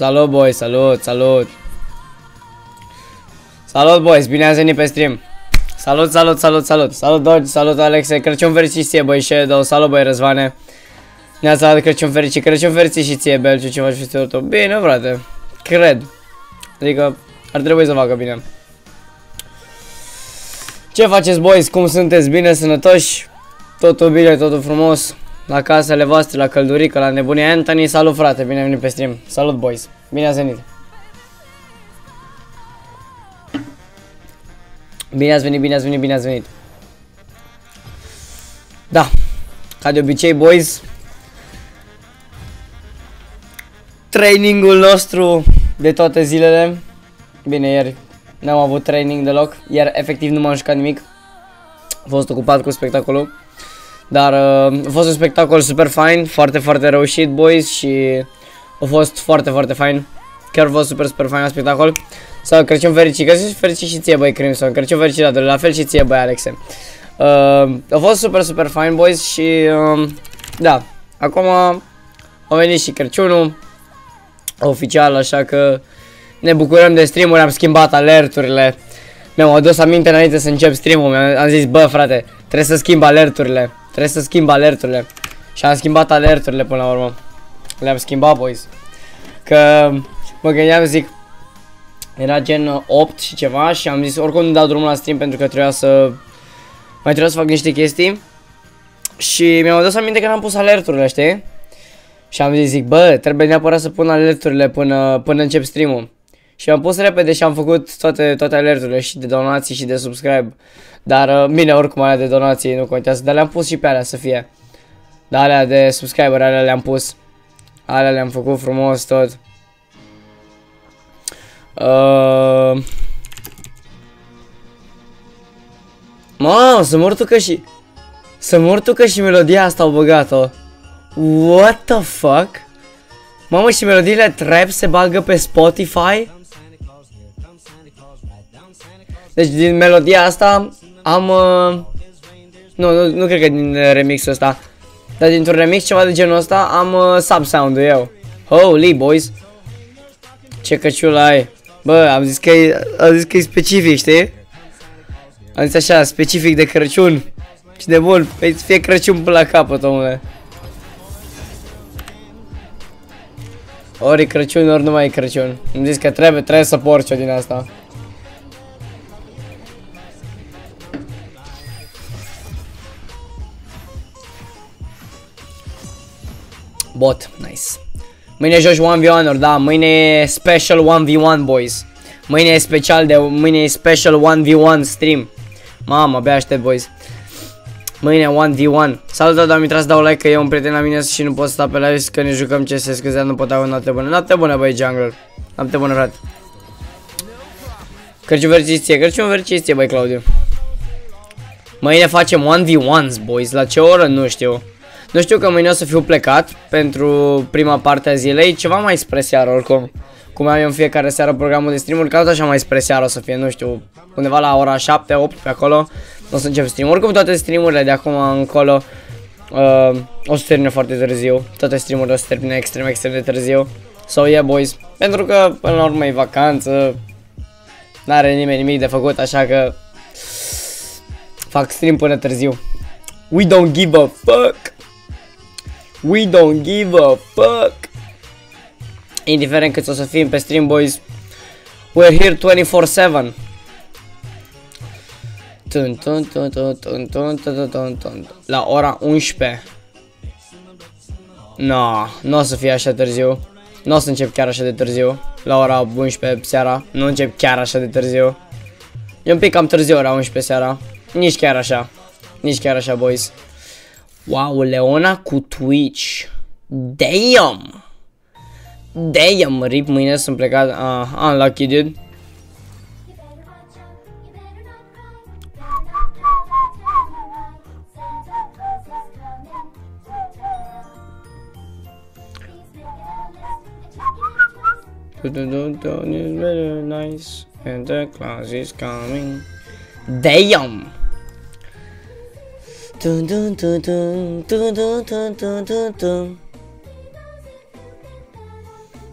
Salut, boys, salut, salut. Salut, boys, bine ați venit pe stream. Salut, salut, salut, salut. Salut, Doge, salut, Alexe. Crăciun fericit ție, băi, Shadow. Salut, băi, Răzvane. Ne-ați dat Crăciun fericit. Crăciun fericit și ție, Belciu, ce faci festivul tău? Bine, frate. Cred. Adică ar trebui să facă bine. Ce faceți, boys? Cum sunteți? Bine, sănătoși? Totul bine, totul frumos? La casele voastre, la căldurică, la nebunie. Anthony, salut, frate, bine ai venit pe stream. Salut, boys. Bine ați venit. Bine ați venit, bine ați venit, bine ați venit. Da, ca de obicei, boys, trainingul nostru de toate zilele. Bine, ieri n-am avut training deloc. Iar efectiv nu m-am jucat nimic. Am fost ocupat cu spectacolul. Dar a fost un spectacol super fain, foarte, foarte reușit, boys. Și a fost foarte, foarte fain. Chiar a fost super, super fain la spectacol. Sau Crăciun fericit, Crăciun fericit și ție, băi, Crimson. Crăciun fericit, la fel și ție, băi, Alexe. A fost super, super fain, boys. Și da, acum a venit și Crăciunul oficial, așa că ne bucurăm de stream-uri. Am schimbat alerturile. Mi-am adus aminte înainte să încep stream-ul. Am zis, bă, frate, trebuie să schimb alerturile. Trebuie să schimb alerturile. Și am schimbat alerturile până la urmă. Le-am schimbat, boys. Că mă gândeam, zic, era gen 8 și ceva și am zis oricum nu dau drumul la stream pentru că trebuia să mai trebuia să fac niște chestii. Și mi-am adus aminte că n-am pus alerturile, știi? Și am zis, zic, bă, trebuie neapărat să pun alerturile până încep stream-ul. Și am pus repede și am făcut toate alerturile, și de donații și de subscribe. Dar bine, oricum alea de donații nu contează, dar le-am pus și pe alea să fie. Dar alea de subscriber, alea le-am pus. Alea le-am făcut frumos tot. Mă, să mor tu că și melodia asta au băgat-o. What the fuck? Mamă, și melodiile trap se bagă pe Spotify? Deci din melodia asta am nu cred că din remixul ăsta. Dar dintr-un remix ceva de genul ăsta am sub sound-ul eu. Holy, boys. Ce căciulă ai. Bă, am zis că e specific, știi? Am zis așa, specific de Crăciun. Și de bun, păi fie Crăciun până la capăt, omule. Ori e Crăciun, ori nu mai e Crăciun. Am zis că trebuie să porci o din asta. Bot, nice. Mâine joci 1v1-uri, da, mâine e special 1v1, boys. Mâine e special 1v1 stream. Mamă, abia aștept, boys. Mâine 1v1. Salut, dar am intrat să dau like că e un prieten la mine și nu pot sta pe live că ne jucăm CS, scuze, nu pot avea noapte bună. Noapte bună, băi, jungle. Noapte bună, frate. Crăciun verciție, Crăciun verciție, băi, Claudiu. Mâine facem 1v1s, boys. La ce oră? Nu știu. Nu știu, că mâine o să fiu plecat pentru prima parte a zilei, ceva mai spre seară oricum. Cum am eu în fiecare seară programul de stream-uri, ca tot așa mai spre seară o să fie, nu știu, undeva la ora 7-8 pe acolo o să încep stream. Oricum toate streamurile de acum încolo o să termine foarte târziu. Toate streamurile o să termine extrem de târziu. So yeah, boys, pentru că până la urmă e vacanță, n-are nimeni nimic de făcut, așa că fac stream până târziu. We don't give a fuck. We don't give a fuck. Indiferent cât o să fim pe stream, boys, we're here 24/7. La ora 11. No, nu o să fie așa târziu. Nu o să încep chiar așa de târziu. La ora 11 seara. Nu încep chiar așa de târziu. E un pic cam târziu ora 11 seara. Nici chiar așa. Nici chiar așa, boys. Wow, Leona cu Twitch. Damn! Damn, rip, mâine sunt plecat. Unlucky, dude. Is very nice and the class is coming. Damn!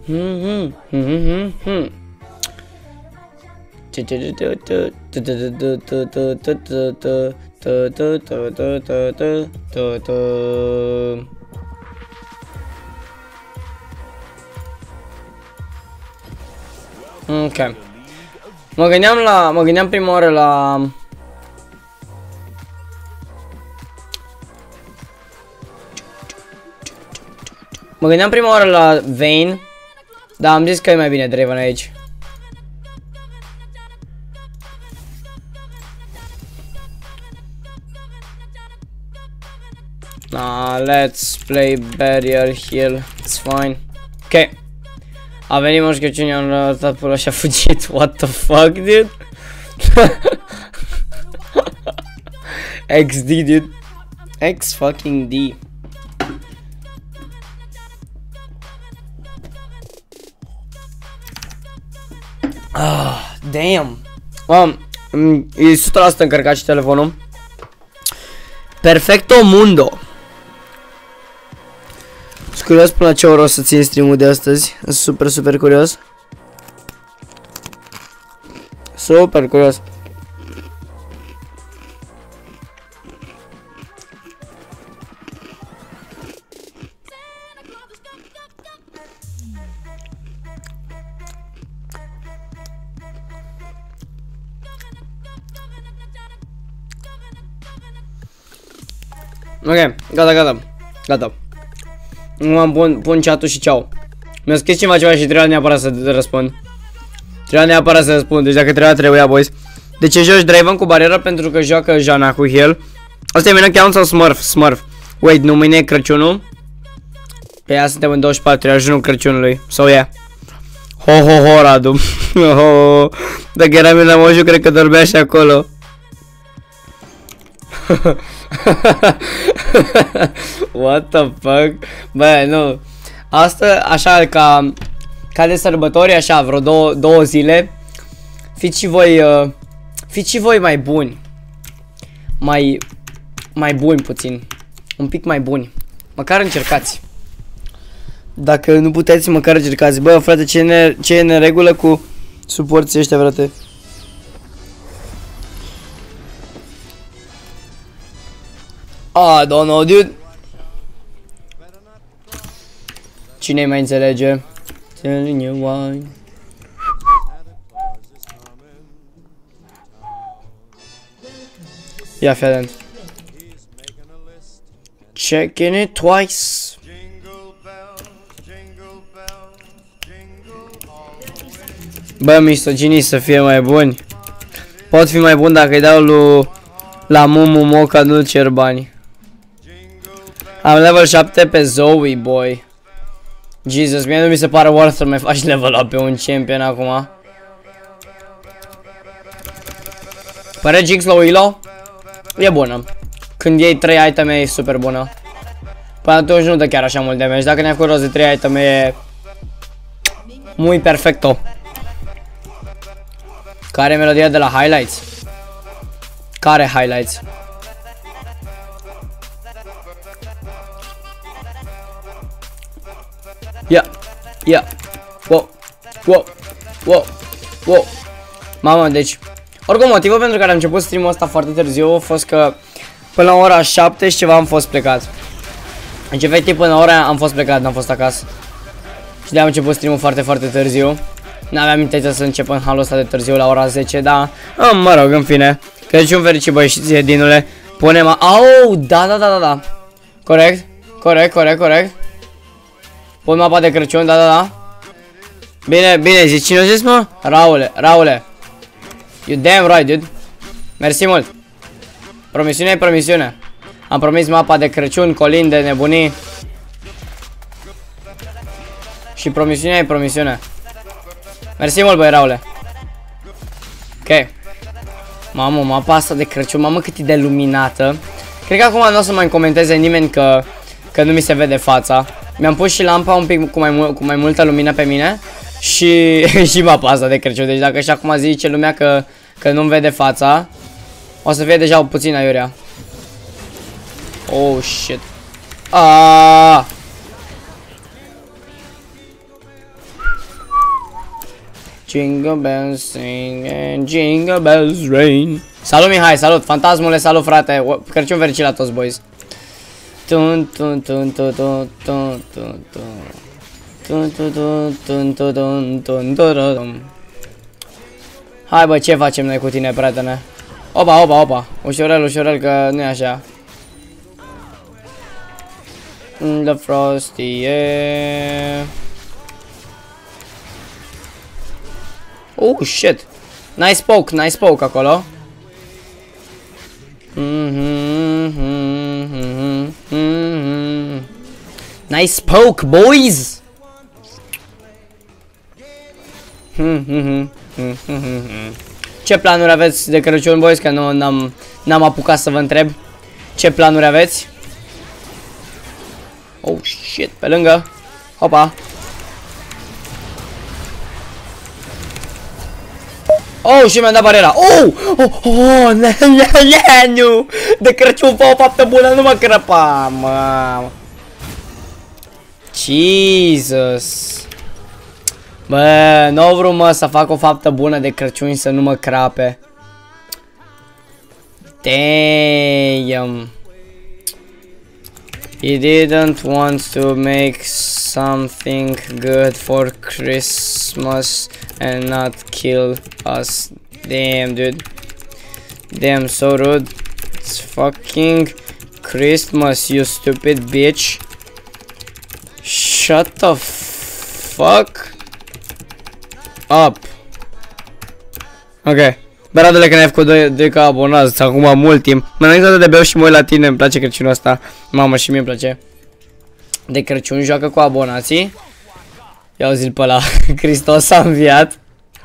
Ok. Mă gândeam prima oară la... Mă gândeam prima oară la Vayne, dar am zis că e mai bine Draven aici. Let's play barrier heal, it's fine. Ok. A venit Moș Crăciun, i-am arătat pula și a fugit. What the fuck, dude? XD, dude. X fucking D. Damn. E 100% încărcat și telefonul. Perfecto mundo. Sunt curios până la ce oră o să țin stream-ul de astăzi. Sunt super curios. Super curios. Ok, gata. Acum pun chat-ul și ceau. Mi-a scris ceva și trebuia neapărat să răspund. Deci dacă trebuia, boys. De ce joci Draven cu barieră? Pentru că joacă Janna cu heal. Asta e mine count sau Smurf? Wait, nu, mâine e Crăciunul. Pe ea suntem în 24, e ajunul Crăciunului. So yeah. Ho, Radu. Dacă era mine la Moșu, cred că dormea și acolo. What the fuck? Bă, nu. Asta, așa, ca de sărbători, așa, vreo două zile. Fiți și voi mai buni. Mai buni puțin. Un pic mai buni. Măcar încercați. Dacă nu puteți, măcar încercați. Bă, frate, ce e în regulă cu suporții ăștia, frate? I don't know, dude. Cine mai înțelege? Telling you why. Ia fi atent. Checking it twice. Bă, misoginii să fie mai buni. Pot fi mai bun dacă îi dau la Mumu Moca, nu cer bani. Am level 7 pe Zoe, boy. Jesus, mie nu mi se pare worth să mai faci level up pe un champion acum. Pare Jinx la Willow? E bună. Când iei 3 iteme e super bună. Până atunci nu dă chiar așa mult damage. Dacă ne-ai făcut rost de 3 iteme e muy perfecto. Care e melodia de la Highlights? Care Highlights? Ia. Wow. Mamă, deci oricum motivul pentru care am început stream-ul ăsta foarte târziu a fost că până la ora 7 și ceva am fost plecat. Deci efectiv până la ora am fost plecat, n-am fost acasă. Și de-aia am început stream-ul foarte târziu. N-aveam intenția să încep în halul ăsta de târziu la ora 10, dar mă rog, în fine. Crăciun fericit, băi, și ție, Dinule. Punem au, da. Corect. Pun mapa de Crăciun, da. Bine, zici cine o zis, mă? Raule. You damn right, dude. Mersi mult. Promisiune e promisiune. Am promis mapa de Crăciun, colin de nebunii. Și promisiunea e promisiune. Mersi mult, băi, Raule. Ok. Mamă, mapa asta de Crăciun, mamă cât e de luminată. Cred că acum nu o să mai comenteze nimeni că nu mi se vede fața. Mi-am pus și lampa un pic cu mai multă lumină pe mine. Și mapa asta de Crăciun. Deci dacă și acum zice lumea că nu-mi vede fața, o să fie deja puțin aiurea. Oh shit. Jingle bells sing and jingle bells rain. Salut Mihai, salut, fantasmule, salut frate. Crăciun fericit la toți boys. Tun tun tun tun tun tun tun tun tun tun tun tun. Hai bă, ce facem noi cu tine, prietene? Opa, opa, opa. Ușurel, ușurel, că nu e așa. The frosty air. Oh shit. Nice poke acolo. Nice poke, boys. Ce planuri aveți de Crăciun, boys? Că nu n-am apucat să vă întreb. Ce planuri aveți? Oh shit, pe lângă. Hopa. Oh, și mi-am dat bariera. Nu. De Crăciun fă o faptă bună, nu mă crăpa, mamă. Jesus. Bă, n-au vrut mă să fac o faptă bună de Crăciun să nu mă crape. Damn. He didn't want to make something good for Christmas and not kill us. Damn, dude. Damn, so rude. It's fucking Christmas, you stupid bitch. Shut the fuck up. Ok. Beradele că ne-ai făcut doi ca abonați acum mult timp. M-am înainte de beau și mă uit la tine, îmi place Crăciunul ăsta. Mamă, și mie îmi place. De Crăciun joacă cu abonații. Ia auzi-l pe ăla. Hristos a înviat.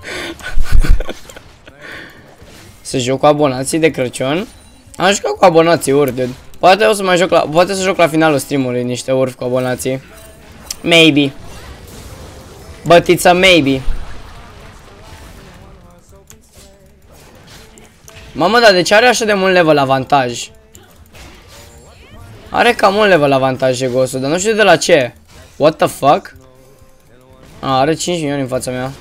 Să joc cu abonații de Crăciun. Am jucat cu abonații uri, dude. Poate o să mai joc la, poate să joc la finalul streamului niște uri cu abonații. Maybe. But it's a maybe. Mamă, dar de ce are așa de mult level avantaj? Are cam un level avantaj Egosul, dar nu știu de la ce. What the fuck? Are 5 milioane în fața mea.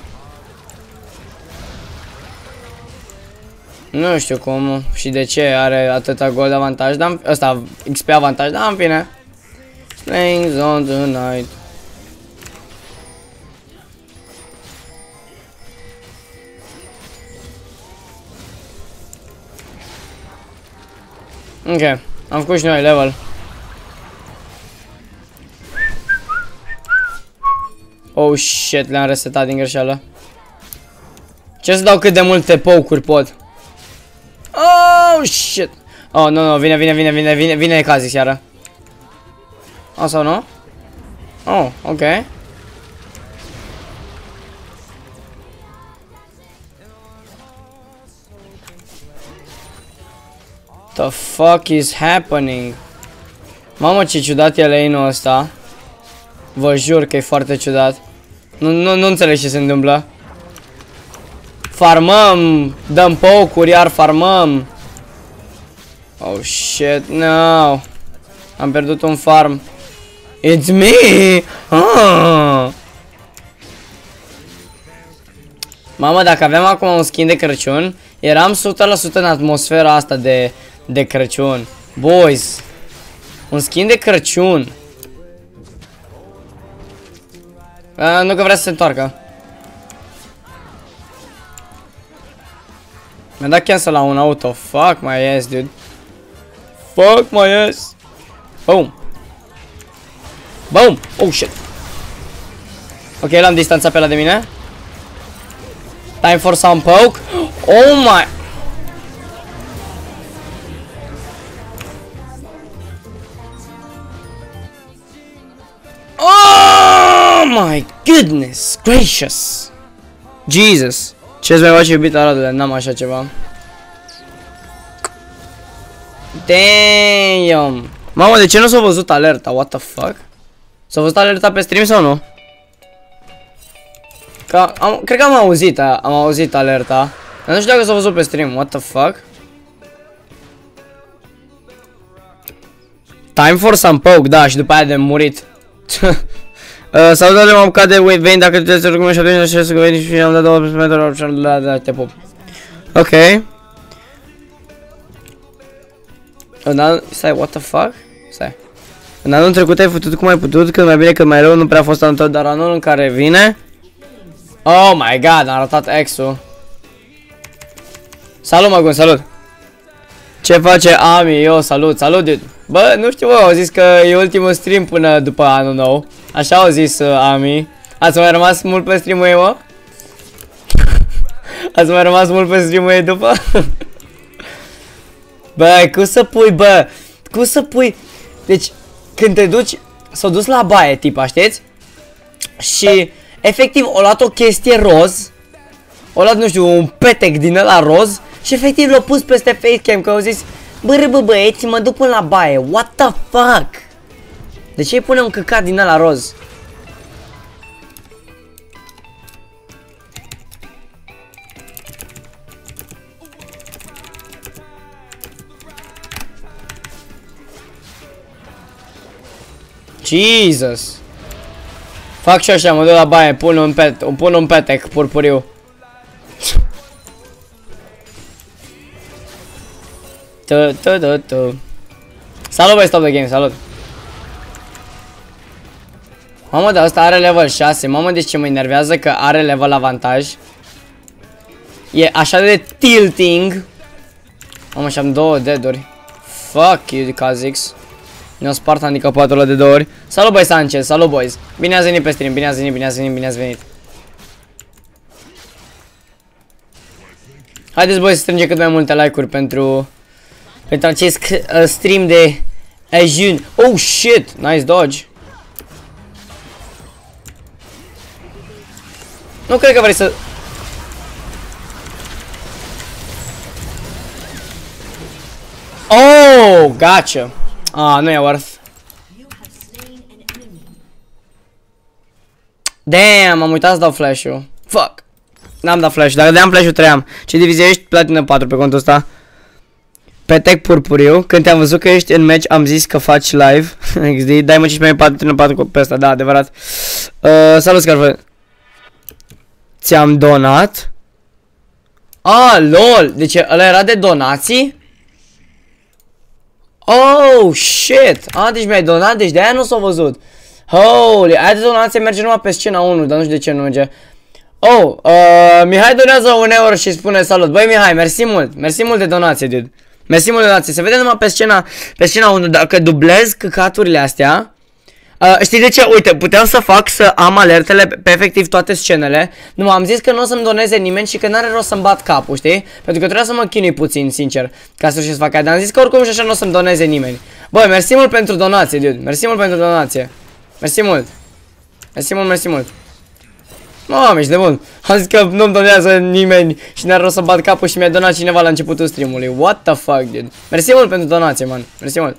Nu știu cum și de ce are atâta gold avantaj, dar ăsta XP avantaj, dar în fine. Playing zone tonight. Ok, am făcut și noi level. Oh shit, le-am resetat din greșeală. Ce să dau cât de multe poke-uri pot? Oh shit. Oh, nu, vine Kazi seara. Oh, sau nu? Oh, ok. The fuck is happening? Mamă, ce ciudat e lane-ul ăsta. Vă jur că e foarte ciudat. Nu înțeleg ce se întâmplă. Farmăm, dăm poke-uri, iar farmăm. Oh shit, no. Am pierdut un farm. It's me! Ah. Mamă, dacă aveam acum un skin de Crăciun, eram 100% în atmosfera asta de Crăciun. Boys, un skin de Crăciun. Nu că vrea să se întoarcă. Mi-a dat cancel la un auto. Fuck my ass, dude. Fuck my ass. Boom. Boom. Oh shit. Ok, l-am distanțat pe ăla de mine. Time for some poke. Oh my. Oh my goodness gracious. Jesus. Ce-ți mai face iubita Radule? N-am așa ceva. Damn. Mamă, de ce nu s-a văzut alerta? What the fuck? S-a văzut alerta pe stream sau nu? Cred că am auzit alerta. Dar nu știu dacă s-a văzut pe stream. What the fuck? Time for some poke, da, și după aia de murit. Salutare, m-am apucat de Wayne, dacă tu te recomand și atunci să veni și am dat 2 pentru la te pup. Ok. Stai, what the fuck? Stai. În anul trecut ai făcut cum ai putut, cât mai bine, cât mai rău, nu prea a fost anul tău, dar anul în care vine... Oh my god, a arătat X-ul. Salut, Magun, salut! Ce face Ami? Eu, salut, salut, dude! Bă, nu știu, bă, au zis că e ultimul stream până după anul nou. Așa au zis Ami. Ați mai rămas mult pe stream-ul ei, mă? Ați mai rămas mult pe stream-ul ei după? Bă, cum să pui, bă? Cum să pui? Deci, când te duci, s-o dus la baie, tipa, știți? Și, efectiv, o luat o chestie roz. O luat, nu știu, un petec din ăla roz. Și, efectiv, l-a pus peste facecam, că au zis: bă, băieți, mă duc până la baie. What the fuck? De ce îi pune un căcat din ăla roz? Jesus. Fac și așa, mă duc la baie, pun un petec purpuriu. Salut, băi, stop the game, salut. Mamă, dar ăsta are level 6. Mamă, deci ce mă enervează că are level avantaj. E așa de tilting. Mamă, și am 2 dead-uri. Fuck you, Kha'Zix. Ne-a spart handicapatul ăla de 2 ori. Salut, băi, Sanchez, salut, boys. Bine ați venit pe stream, bine ați venit, bine ați venit, bine ați venit. Haideți, băi, să strângem cât mai multe like-uri pentru acest stream de ajun. Oh, shit, nice dodge. Nu cred că vrei să... Oh, gotcha. Ah, nu e worth. Damn, am uitat să dau flash-ul. Fuck. N-am dat flash, dacă dădeam flash-ul trăiam. Ce divizie ești? Platină 4 pe contul ăsta. Petec purpuriu. Când te-am văzut că ești în match, am zis că faci live. XD, dai mă 15 platină 4 pe ăsta, da, adevărat. Salut, Scarfă. Ți-am donat. Ah, lol. Deci ăla era de donații? Oh, shit. Ah, deci mi-ai donat, deci de-aia nu s-a văzut. Holy, aia de donație merge numai pe scena 1, dar nu știu de ce nu merge. Oh, Mihai donează 1 euro și spune salut. Băi, Mihai, mersi mult. Mersi mult de donație, dude. Mersi mult de donație. Se vede numai pe scena 1. Dacă dublez căcaturile astea... știi de ce? Uite, puteam să fac să am alertele pe efectiv toate scenele. Nu, am zis că nu o să-mi doneze nimeni și că n-are rost să-mi bat capul, știi? Pentru că trebuia să mă chinui puțin, sincer, ca să știu să fac aia. Dar am zis că oricum și așa nu o să-mi doneze nimeni. Băi, mersi mult pentru donație, dude. Mersi mult pentru donație. Mersi mult. Mersi mult, mersi mult. Mamă, ești de bun. Am zis că nu-mi donează nimeni și n-are rost să bat capul și mi-a donat cineva la începutul streamului. What the fuck, dude? Mersi mult pentru donație, man. Mersi mult.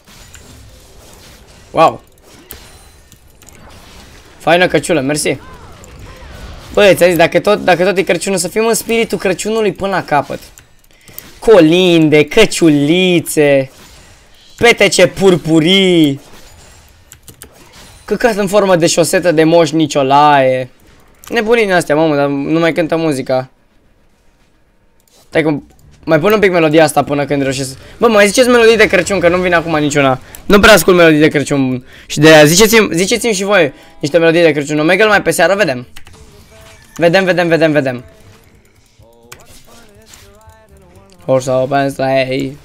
Wow. Faină căciulă, mersi. Băi, ți-am zis, dacă tot e Crăciunul, să fim în spiritul Crăciunului până la capăt. Colinde, căciulițe, petece purpurii, căcat în formă de șosetă de Moș Nicolae. Nebunii astea, mamă, dar nu mai cântă muzica. Stai că mai pun un pic melodia asta până când reușesc. Bă, mai ziceți melodii de Crăciun, că nu vine acum niciuna. Nu prea ascult melodii de Crăciun. Și de aia, ziceți-mi și voi niște melodii de Crăciun. Omegle mai pe seară, vedem. Vedem. Horse open sleigh.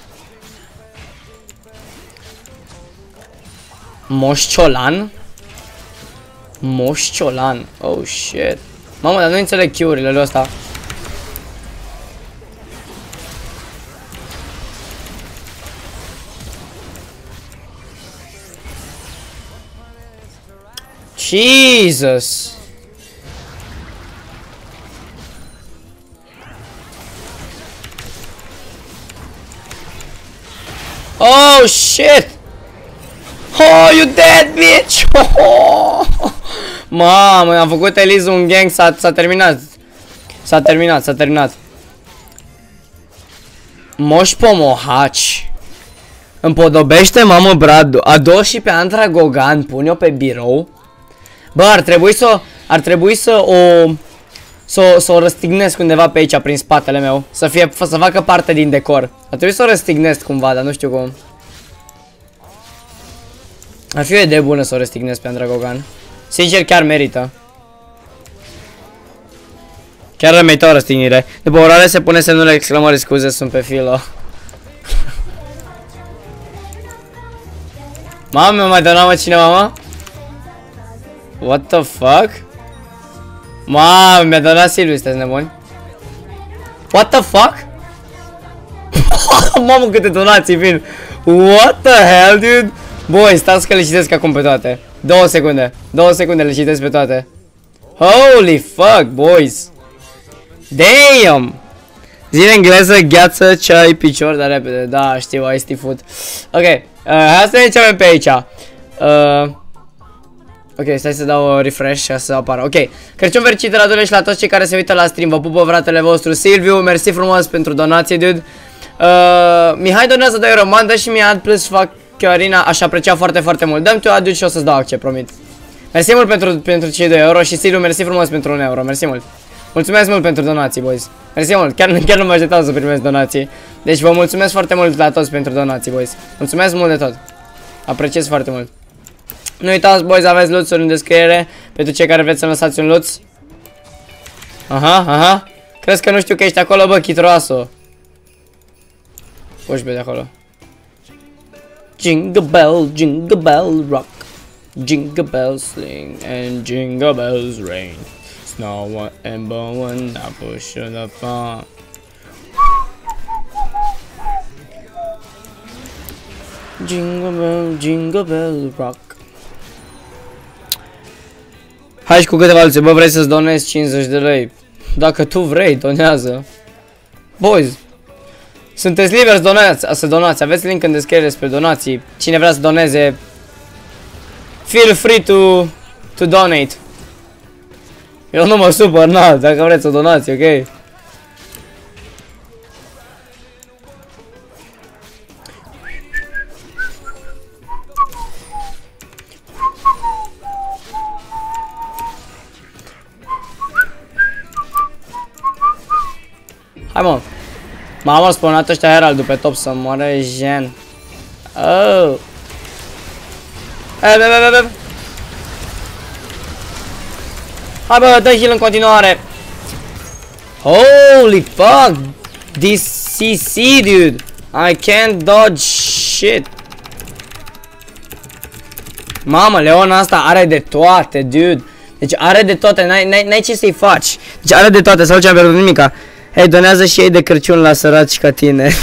Moș Ciolan? Moș Ciolan. Oh, shit. Mamă, dar nu înțeleg Q-urile lui ăsta. Jesus. Oh shit. Oh, you dead bitch. Mamă, am făcut Eliz un gang, s-a terminat. S-a terminat. Moș Pomohaci. Împodobește, mamă, Bradu. Ado și pe Andra Gogan, pune-o pe birou. Bă, ar trebui să o răstignesc undeva pe aici, prin spatele meu. Să facă parte din decor. Ar trebui să o răstignesc cumva, dar nu știu cum. Ar fi o idee bună să o răstignesc pe Andragogan. Sincer, chiar merită. Chiar merită o răstignire. După orare se pune semnul exclamării, scuze, sunt pe filo. Mamă, mai donat cineva, mă? What the fuck? Mamă, mi-a donat Silviu, sunteți nebuni? What the fuck? Mamă, câte donații vin. What the hell, dude? Boi, stați că le citesc acum pe toate. 2 secunde. 2 secunde le citesc pe toate. Holy fuck, boys. Damn! Zi în engleză, gheață, ceai, picior, dar repede. Da, știu, ice food. Ok, hai să ne începem pe aici. Ok, stai să dau refresh ca să apară. Ok, Crăciun fericit la toți și la toți cei care se uită la stream. Vă pupă fratele vostru Silviu. Mersi frumos pentru donație, dude. Mihai donează 2 euro. Mandă și mie ad plus fac Chiorina. Aș aprecia foarte, foarte mult. Dăm-te o aduci și o să-ți dau accept, promit. Mersi mult pentru cei 2 euro și Silviu, mersi frumos pentru 1 euro. Mersi mult. Mulțumesc mult pentru donații, boys. Mersi mult. Chiar nu mă așteptam să primesc donații. Deci vă mulțumesc foarte mult la toți pentru donații, boys. Mulțumesc mult de tot. Apreciez foarte mult. Nu uitați, boys, aveți loot-uri în descriere pentru cei care vreți să lăsați un loot. Aha. Crezi că nu știu că ești acolo, bă, chitroaso. Puși de acolo. Jingle bell rock. Jingle bells sing and jingle bells ring. Snow and Bowen, I push the fun. Jingle bell rock. Hai și cu câteva alții, bă, vrei să-ți donezi 50 de lei? Dacă tu vrei, donează. Boys, sunteți liberi să donați, aveți link în descriere despre donații. Cine vrea să doneze, feel free to donate. Eu nu mă supăr, na, dacă vreți să donați, ok? Hai, mă. M-am spawnat ăștia Herald pe top să moare gen. Oh. Hai, bă, dă heal în continuare. Holy fuck. This CC, dude. I can't dodge shit. Mamă, Leona asta are de toate, dude. Deci are de toate, n-ai ce să-i faci. Deci are de toate, sau ce am pierdut nimica. Hei, donează și ei de Crăciun la săraci ca tine.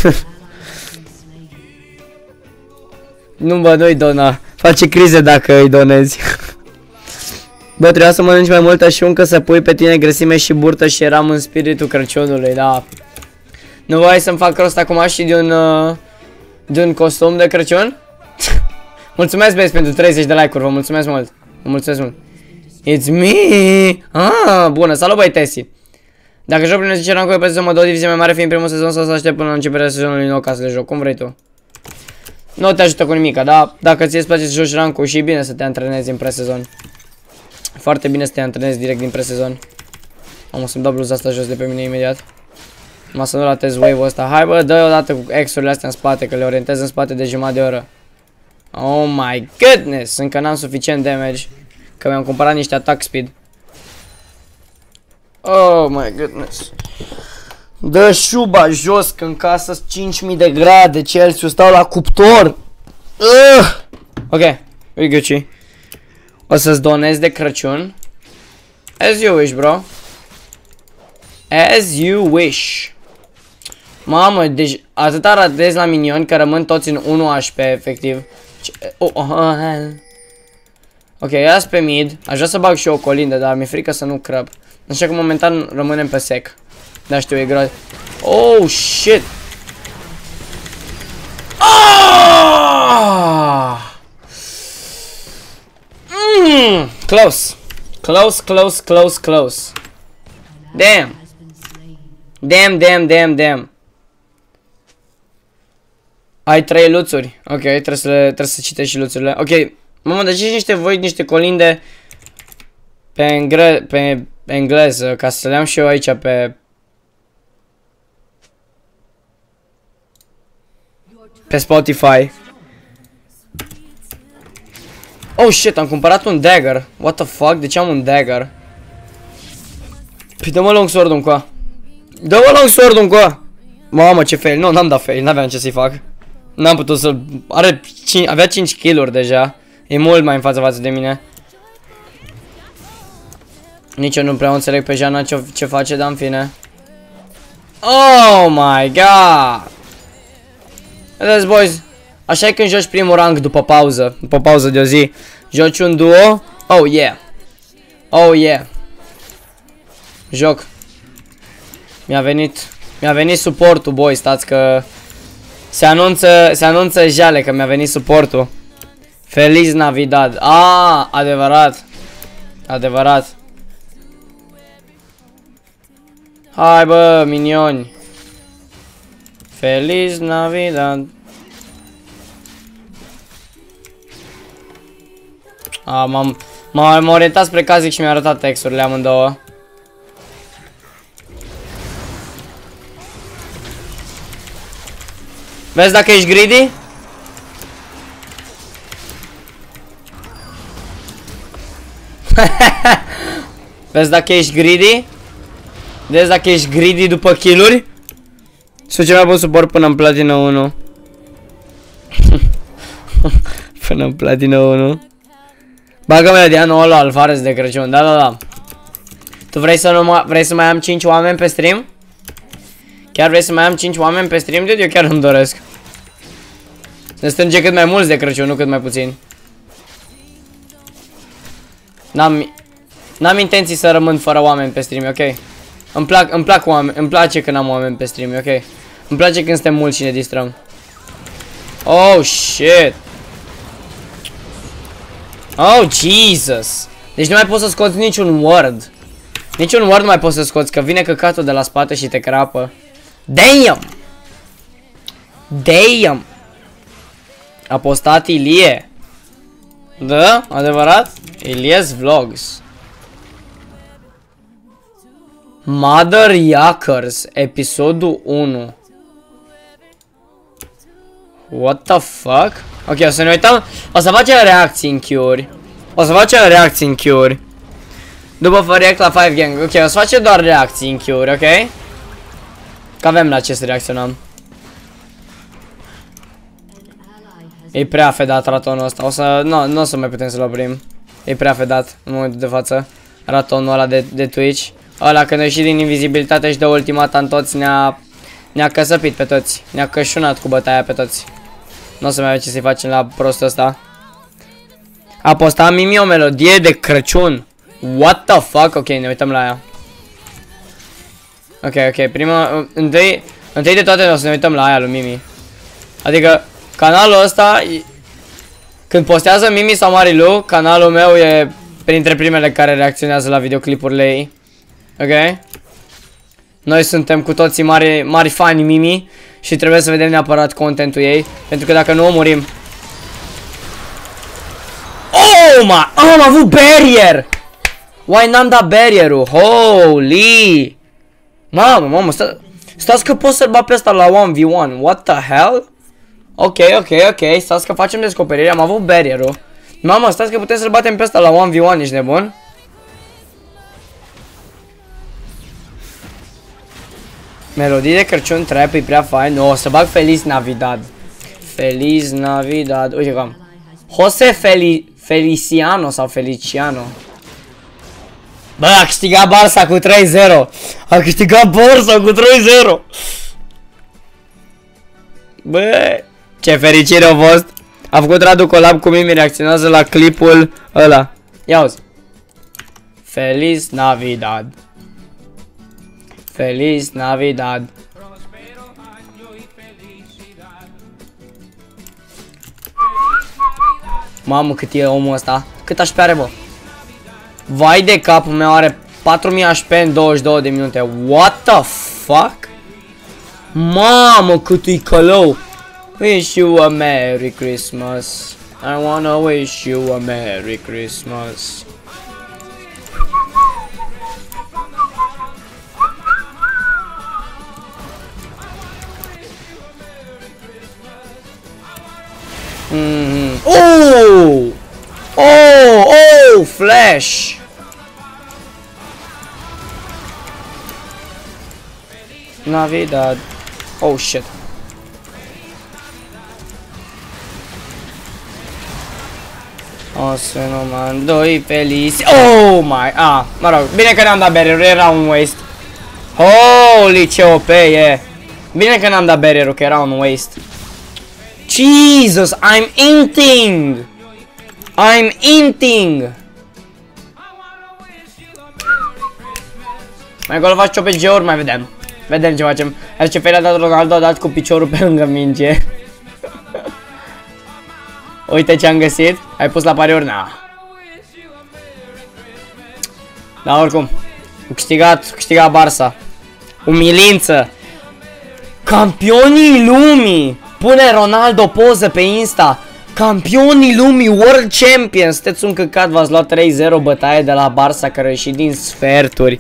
Nu, bă, nu-i dona. Face crize dacă îi donezi. Bă, trebuia să mănânci mai multă șuncă, să pui pe tine grăsime și burtă și eram în spiritul Crăciunului, da. Nu voi să-mi fac rost acum și de un costum de Crăciun? Mulțumesc, băieți, pentru 30 de like-uri, vă mulțumesc mult. Vă mulțumesc mult. It's me! Ah, bună, salut, băi, Tessi. Dacă joc prin 10 rancuri pe sezon, mă dau o divizie mai mare, fiind primul sezon, sau să aștept până la începerea sezonului nou ca să le joc, cum vrei tu. Nu te ajută cu nimica, dar dacă ție îți place să joci rancul, și e bine să te antrenezi în presezon. Foarte bine să te antrenezi direct din presezon. Am să-mi dau bluza asta jos de pe mine imediat. Mă să nu ratez wave-ul ăsta. Hai, bă, dă-i odată cu X-urile astea în spate, că le orientez în spate de jumătate de oră. Oh my goodness, încă n-am suficient damage, că mi-am cumpărat niște attack speed. Oh my goodness. Dă șuba jos, că în casă sunt 5000 de grade Celsius, stau la cuptor. Ok, we Gucci. O să-ți donez de Crăciun. As you wish, bro. As you wish. Mamă, deci atâta ratez la minioni că rămân toți în 1 HP, efectiv. Ok, ia pe mid. Aș vrea să bag și eu o colindă, dar mi-e frică să nu crăp. Așa că momentan rămânem pe sec. Da, știu, e groază. Oh, shit. Close. Close. Damn. Ai 3 luțuri. Ok, trebuie să citești și luțurile. Ok, mamă, deci niște colinde pe engleză, ca să le am și eu aici pe Spotify. Oh shit, am cumpărat un dagger. What the fuck? De ce am un dagger? Păi dă-mă longsword încoa. Dă-mă longsword încoa. Mamă, ce fail. Nu, n-am dat fail. N-aveam ce să-i fac. N-am putut să... Avea 5 kill-uri deja. E mult mai în față de mine. Nici eu nu prea înțeleg pe Jana ce face, dar în fine. Oh my god. Vedeți, boys. Așa e când joci primul rank după pauză de o zi. Joci un duo. Oh yeah. Oh yeah. Joc. Mi-a venit suportul, boy, stați că se anunță jale că mi-a venit suportul. Feliz Navidad. Ah, adevărat. Adevărat. Hai bă, minioni. Feliz Navidad. M-am orientat spre Kazik și mi-a arătat texturile amândouă. Vezi dacă ești greedy? Vezi dacă ești greedy? Vezi dacă ești greedy după kill-uri? Sunt cel mai bun suport până în Platină 1. Până în Platină 1. Bagă melodia nouă la Alvarez de Crăciun, da. Tu vrei să mai am 5 oameni pe stream? Chiar vrei să mai am 5 oameni pe stream? Eu chiar îmi doresc. Ne strânge cât mai mulți de Crăciun, nu cât mai puțin. N-am intenții să rămân fără oameni pe stream, ok? Îmi place când am oameni pe stream, ok? Îmi place când suntem mulți și ne distrăm. Oh, shit. Oh, Jesus. Deci nu mai poți să scoți niciun word. Niciun word nu mai poți să scoți, că vine căcatul de la spate și te crapă. Damn! Damn! A postat Ilie. Da? Adevărat? Ilie's Vlogs. Mother Yakers, episodul 1. What the fuck? Ok, o să ne uităm. O să facem reacții în Cure. După fă react la 5 gang. Ok, o să facem doar reacții în Cure, ok? Că avem la ce să reacționăm. E prea fedat ratonul ăsta. Nu o să mai putem să-l oprim. E prea fedat în momentul de față. Ratonul ăla de Twitch. Ăla când a ieșit din invizibilitate și de ultimata în toți ne-a căsăpit pe toți. Ne-a cășunat cu bătaia pe toți. Nu o să mai avem ce să-i facem la prostul ăsta. A postat Mimi o melodie de Crăciun. What the fuck? Ok, ne uităm la ea. Ok, întâi de toate o să ne uităm la aia lui Mimi. Adică canalul ăsta, când postează Mimi sau Marilu, canalul meu e printre primele care reacționează la videoclipurile ei. Ok? Noi suntem cu toții mari fani Mimi și trebuie să vedem neapărat contentul ei, pentru că dacă nu o murim. Oh, am avut barrier! Why n-am dat barrier-ul? Holy! Mamă, stați că pot să-l bat pe ăsta la 1v1. What the hell? Ok, stați că facem descoperire, am avut barrier-ul. Mamă, stați că putem să-l batem pe ăsta la 1v1, ești nebun? Melodii de Crăciun, trap, e prea fain. O să bag Feliz Navidad. Feliz Navidad. Uite cam. Jose Feliciano sau Feliciano. Bă, a câștigat Barça cu 3-0. Bă, ce fericire a fost. A făcut Radu collab cu Mimi, reacționează la clipul ăla. Ia uzi. Feliz Navidad. Feliz Navidad. Mamă, cât e omul ăsta. Cât HP are, bă? Vai de capul meu, are 4000 HP în 22 de minute. What the fuck? Mamă, cât e călău. Wish you a Merry Christmas. I wanna wish you a Merry Christmas. Oh! Oh! Oh! Flash! Navidad. Oh shit. O să nu mă îndoi felici. Oh my. Mă rog. Bine că n-am dat barrier, era un waste. Holy, ce OP e. Bine că n-am dat barrier-ul, că era un waste. Jesus, I'm inting. I'm inting. Mai acolo faci o pe G-uri, mai vedem. Vedem ce facem. Aici fel a dat Ronaldo, a dat cu piciorul pe lângă minge. Uite ce am găsit. Ai pus la pariuri? Na. Da, oricum. Câștigat Barça. Umilință. Campionii lumii. Pune Ronaldo poză pe Insta. Campionii lumii, World Champions. Sunteți un căcat, v-ați luat 3-0 bătaie de la Barça care a ieșit din sferturi.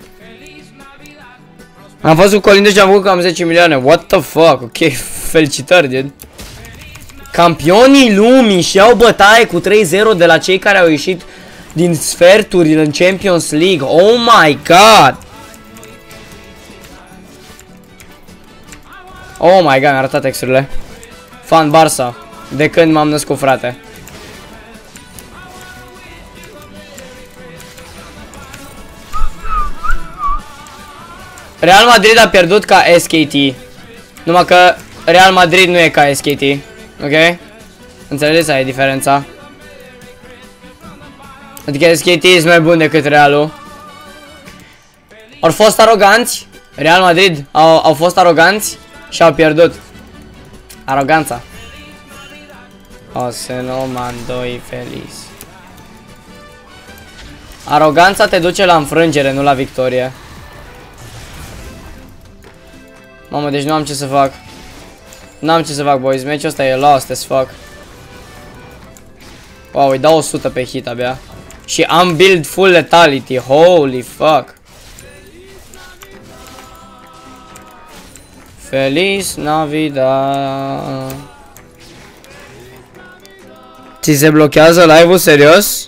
Am fost cu Colindo și am făcut cam 10 milioane. What the fuck? Ok, felicitări, dude. Campionii lumii și iau bătaie cu 3-0 de la cei care au ieșit din sferturi în Champions League. Oh my god! Oh my god, mi-a arătat texturile. Fan Barça. De când m-am născut, frate. Real Madrid a pierdut ca SKT. Numai că Real Madrid nu e ca SKT. Ok? Înțelegeți? Aia e diferența. Adică SKT e mai bun decât Realul. Au fost aroganți. Real Madrid au fost aroganți și au pierdut. Aroganța. O să nu mă îndoi felici. Aroganța te duce la înfrângere, nu la victorie. Mamă, deci nu am ce să fac. N-am ce să fac, boys. Meciul ăsta e lost as fuck. Wow, îi dau 100 pe hit abia. Și am build full lethality. Holy fuck. Feliz Navidad. Ți se blochează live-ul, serios?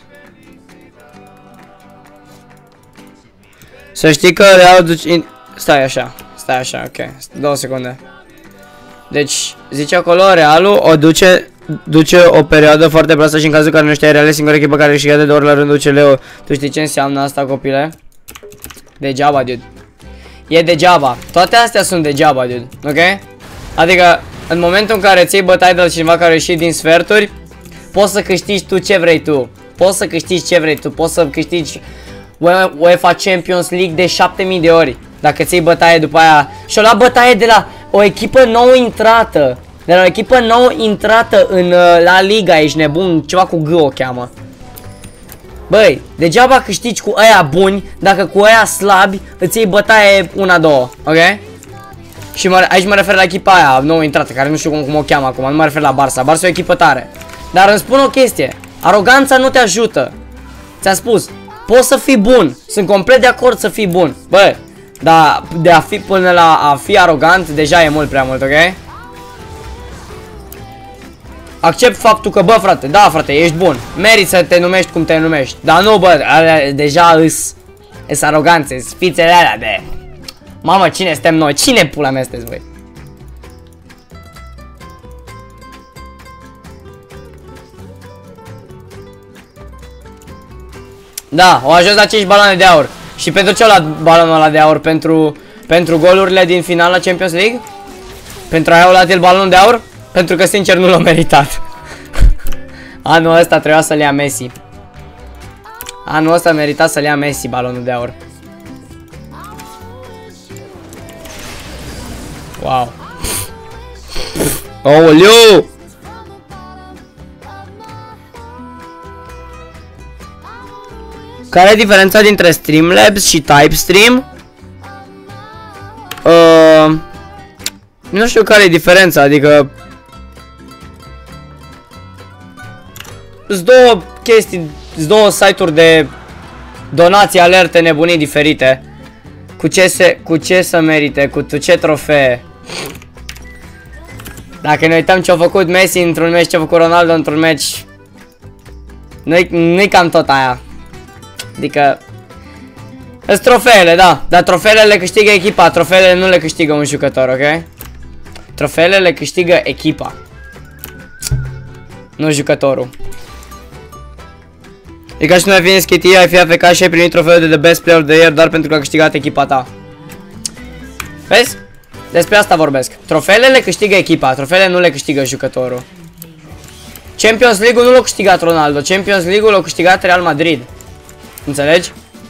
Să știi că Real duce... Stai așa, ok. 2 secunde. Deci, zice acolo, Realul o duce o perioadă foarte proastă și în cazul care nu știai, Real e singura echipă care câștigă de 2 ori la rând duce Leo. Tu știi ce înseamnă asta, copile? Degeaba, dude. E degeaba. Toate astea sunt degeaba, dude. Ok? Adică, în momentul în care ți iei bătaie de la cineva care a ieșit din sferturi, poți să câștigi tu ce vrei tu. Poți să câștigi ce vrei tu. Poți să câștigi UEFA Champions League de 7000 de ori. Dacă ți iei bătaie după aia. Și-o lua bătaie de la o echipă nouă intrată. De la o echipă nouă intrată în La Liga. Ești nebun. Ceva cu G o cheamă. Băi, degeaba câștigi cu aia buni dacă cu aia slabi îți iei bătaie 1-2. Ok? Și aici mă refer la echipa aia nouă intrată, care nu știu cum o cheamă acum. Nu mă refer la Barça. Barça e o echipă tare. Dar îmi spun o chestie. Aroganța nu te ajută. Ți-am spus. Poți să fii bun. Sunt complet de acord să fii bun. Bă, dar de a fi până la a fi arogant deja e mult prea mult, ok? Accept faptul că, bă, frate, da, frate, ești bun. Meriți să te numești cum te numești. Dar nu, bă, alea deja îs aroganțe, fițele alea de... Mamă, cine suntem noi? Cine pula mea sunteți voi? Da, au ajuns la 5 baloane de aur. Și pentru ce au luat balonul ăla de aur? Pentru golurile din finala Champions League? Pentru aia au luat el balonul de aur? Pentru că sincer nu l-a meritat. Anul ăsta trebuia să-l ia Messi. Anul ăsta merita să-l ia Messi balonul de aur. Wow. Aoleu! Care e diferența dintre Streamlabs și Typestream? Nu știu care e diferența, adică... Sunt două chestii, două site-uri de donații, alerte, nebunii diferite. Cu ce să merite, cu ce trofee. Dacă ne uităm ce-a făcut Messi într-un meci, ce-a făcut Ronaldo într-un meci, nu-i cam tot aia. Adică sunt trofeele, da, dar trofeele le câștigă echipa, trofeele nu le câștigă un jucător, ok? Trofeele le câștigă echipa, nu jucătorul. E ca și noi fiind schitie, ai fi AFK și ai primit trofeul de The Best Player of the Year doar pentru că a câștigat echipa ta. Vezi? Despre asta vorbesc. Trofeele le câștigă echipa, trofeele nu le câștigă jucătorul. Champions League-ul nu l-a câștigat Ronaldo, Champions League-ul l-a câștigat Real Madrid. Înțelegi?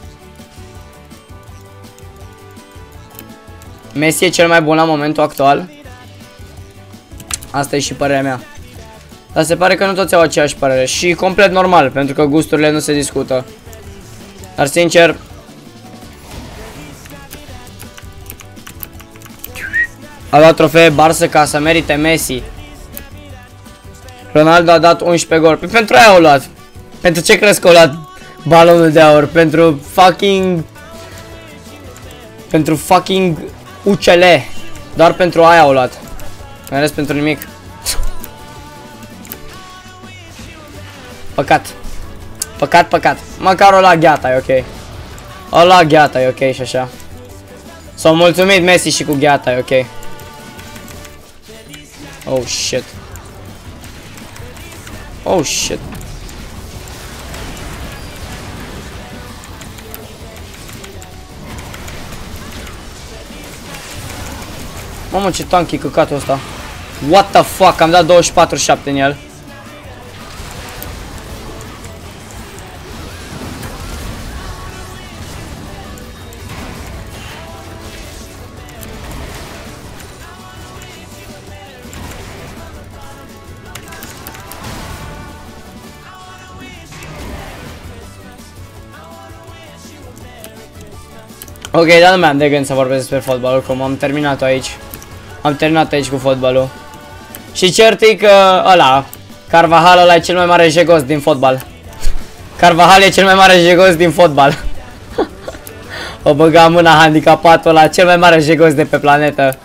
Messi e cel mai bun la momentul actual. Asta e și părerea mea. Dar se pare că nu toți au aceeași părere. Și complet normal, pentru că gusturile nu se discută. Dar sincer, a luat trofee Barça ca să merite Messi. Ronaldo a dat 11 gol. Pentru aia au luat. Pentru ce crezi că au luat balonul de aur? Pentru fucking UCL. Doar pentru aia au luat. În rest pentru nimic. Păcat. Păcat. Măcar o la gheata, e ok. O la gheata, e ok și așa. S-au mulțumit Messi și cu gheata, e ok. Oh shit. Oh shit. Mamă, ce tank e căcatul ăsta. What the fuck, am dat 24-7 în el. Ok, dar nu mi-am de gând să vorbesc despre fotbal, oricum am terminat aici. Am terminat aici cu fotbalul. Și cert e că ăla, Carvajal ăla e cel mai mare jegos din fotbal. Carvajal e cel mai mare jegos din fotbal. O băga mâna handicapatul ăla, cel mai mare jegos de pe planetă.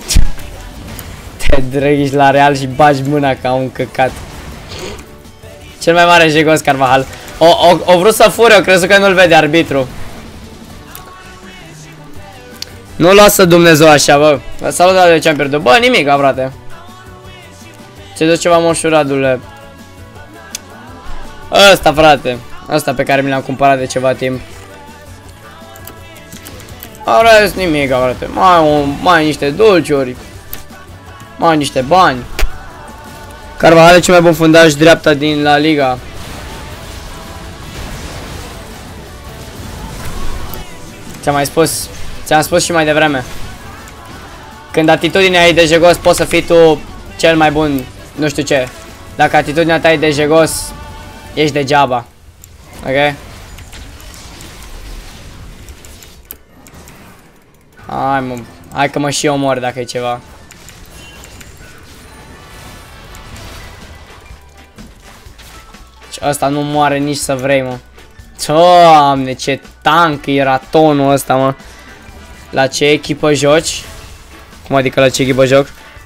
Te drăghiși la Real și bagi mâna ca un căcat. Cel mai mare jegos Carvajal. O vrut să fure, o crezut că nu-l vede arbitru. Nu lasă Dumnezeu așa, bă. Salut de ce am pierdut. Bă, nimic, frate. Ți-ai dus ceva moșul, Radule. Ăsta, frate. Ăsta pe care mi l-am cumpărat de ceva timp. Arăs nimic, frate. Mai niște dulciuri. Mai niște bani. Carvajal e cel mai bun fundaș dreapta din La Liga. Ți-am mai spus. Ți-am spus și mai devreme. Când atitudinea e de jegos, poți să fii tu cel mai bun, nu știu ce. Dacă atitudinea ta e de jegos, ești degeaba. Ok? Hai, mă. Hai că mă și omor dacă e ceva. Și ăsta nu moare nici să vrei, mă. Doamne, ce tank era tonul ăsta, mă. La ce echipă joci? Cum adică la ce echipă joc?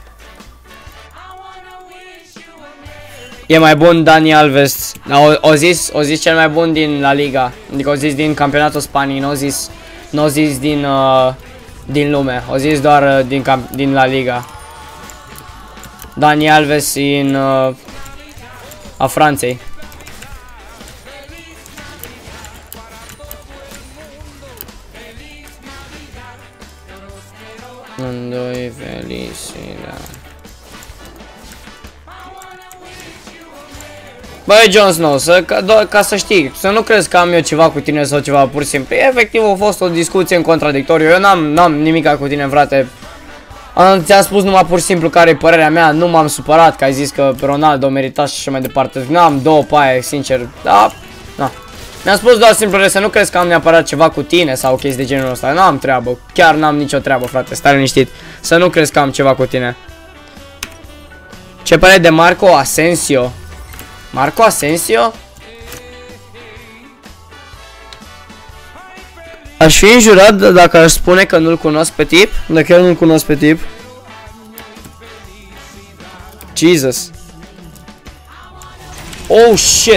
E mai bun Dani Alves. O zis cel mai bun din La Liga. Adică o zis din campionatul Spaniei. N-o zis din lume. O zis doar din La Liga. Dani Alves din a Franței. Doi Felicina. Băi, Jon Snow, ca să știi, să nu crezi că am eu ceva cu tine sau ceva, pur și simplu. Efectiv a fost o discuție în contradictoriu. Eu n-am nimica cu tine, frate. Ți-am spus numai pur și simplu care e părerea mea. Nu m-am supărat că ai zis că Ronaldo merita și așa mai departe. N-am două paie, sincer. Da, na. Mi-am spus doar simplu să nu crezi că am neapărat ceva cu tine sau chestii de genul ăsta. N-am treabă, chiar n-am nicio treabă, frate, stai liniștit. Să nu crezi că am ceva cu tine. Ce părere de Marco Asensio? Marco Asensio? Aș fi înjurat dacă aș spune că nu-l cunosc pe tip. Dacă eu nu-l cunosc pe tip. Jesus. Oh shit.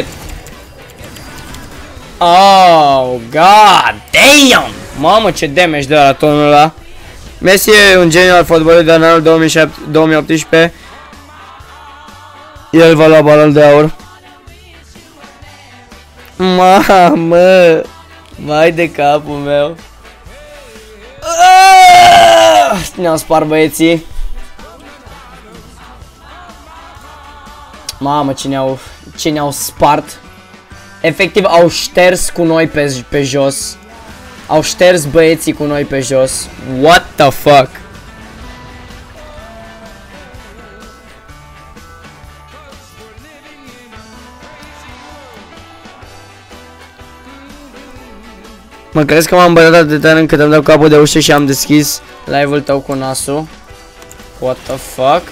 Oh god damn. Mamă, ce damage dă la tonul ăla. Messi e un geniu al fotbalului de anul 2018. El va lua balon de aur. Mamă. Vai de capul meu. Ne-au spart băieții. Mamă, ce ne-au spart. Efectiv au șters cu noi pe jos. Au șters băieții cu noi pe jos. What the fuck? Mă crezi că m-am bătat de tare încât am dat capul de ușă și am deschis live-ul tău cu nasul? What the fuck?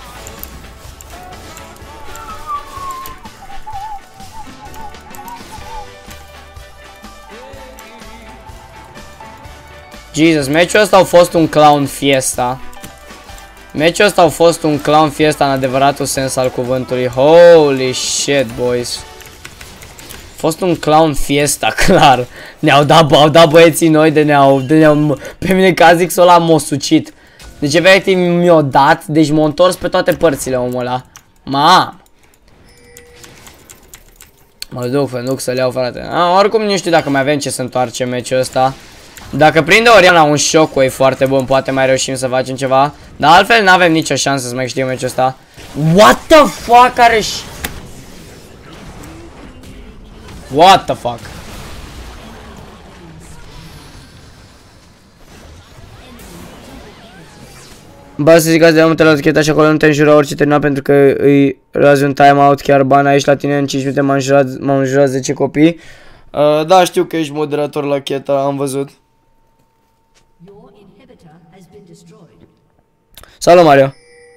Jesus, meciul ăsta a fost un clown fiesta. Meciul ăsta a fost un clown fiesta în adevăratul sens al cuvântului. Holy shit, boys. A fost un clown fiesta, clar. Au dat băieții noi pe mine Kha'Zix ăla m-a sucit. Deci efectiv mi-o dat, deci m-a întors pe toate părțile omul ăla. Mă duc să le iau, frate. Oricum nu știu dacă mai avem ce să întoarce meciul ăsta. Dacă prinde Oriana un shockwave foarte bun, poate mai reușim să facem ceva. Dar altfel n-avem nicio șansă să mai câștigăm meciul ăsta. What the fuck are What the fuck? Ba să zic azi de multe la eticheta și acolo nu te înjura orice termina pentru că îi razi un timeout chiar bani aici la tine în 5 minute m-am înjurat 10 copii. Da, știu că ești moderator la cheta, am văzut. Salut, Mario.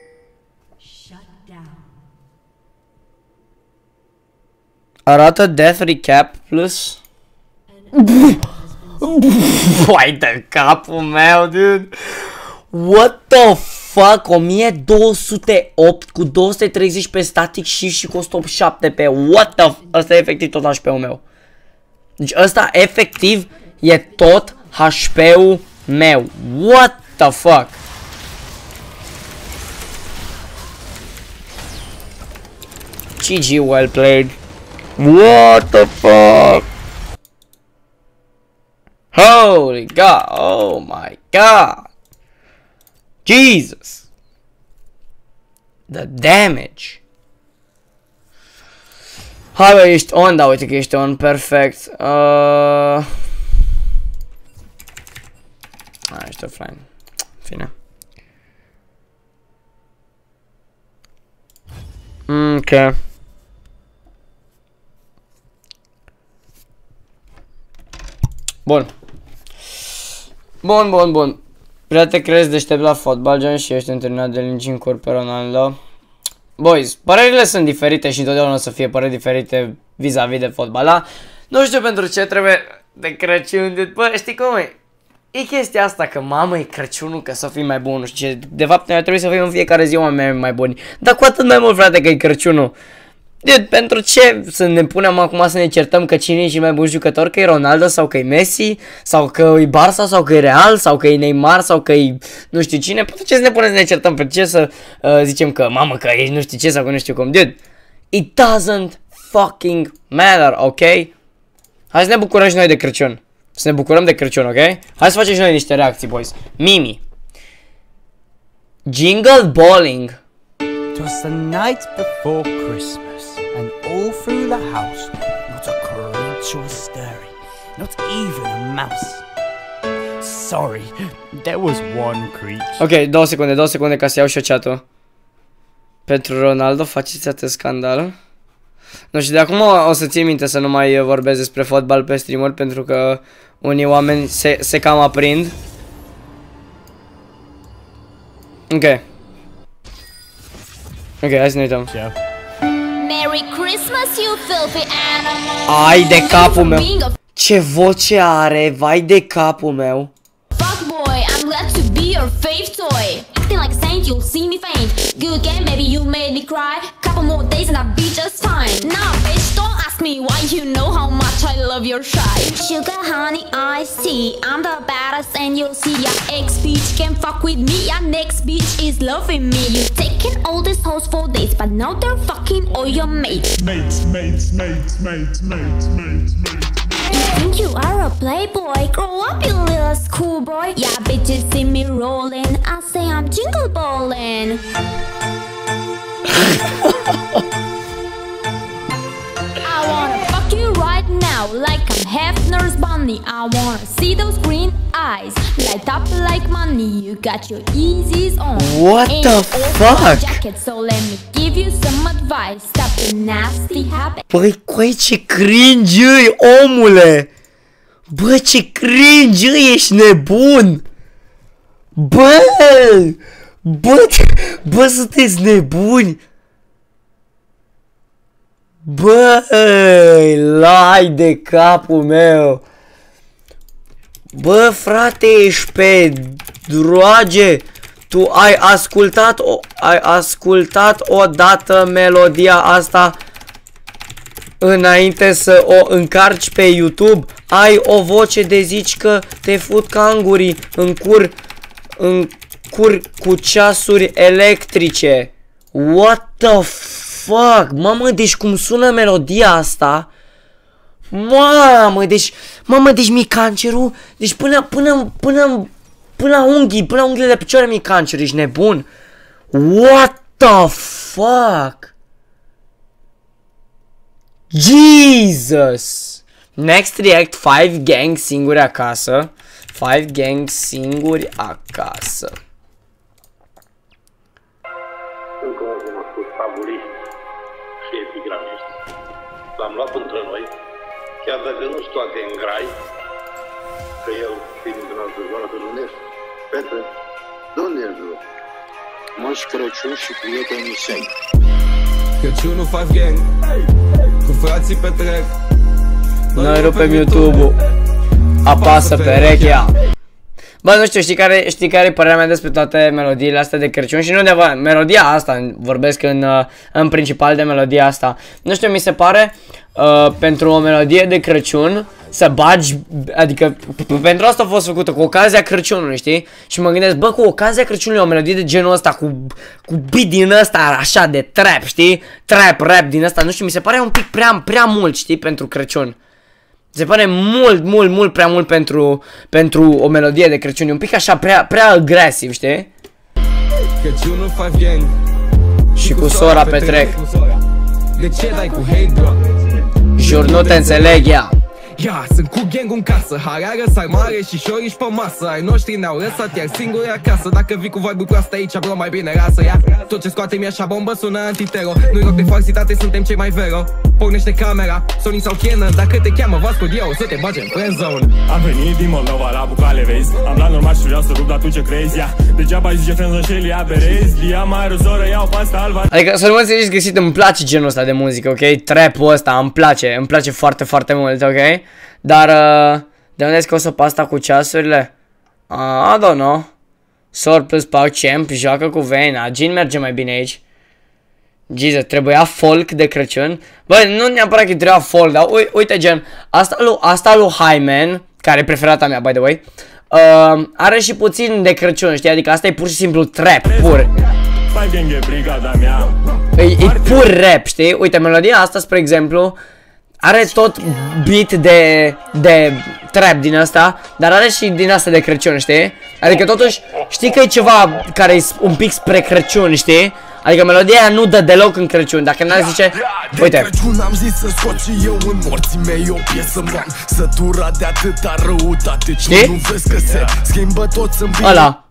Arată Death Recap plus. Vai de capul meu, dude. What the fuck? 1208 cu 230 pe static și cu 107 pe. What the f. Asta e efectiv tot HP-ul meu. Deci ăsta efectiv e tot HP-ul meu. What the fuck? GG, well played. What the fuck? Holy god. Oh my god. Jesus. The damage. Hai bă, ești on, da, uite că ești on, perfect. Ești offline. Fine. Ok. Bun. Bun. Prea te crezi deștept la fotbal, John, și ești întâlnit de lingi în cur pe Ronaldo. Boys, părerile sunt diferite și întotdeauna o să fie păreri diferite vis-a-vis de fotbal, da? Nu știu pentru ce trebuie de Crăciun, bă, știi cum e? E chestia asta că, mamă, e Crăciunul, că să fii mai bun, nu știu ce. De fapt, noi trebuie să fim în fiecare zi oameni mai buni. Dar cu atât mai mult, frate, că e Crăciunul. Dude, pentru ce să ne punem acum să ne certăm că cine e cel mai bun jucător, că e Ronaldo sau că e Messi, sau că e Barça, sau că e Real, sau că e Neymar, sau că e nu știu cine? Pentru ce să ne punem să ne certăm? Pentru ce să zicem că, mamă, că e nu știu ce sau că nu știu cum? Dude, it doesn't fucking matter, ok? Hai să ne bucurăm și noi de Crăciun. Să ne bucurăm de Crăciun, ok? Hai să facem și noi niște reacții, boys. Mimi. Jingle balling. It was the night before Christmas, and all through the house, not a creature was stirring, not even a mouse. Sorry, there was one creature. Ok, 2 secunde ca să iau și chat-ul. Pentru Ronaldo, faceți atât scandal. Nu știu, de acum o să ții minte să nu mai vorbesc despre fotbal pe stream-uri, pentru că unii oameni se cam aprind. Ok. Ok, hai să ne uităm. Merry Christmas, you filthy animal. Ai de capul meu. Ce voce are, vai de capul meu. Fuck boy, I'm glad to be your fave toy. Acting like a saint, you'll see me faint. Good game, maybe you made me cry. Couple more days and I'll be just fine. Nah, bitch, don't ask me why. You know how much I love your shy. Sugar, honey, I see I'm the baddest and you'll see your ex-bitch can fuck with me. Your next bitch is loving me. You taking all these hoes for dates, but now they're fucking all your mates. Mates. You think you are a playboy? Grow up, you little schoolboy. Yeah, bitches see me rolling. I say I'm jingle balling. I wanna fuck you right now, like I'm Hefner's bunny. I wanna see those green eyes light up like money. You got your Yeezys on. What Ain't the no fuck? jacket, so let me give you some advice. Stop the nasty habit. Păi, ce cringe-i, omule! Bă, ce cringe-i, ești nebun! Bă, sunteți nebuni! Băi, lai de capul meu! Bă, frate, ești pe droage! Tu ai ascultat odată melodia asta înainte să o încarci pe YouTube? Ai o voce de zici că te fut cangurii în cur cu ceasuri electrice. What the fuck? Mamă, deci cum sună melodia asta? Mamă, deci mi-e cancerul. Deci până la unghiile de picioare mi-e cancer, ești nebun? What the fuck? Jesus! Next react, 5 gang singuri acasă. 5 gang singuri acasă. Încă un cunoscut fabulist și epigramist. L-am luat între noi, chiar dacă nu-s toate în grai, că el, fiind din altă zonă, te numești. Petre, de unde ești, bro? Moș Crăciun și prietenii săi. Crăciunul 5 gang, cu frații petrec. Noi rupem YouTube-ul. Apasă perechea. Bă, nu știu, știi care e părerea mea despre toate melodiile astea de Crăciun? Și nu de melodia asta, vorbesc în principal de melodia asta. Nu știu, mi se pare pentru o melodie de Crăciun să bagi, adică pentru asta a fost făcută, cu ocazia Crăciunului, știi? Și mă gândesc, bă, cu ocazia Crăciunului o melodie de genul ăsta, cu beat din ăsta așa de trap, știi? Trap, rap din ăsta, nu știu, mi se pare un pic prea mult, știi, pentru Crăciun. Se pare mult prea mult pentru o melodie de Crăciun. E un pic așa prea agresiv, știi? Crăciunul 5 gang și cu sora petrec. De ce dai cu hate, bro? Jur, nu te înțeleg, ia. Ia, sunt cu gang-ul în casă, harară, sarmare și șoriși pe masă. Ai noștri ne-au lăsat iar singuri acasă. Dacă vii cu vorbe proaste aici, bro, mai bine rasă, ia. Tot ce scoatem e așa bombă, sună antitero. Nu-i loc de falsitate, suntem cei mai vero. Pornește camera, Sony sau Canon. Dacă te cheamă Vasco Dio, să te bage în friendzone. Am venit din Moldova la Bucale, vezi. Am luat normal și vreau să rup, dar tu ce crezi, ia. Degeaba zice friendzone și el ia berezi. Lia mai are o soră, iau pasta alba. Adică să nu mă înțelegi greșit, îmi place genul ăsta de muzică, ok? Trap-ul ăsta îmi place foarte mult, ok? Dar, de unde ai scos-o pe asta cu ceasurile? I don't know. Sor plus Pac Champ joacă cu Vena. Gin merge mai bine aici. Jesus, trebuia folk de Crăciun. Băi, nu neapărat că trebuia folk, dar uite gen, asta lui Hyman, care e preferata mea, by the way, are și puțin de Crăciun, știi? Adică asta e pur și simplu trap, pur. E pur rap, știi? Uite, melodia asta, spre exemplu, are tot beat de trap din asta, dar are și din asta de Crăciun, știi? Adică totuși, știi că e ceva care e un pic spre Crăciun, știi? Adică melodia aia nu dă deloc în Crăciun. Dacă n-ar zice, uite. Crăciun am zis să scot și eu în morții mei o piesă, man. Sătura de atâta răutate, ce nu vezi că se schimbă toți în bine. Ăla.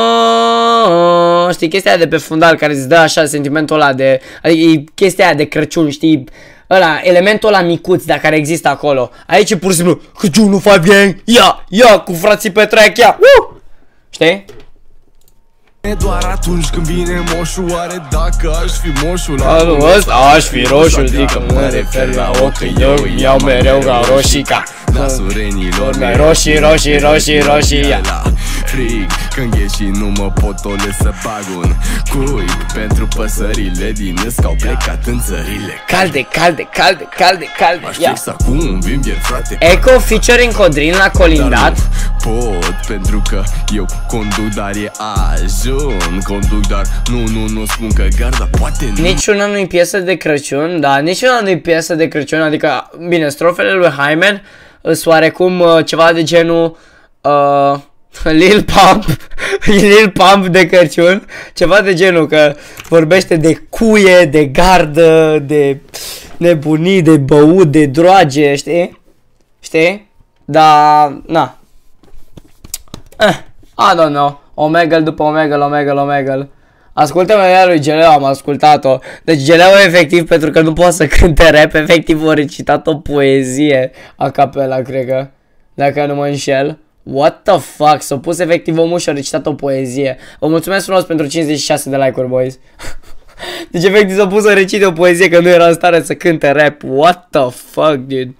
Știi, chestia aia de pe fundal care îți dă așa sentimentul ăla de, adică e chestia aia de Crăciun, știi? Ăla, elementul ăla micuț, dar care există acolo. Aici e pur și simplu Crăciunul 5 gang, ia, cu frații petrec, ia, știi? Doar atunci când vine moșul, oare dacă aș fi moșul? Anul ăsta aș fi roșul, zic că mă refer la ochii, eu îi iau mereu ca roșica. Nasul renilor mai roșii, frig când ieși și nu mă potole să bag un cuib pentru păsările din ăsc au plecat în țările calde. Aș fix acum vin vieri, frate. Eco featuring Codrin la colindat. Pot pentru că eu conduc, dar e ajun. Conduc, dar nu spun că garda poate nu. Niciuna nu-i piesă de Crăciun, da, niciuna nu-i piesă de Crăciun. Adică, bine, strofele lui Hymen îs oarecum ceva de genul Lil Pump de Crăciun. Ceva de genul că vorbește de cuie, de gardă, de nebunii, de băut, de droage, știi? Știi? Dar, na. I don't know. Omegle după Omegle. Ascultă-mă ea lui Geleu, am ascultat-o. Deci Geleu efectiv, pentru că nu poate să cânte rap, efectiv a recitat o poezie a capela, cred că. Dacă nu mă înșel. What the fuck? S-a pus efectiv omul și a recitat o poezie. Vă mulțumesc frumos pentru 56 de like-uri, boys. Deci efectiv s-a pus să recite o poezie că nu era în stare să cânte rap. What the fuck, dude?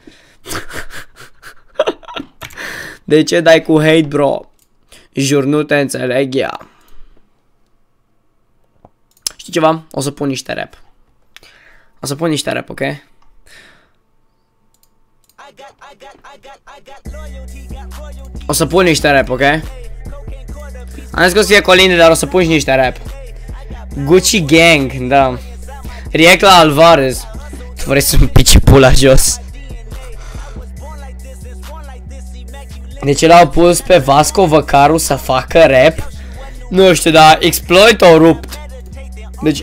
De ce dai cu hate, bro? Jur, nu te înțeleg ea. Știi ceva? O să pun niște rap. Ok? O să pun niște rap, ok? Am zis că o să fie colinde, dar o să pun și niște rap. Gucci Gang, da. React la Alvarez. Tu vrei să-mi pici pula jos. Deci l-au pus pe Vasco Văcaru să facă rap. Nu știu, dar Exploit o rupt. Deci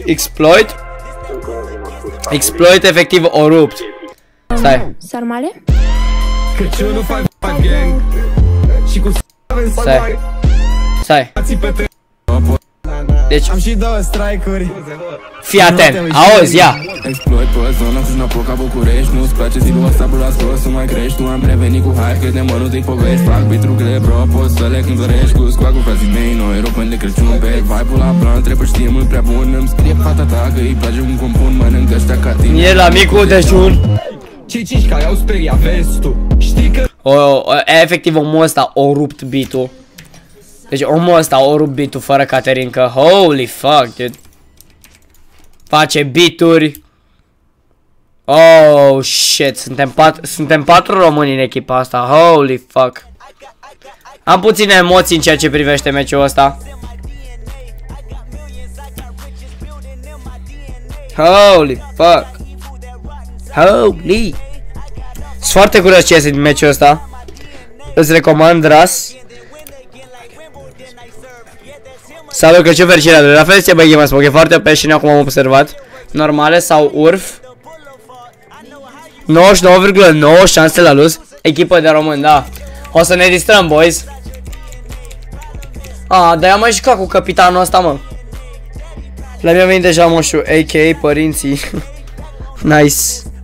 Exploit efectiv o rupt. Stai. Sarmale? Crăciunul 5 gang și cu Stai. Deci am și 2 strike-uri. Fii atent, auzi, ia. Exploit pe zona Cluj-Napoca, București. Nu-ți place zilul ăsta, bă, la scos să mai crești. Tu am prevenit cu hype, crede-mă, nu te-i povești. Fac bitrucele, bro, poți să le cântărești. Cu scoat cu frații mei, noi europeni de Crăciun. Pe vibe-ul la plan, trebuie știe mult prea bun. Îmi scrie fata ta că îi place cum compun. Mănâncă ăștia ca tine. E la micul dejun. Cei 5 care au speriat vestul. Știi că efectiv omul ăsta o rupt beat-ul. Deci omul ăsta o rupt beat-ul fără Caterinca. Holy fuck, dude. Face beat-uri. Oh shit, suntem 4 români în echipa asta. Holy fuck. Am puține emoții în ceea ce privește meciul ăsta. Holy fuck. Holy. Sunt foarte curios ce iese din meciul ăsta. Îți recomand Ras. Salut, Crăciun fericit. La fel ce băi Game Smoke, e foarte OP și acum am observat. Normale sau URF. 99,9 șanse la luz. Echipă de români, da. O să ne distrăm, boys. Dar i-am mai jucat cu capitanul ăsta, mă. La mine a venit deja moșul, a.k.a. părinții. Nice.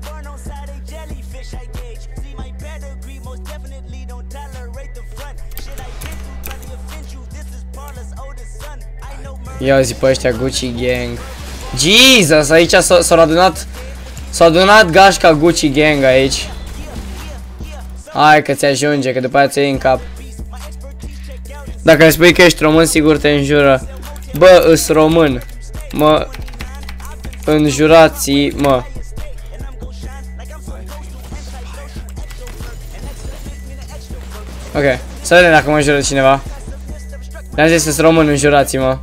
Ia zi pe ăștia Gucci Gang. Jesus, aici s-a adunat gașca Gucci Gang aici. Hai că ți ajunge, că după aia ți iei în cap. Dacă îmi spui că ești român, sigur te înjură. Bă, îs român. Mă înjurați, mă. Ok, să vedem dacă mă înjură cineva. Le-am zis că-s român, înjurați-mă.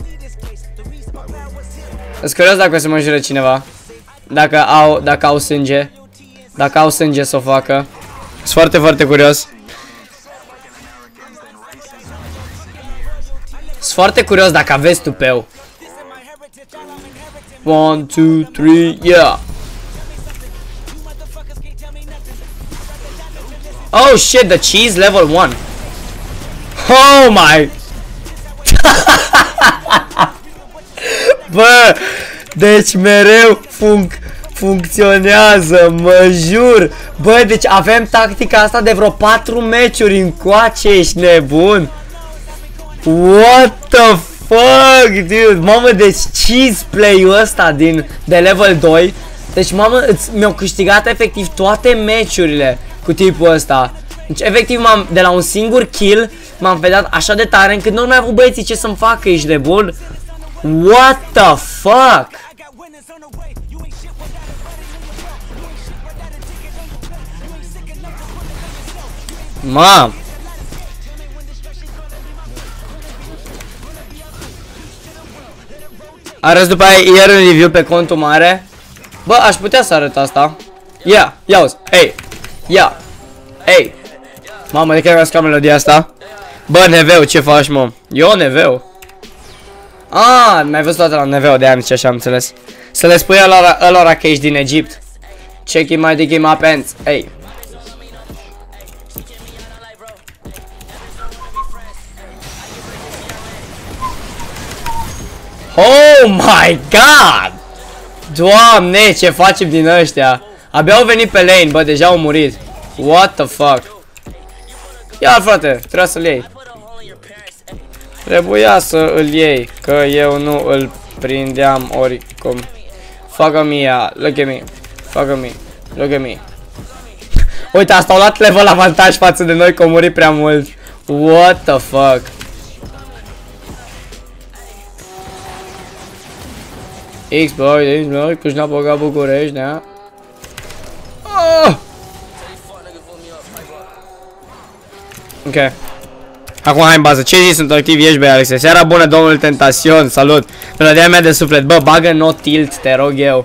Îs curios dacă o să mă înjure cineva. Dacă au sânge. Dacă au sânge să o facă. Sunt foarte, foarte curios. Sunt foarte curios dacă aveți tupeu. 1, 2, 3, yeah. Oh shit, the cheese level 1. Oh my. Bă, deci mereu funcționează, mă jur. Bă, deci avem tactica asta de vreo 4 meciuri încoace, ești nebun. What the fuck, dude. Mamă, deci cheese play-ul ăsta de level 2. Deci, mamă, mi-au câștigat efectiv toate meciurile cu tipul ăsta. Deci efectiv de la un singur kill m-am vedat așa de tare încât nu mai avut băieții ce să-mi facă, ești de bun? What the fuck? Mam. Arăți după aia ieri în review pe contul mare. Bă, aș putea să arăt asta. Ia, ia-uzi, ei. Ia, ei. Mamă, de care vreau melodia asta? Bă, Neveu, ce faci, mă? Eu, Neveu? Ah, mi-ai văzut toată la Neveu, de-aia am zis așa, am înțeles. Să le spui ălora că ești din Egipt. Check my dick in my pants, ei. Oh my god! Doamne, ce facem din ăștia? Abia au venit pe lane, bă, deja au murit. What the fuck? Ia, frate, trebuia să-l iei. Trebuia să îl iei, că eu nu îl prindeam oricum. Fuck me, look at me. Fuck me, look at me. Uite, asta au luat level avantaj față de noi, că au murit prea mult. What the fuck? X-Boy, Câșna Boga București, da? Ok. Acum hai în bază. Ce zi sunt activ ești, băi, Alexe? Seara bună, domnul Tentacion, salut. Melodia mea de suflet. Bă, bagă no tilt, te rog eu.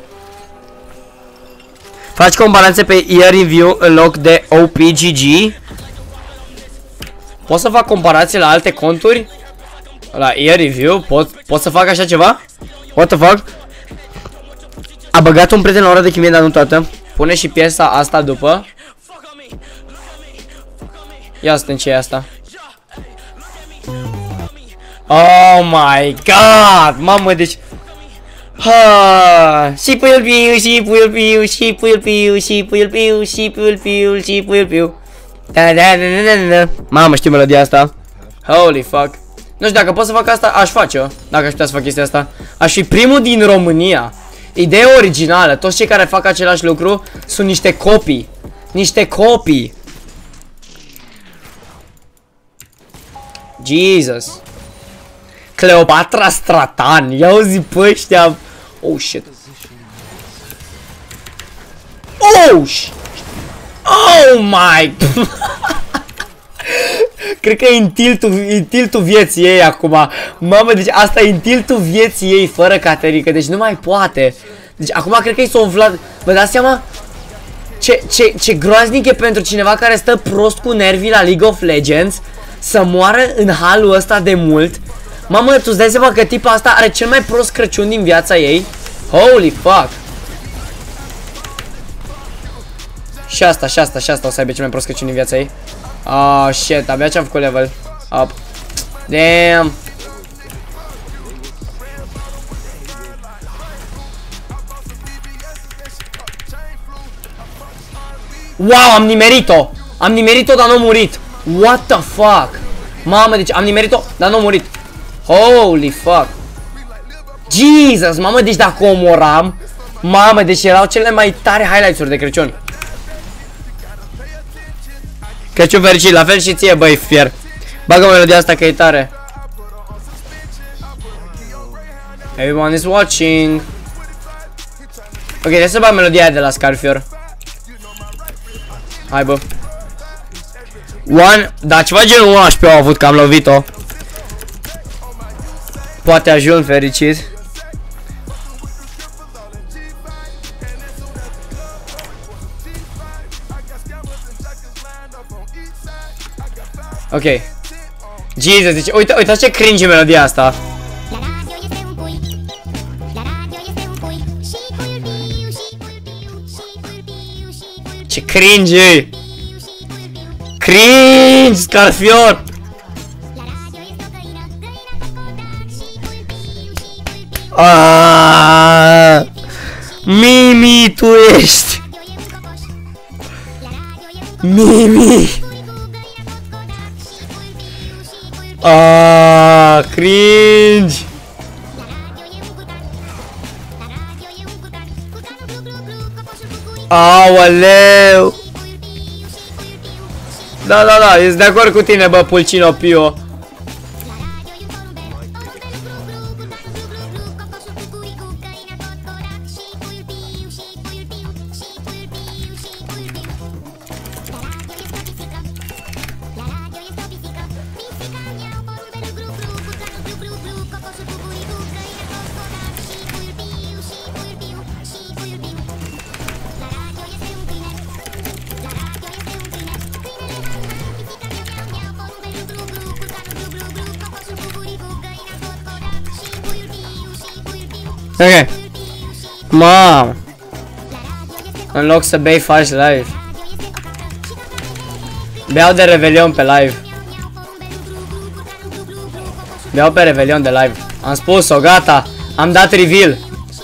Faci comparație pe year review în loc de OPGG? Pot să fac comparație la alte conturi? La year review? Pot să fac așa ceva? What the fuck? A băgat un prieten la ora de chimie, dar nu toată. Pune și piesa asta după. Ia să ce e asta. Oh my god! Mamă, deci... Și puiul piu, și puiul piu, și puiul piu, și puiul piu, și puiul piu, și puiul piu. Mamă, știu melodia asta. Holy fuck. Nu știu, dacă pot să fac asta, aș face-o. Dacă aș putea să fac chestia asta. Aș fi primul din România. Idee originală. Toți cei care fac același lucru sunt niște copii. Niște copii. Jesus. Cleopatra Stratan. Ia uzi pe ăștia. Oh shit. Oh shit. Oh my. Cred că e în tiltul vieții ei acum. Mamă, deci asta e în tiltul vieții ei fără Caterica. Deci nu mai poate. Deci acum cred că i s-a umflat. Vă dați seama? Ce groaznic e pentru cineva care stă prost cu nervii la League of Legends să moară în halul ăsta de mult. Mamă, tu-ți dai seama că tipa asta are cel mai prost Crăciun din viața ei? Holy fuck. Și asta o să aibă cel mai prost Crăciun din viața ei. Oh shit, abia ce-am făcut level up. Damn. Wow, am nimerit-o. Am nimerit-o, dar nu am murit. What the fuck? Mamă, deci am nimerit-o, dar nu am murit. Holy fuck. Jesus, mamă, deci dacă o omoram. Mamă, deci erau cele mai tare highlights-uri de Crăciun. Crăciun fericit, la fel și ție, băi, fier. Bagă melodia asta că e tare. Everyone is watching. Ok, trebuie să bag melodia aia de la Scarfior. Hai, bă. One, dar ceva genul 11 au avut, că am lovit-o. Poate ajung fericit. Ok. Jesus, deci uite ce cringe melodia asta. Ce cringe! Cringe, Scarfior! Mimi, tu ești! Mimi! Cringe! Aoleu! Da, ești de acord cu tine, bă, Pulcino Pio. Ok. Mamă. În loc să bei, faci live. Beau de Revelion pe live. Beau pe Revelion de live. Am spus-o, gata. Am dat reveal.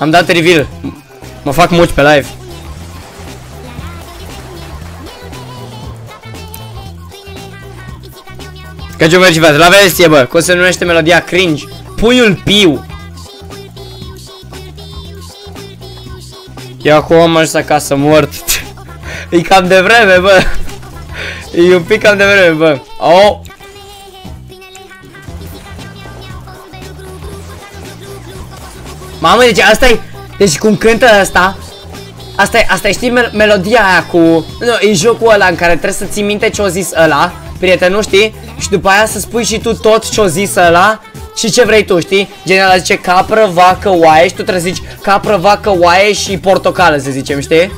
Mă fac muci pe live. Căciu mergi, frate, la vestie, bă. Cum se numește melodia? Cringe. Puiul Piu. Eu acum am ajuns acasă mort. E cam de vreme, bă. E un pic cam de vreme, bă. Oh. Mamă, deci asta e. Deci cum cântă asta. Asta e, știi, melodia aia cu. Nu, e jocul ăla în care trebuie să ții minte ce-o zis ăla, prietenul, știi? Și după aia să spui și tu tot ce-o zis ăla și ce vrei tu, știi? General zice capră, vacă, oaie și tu trebuie să zici capră, vacă, oaie și portocală, să zicem, știi?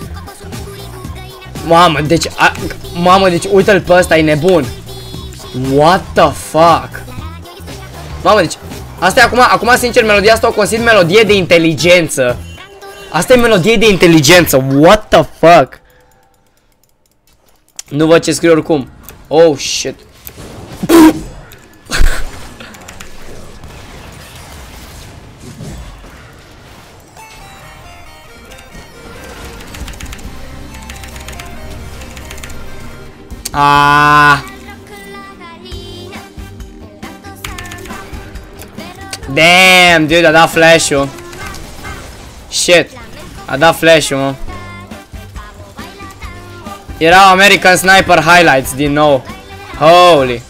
Mamă, deci uite-l pe ăsta, e nebun. What the fuck? Mamă, deci asta e acum sincer, melodia asta o consider melodie de inteligență. Asta e melodie de inteligență. What the fuck? Nu văd ce scrie oricum. Oh shit. Damn, dude, a dat flash-ul. Shit. A dat flash-ul, mă. Erau American Sniper Highlights din nou. Holy.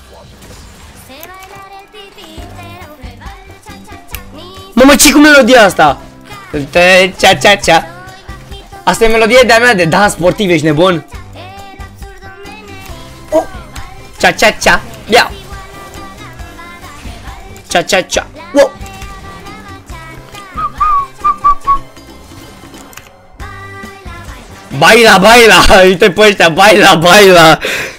Mamă, ce cu melodia asta? Cia. Asta e melodie de-a mea de dans sportiv, ești nebun? Cia. Ia. Cia. Wow. Baila, uite pe ăștia, baila.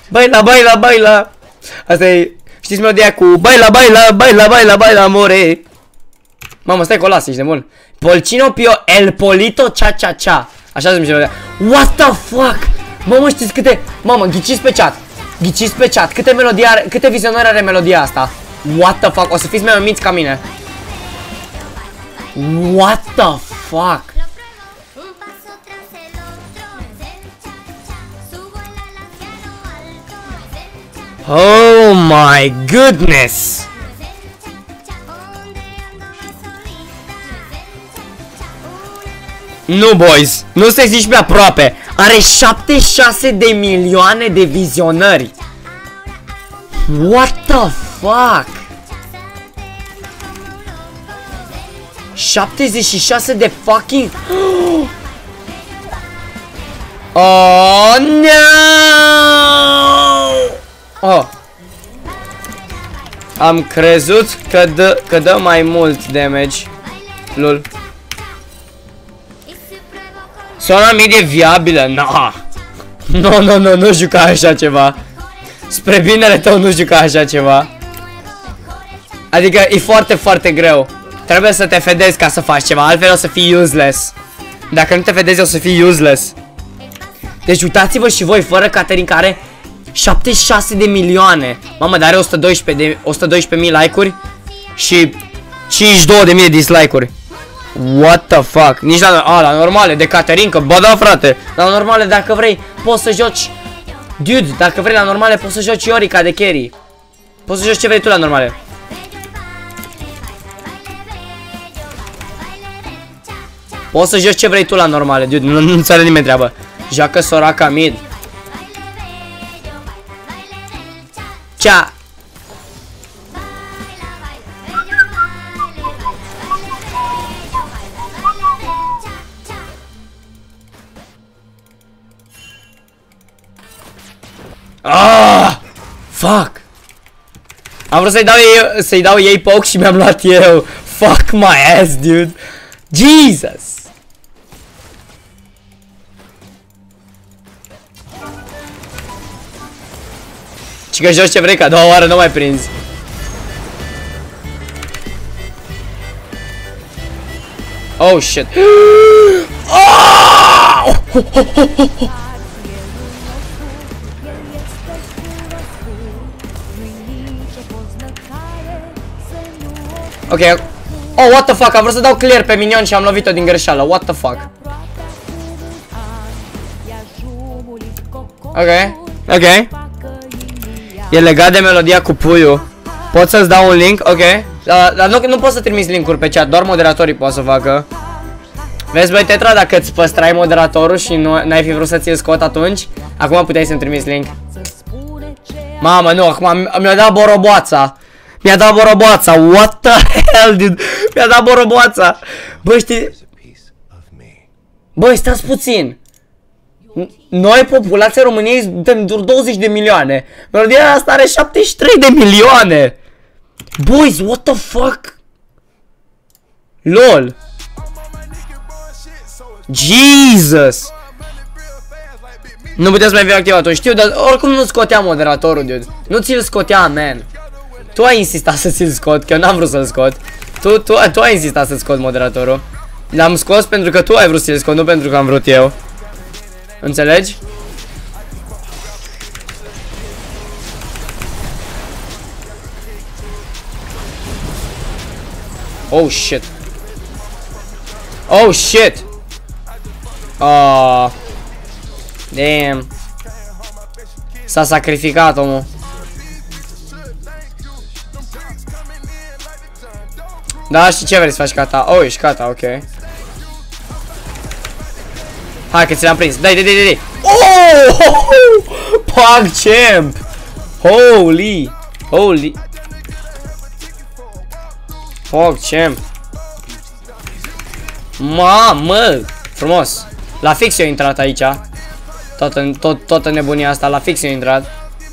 Asta e, știți melodia cu baila, amore. Mamă, stai că o las, ești nebun. Pulcino Pio, El Polito, Cia. Așa se numește melodia. What the fuck? Mamă, știți câte, mamă, ghiciți pe chat, câte vizionări are melodia asta? What the fuck? O să fiți mai uimiți ca mine. What the fuck? Oh my goodness! Nu, boys, nu se zici pe aproape. Are 76 de milioane de vizionări. What the fuck? 76 de fucking... Oh no! Oh. Am crezut că dă mai mult damage. Lol. Zona medie viabilă. Nu juca așa ceva. Spre binele tău nu juca așa ceva. Adică e foarte, foarte greu. Trebuie să te fedezi ca să faci ceva, altfel o să fii useless. Dacă nu te fedezi o să fii useless. Deci uitați-vă și voi, fără Caterin, care 76 de milioane. Mamă, dar are 112.000 like-uri și 52.000 de dislike-uri. What the fuck? Nici la normale de Caterin, că bă da, frate. La normale, dacă vrei, poți să joci. Dude, dacă vrei la normale, poți să joci Iorica de carry. Poți să joci ce vrei tu la normale. Poți să joci ce vrei tu la normale, dude, nu înțeleg nimeni treabă. Joacă Soraka mid. Cha. Ah! Fuck! Am vrut să-i dau ei poke și mi-am luat eu. Fuck my ass, dude. Jesus! Și că joci ce vrei, că a doua oară nu mai prinzi. Oh shit. Oh! Ok. Oh, what the fuck, am vrut să dau clear pe minion și am lovit-o din greșeală. What the fuck. Ok. E legat de melodia cu puiul. Pot să-ți dau un link? Ok. Dar nu poți să trimiți link-uri pe chat, doar moderatorii pot să facă. Vezi, băi, Tetra, dacă îți păstrai moderatorul și n-ai fi vrut să ți-l scot atunci, acum puteai să-mi trimiți link. Mamă, nu, acum mi-a dat boroboața. Mi-a dat boroboața, what the hell, dude? Mi-a dat boroboața. Băi, știi... Băi, stați puțin. Noi, populația României, suntem doar 20 de milioane. Melodia asta are 73 de milioane. Boys, what the fuck? LOL. Jesus. Nu puteți mai fi activat-o, știu, dar oricum nu scotea moderatorul, dude. Nu ți-l scotea, man. Tu ai insistat să ți-l scot, că eu n-am vrut să-l scot. Tu ai insistat să-ți scot moderatorul. L-am scos pentru că tu ai vrut să-l scot, nu pentru că am vrut eu. Înțelegi? Oh shit. Oh shit. Oh. Damn. S-a sacrificat omul. Da, și ce vrei să faci, Cata? Oh, ești Cata, ok. Hai că ți l-am prins. Dai. Oh! PogChamp! Holy! PogChamp! Mamă! Frumos! La fix eu intrat aici. Toată nebunia asta, la fix eu intrat.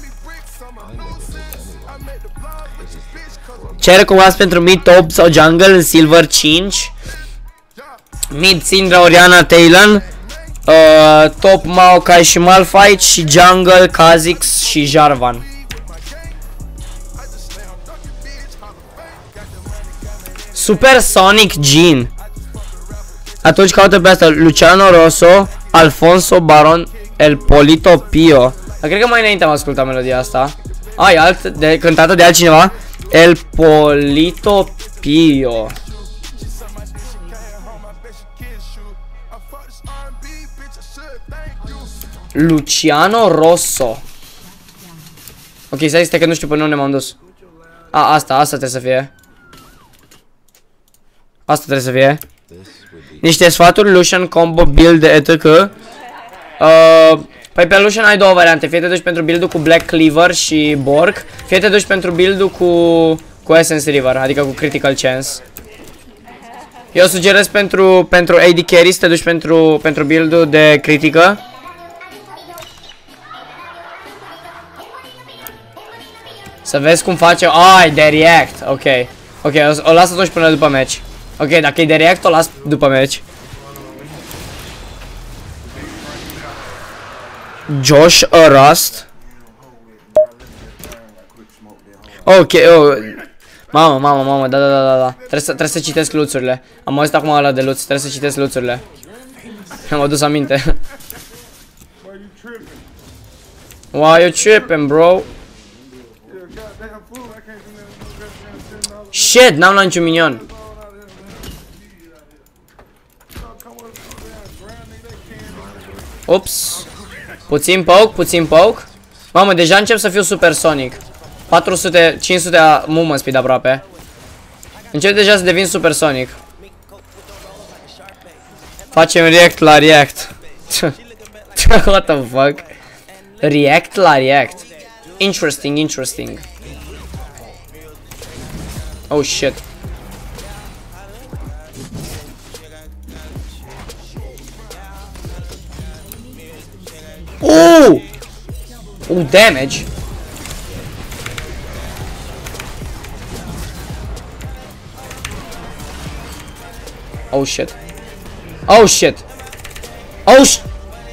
Ce recomandați pentru mid, top sau jungle în Silver 5? Mid, Syndra, Orianna, Talon. Top, Maokai și Malphite. Și jungle, Kha'Zix și Jarvan. Supersonic Jhin. Atunci caută pe asta Luciano Rosso, Alfonso Baron, El Polito Pio. Dar cred că mai înainte am ascultat melodia asta. Ai cântată de altcineva. El Polito Pio. Luciano Rosso. Ok, stai că nu știu până unde m-am dus. Asta trebuie să fie. Asta trebuie să fie. Niște sfaturi, Lucian, combo, build, etc. Păi pe Lucian ai două variante. Fie te duci pentru build-ul cu Black Cleaver și Borg, fie te duci pentru build-ul cu Essence River, adică cu Critical Chance. Eu sugerez pentru AD Carry să te duci pentru build-ul de critică. Să vezi cum face. Ai, de react. Ok, o las atunci până după match. Ok, dacă e de react, o las după match. Josh Rust. Ok, mamă, da. Trebuie să citesc luțurile. Am auzit acum ăla de luț, trebuie să citesc luțurile. Mi-am adus aminte. Why you tripping, bro? Shit, n-am luat niciun minion. Ups. Puțin poke. Mamă, deja încep să fiu supersonic. 500 movement speed aproape. Încep deja să devin supersonic. Facem react la react. What the fuck? React la react. interesting. Oh shit. Oh! Oh, damage. Oh shit. Oh shit. Oh sh...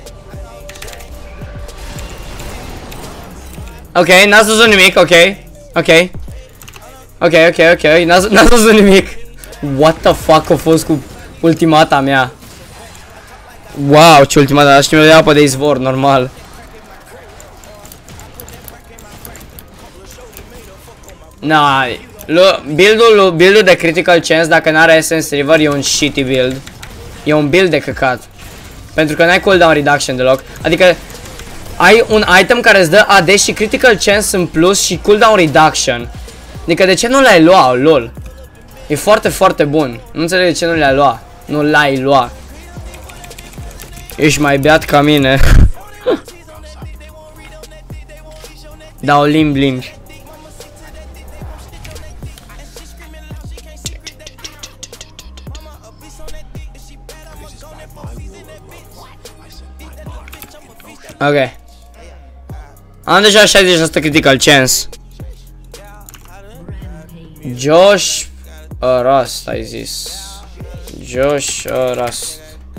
Ok, n-ați văzut nimic, ok. N-ați văzut nimic. What the fuck a fost cu ultimata mea? Wow, ce ultimata, știu de apă de izvor, normal. Na, build-ul de Critical Chance, dacă n-are Essence River, e un shitty build. E un build de căcat. Pentru că n-ai cooldown reduction deloc. Adică ai un item care îți dă AD și Critical Chance în plus și cooldown reduction. Adică de ce nu l-ai luat, lol? E foarte, foarte bun. Nu înțeleg de ce nu l-ai luat. Nu l-ai luat. Ești mai beat ca mine. Dau limbi. Ok. Am deja 60% Critical Chance. Josh Rust, ai zis. Josh Rust.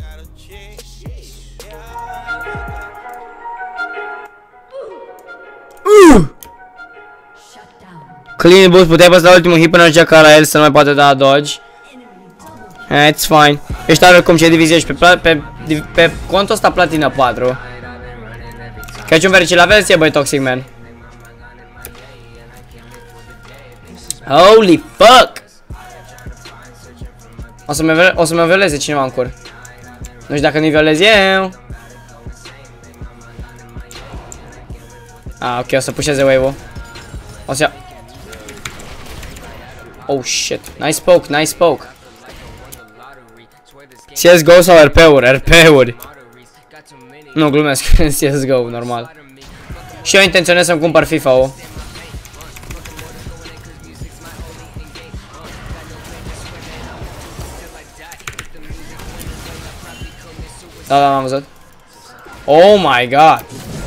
Clean boost, puteai păstra ultimul hit până ajungea la el să nu mai poate da dodge. It's fine. Ești tare cum ce divizie ești pe contul ăsta platina 4. Crăciun fericit la fel, băi Toxic Man. Holy fuck! O să mă violeze cineva în cur. Nu știu dacă nu-i violez eu. Ah, ok, o să pușeze wave-ul. O să ia... Oh shit, nice poke. CSGO sau RP-uri? Nu, glumesc, CSGO, normal. Și eu intenționez să-mi cumpăr FIFA-ul. Da, n-am văzut. Oh my god.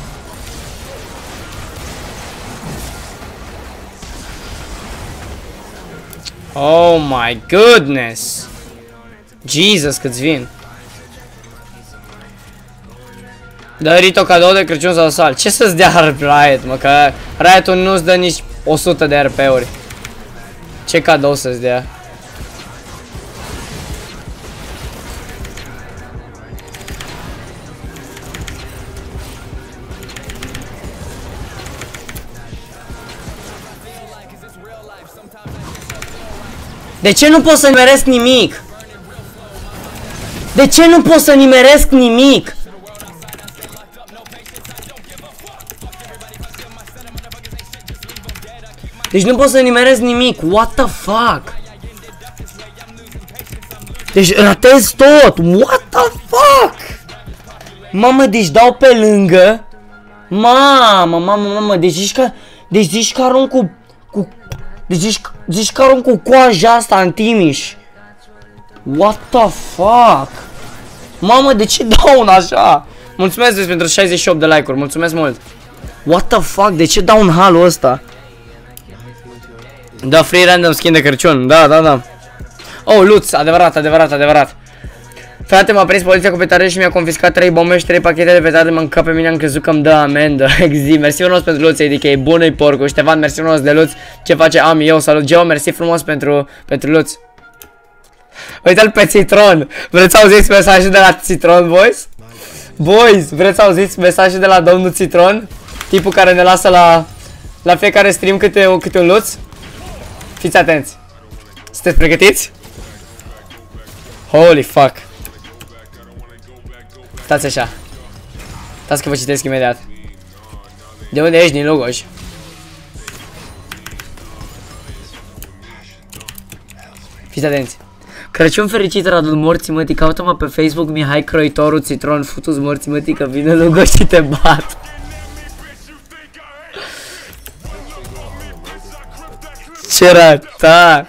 Oh my goodness. Jesus, câți vin. Dă Rito cadou de Crăciun sau sal. Ce să-ți dea Riot, mă, că Riot-ul nu-ți dă nici 100 de RP-uri. Ce cadou să-ți dea? De ce nu pot să nimeresc nimic? De ce nu pot să nimeresc nimic? Deci nu pot să nimeresc nimic. What the fuck? Deci ratez tot. What the fuck? Mamă, deci dau pe lângă. Mamă. Deci zici că arunc cu... Deci zici că arunc cu coaja asta în Timiș. What the fuck? Mamă, de ce dau așa? Mulțumesc pentru 68 de like-uri, mulțumesc mult. What the fuck, de ce dau în halul ăsta? Da, free random skin de Crăciun, da. Oh, Lutz, adevărat. Frate, m-a prins poliția cu petarde și mi-a confiscat 3 bombe și 3 pachete de petarde, m-a încăpat pe mine, am crezut că îmi dă amendă. Exi, mersi frumos pentru Lutz, adică e bună-i porcu. Ștefan, mersi frumos de Lutz. Ce face Ami? Eu, salut, Geo, mersi frumos pentru Lutz. Uite-l pe Citron. Vreți să auziți mesajul de la Citron, boys? Boys, vreți să auziți mesajul de la domnul Citron? Tipul care ne lasă la fiecare stream câte un Lutz? Fiți atenți. Sunteți pregătiți? Holy fuck. Stați așa. Stați că vă citesc imediat. De unde ești? Din Lugoj. Fiți atenți. Crăciun fericit, Radul morții mătii. Caută-mă pe Facebook, Mihai Croitoru, Citron, futu-ți morții mătii, că vine Lugoj și te bat. Ce ratat!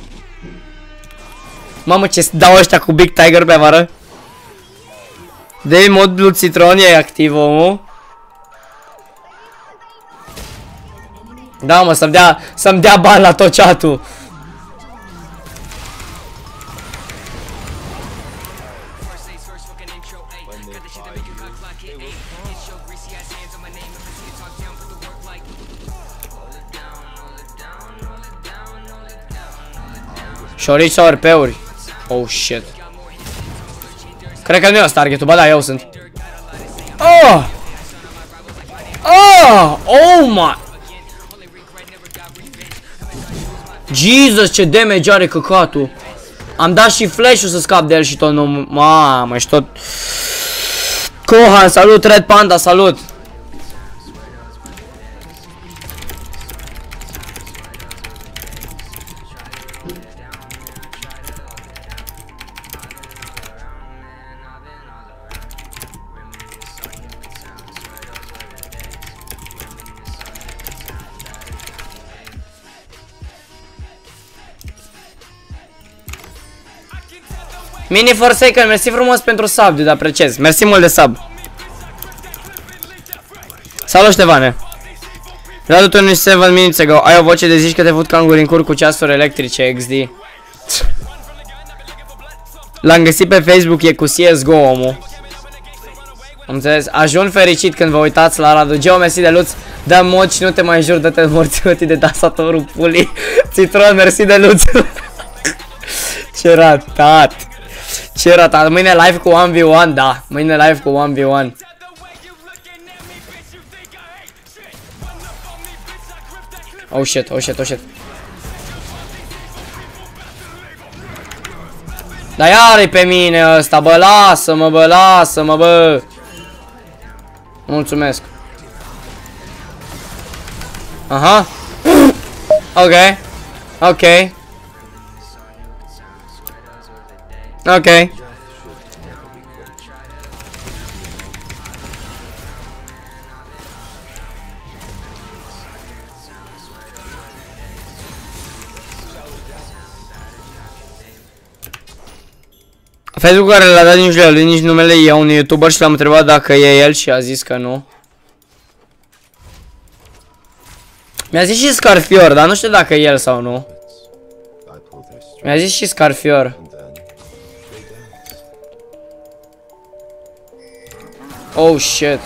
Mamă, ce dau ăștia cu Big Tiger pe afară? De mod Blue Citron e activ, omul. Da, mă, să-mi dea bani la tot chat-ul. Șorici sau RP-uri? Oh, shit. Cred că nu e ăsta targetul, ba da, eu sunt. Oh! Oh! Oh my! Jesus, ce damage are căcatul. Am dat și flash-ul să scap de el și tot nu... Mamă, și tot... Kohan, salut, Red Panda, salut! Mini Forsaken, mersi frumos pentru sub, dude, apreciez. Mersi mult de sub. Salut, Ștefane. Radu 27 minutes ago. Ai o voce de zici că te fut canguri în cur cu ceasuri electrice, XD. L-am găsit pe Facebook, e cu CSGO, omul. Am înțeles. Ajun fericit când vă uitați la Radu. Geo, mersi de luț. Dă mod și nu te mai jur, dă-te morții de tasatorul pulii. Citron, mersi de luț. Ce ratat. Ce ratat. Mâine live cu 1v1, da. Mâine live cu 1v1. Oh shit, oh shit, oh shit. Dar iar e pe mine ăsta, bă, lasă-mă, bă, lasă-mă, bă. Mulțumesc. Aha. Ok. Ok. Ok. Facebook care l-a dat nici lui, nici numele e unui YouTuber și l-am întrebat dacă e el și a zis că nu. Mi-a zis și Scarfior, dar nu știu dacă e el sau nu. Mi-a zis și Scarfior. Oh shit.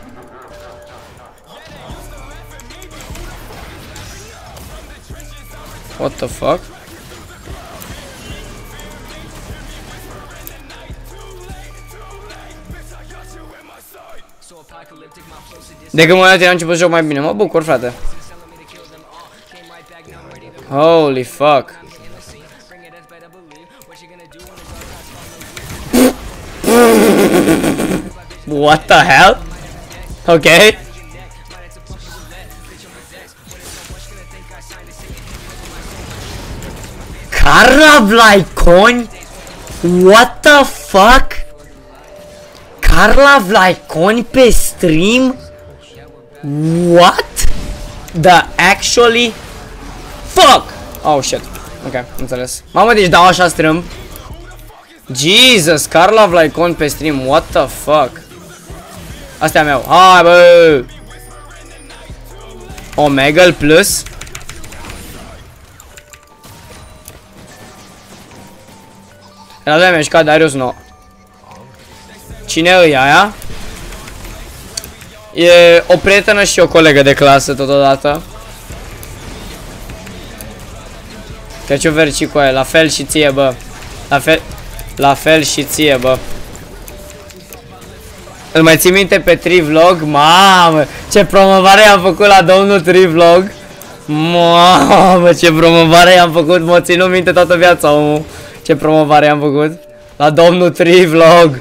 What the fuck? De când am început să joc mai bine, mă bucur, frate. Holy fuck. What the hell? Ok. Carla-Vlaiconi? What the fuck? Carla-Vlaiconi pe stream? What? The actually? Fuck! Oh shit. Ok, înțeles. Mamă, deci dau așa strâmb. Jesus, Carla-Vlaiconi pe stream. What the fuck? Asta e meu. Hai, bă! Omegle Plus. La doua mi-a jucat Darius 9. Cine e aia? E o prietenă și o colegă de clasă totodată. Căci o verci cu aia, la fel și ție, bă. La fel și ție, bă. Îl mai ții minte pe Trivlog? Mamă, ce promovare i-am făcut la domnul Trivlog. Mamă, ce promovare i-am făcut. Mă țin minte toată viața, omul. Ce promovare i-am făcut la domnul Trivlog.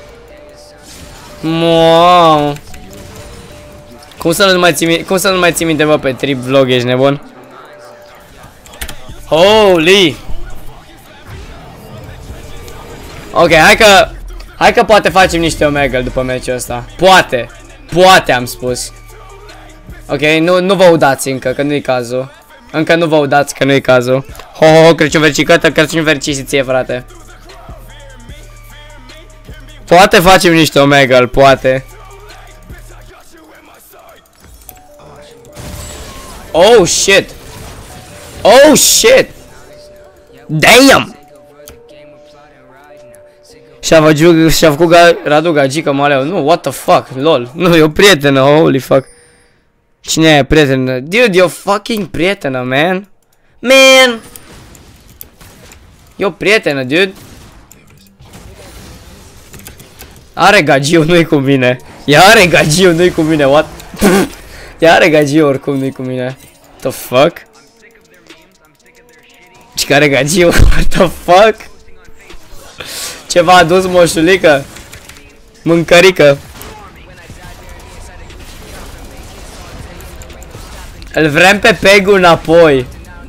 Mamă. Cum să nu mai ții minte, bă, pe Trivlog, ești nebun? Holy. Ok, hai că poate facem niște Omegle după meciul ăsta. Poate am spus. Ok, nu vă udați încă, că nu-i cazul. Încă nu vă udați, că nu e cazul. Ho, Crăciun vercicătă, Crăciun verci și ție, frate. Poate facem niște Omegle, poate. Oh, shit. Oh, shit. Damn. Și-a făcut Radu gagică, maleu. Nu, what the fuck, lol. Nu, e o prietenă, holy fuck. Cine e prietenă? Dude, e o fucking prietenă, man. Man. E o prietenă, dude. Are gagiu, nu-i cu mine. Ea are gagiu, nu-i cu mine, what? Ea are gagiu, oricum nu-i cu mine. The fuck? Și care gagiu, what the fuck? Ce v-a adus moșulică? Mâncărică. Îl vrem pe Pegu înapoi.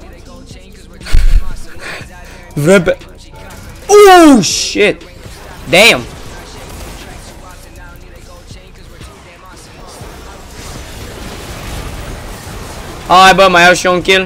Vrem pe... shit. Damn. Hai bă, mai iau și eu un kill.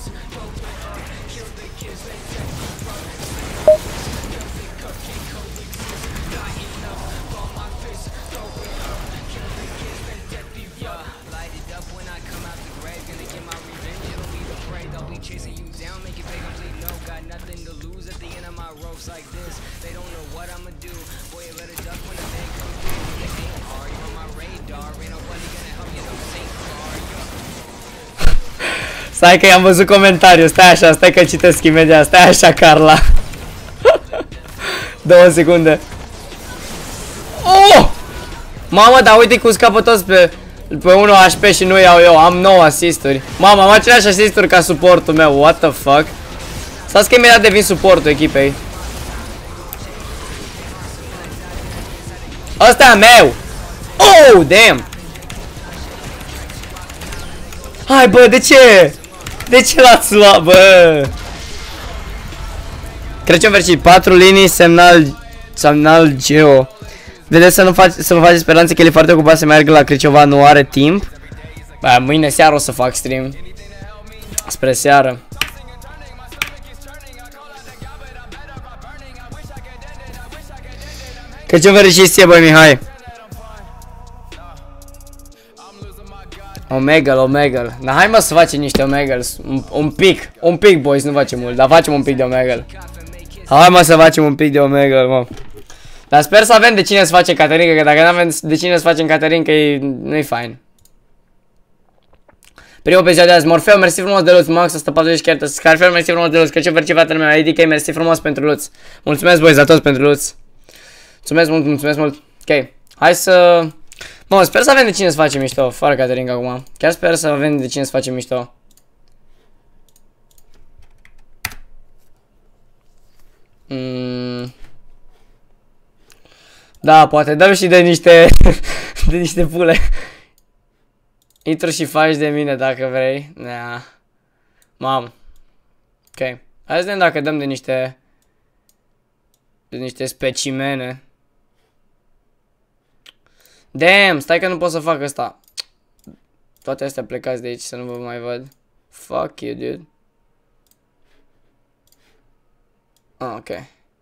Stai că i-am văzut comentariul, stai așa, stai că citesc imediat, stai așa, Carla. 2 secunde. Oh! Mamă, dar uite cum scapă toți pe 1 HP și nu iau eu, am 9 asisturi. Mamă, am aceleași asisturi ca suportul meu, what the fuck? Stați că imediat devin suportul echipei. Ăsta e meu! Oh, damn! Hai bă, de ce? De ce l-ați luat, bă? Crăciun fericit, 4 linii, semnal geo. Vedeți să vă faceți speranțe că el e foarte ocupat să meargă la Criciova, nu are timp. Bă, mâine seară o să fac stream. Spre seară. Crăciun fericit ție, băi, Mihai. Omegle. Dar hai mă să facem niște Omegles. Un pic, boys, nu facem mult, dar facem un pic de Omegle. Hai mă să facem un pic de Omegle, mă. Dar sper să avem de cine să facem Caterinca, că dacă nu avem de cine să facem Caterinca, nu-i fain. Primul pe ziua de azi, Morfeu, mersi frumos de luț, Max 140 chiar, Scarfel, mersi frumos de luț, Crăciun fericit, fratele meu, ADK, mersi frumos pentru luț. Mulțumesc, boys, la toți pentru luț. Mulțumesc mult. Ok, hai să... Mă, sper să avem de cine să facem mișto, fără Caterinca acum. Chiar sper să avem de cine să facem mișto. Da, poate dăm și de niște... de niște pule. Intru și faci de mine dacă vrei. Nea. Mamă. Ok. Hai să vedem dacă dăm de niște... de niște specimene. Damn, stai că nu pot să fac asta. Toate astea plecați de aici să nu vă mai văd. Fuck you, dude. Ah, ok.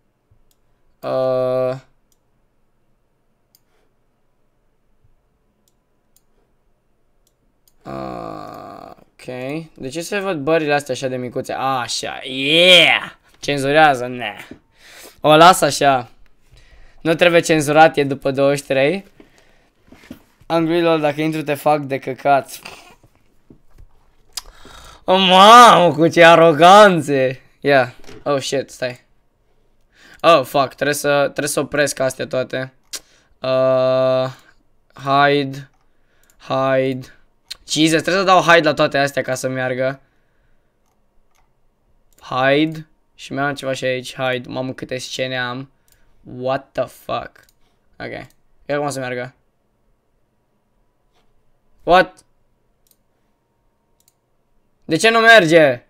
Ok. De ce se văd bările astea așa de micuțe? Așa, yeah! Cenzurează, ne. O las așa. Nu trebuie cenzurat, e după 23. Angrilor, dacă intru te fac de căcat. Oh, mamă, cu ce aroganțe. Yeah. Oh, shit, stai. Oh, fuck, trebuie să opresc astea toate. Hide. Jesus, trebuie să dau hide la toate astea ca să meargă. Hide. Și mai am ceva și aici, hide. Mamă, câte scene am. What the fuck. Ok. Ia cum o să meargă. What? De ce nu merge?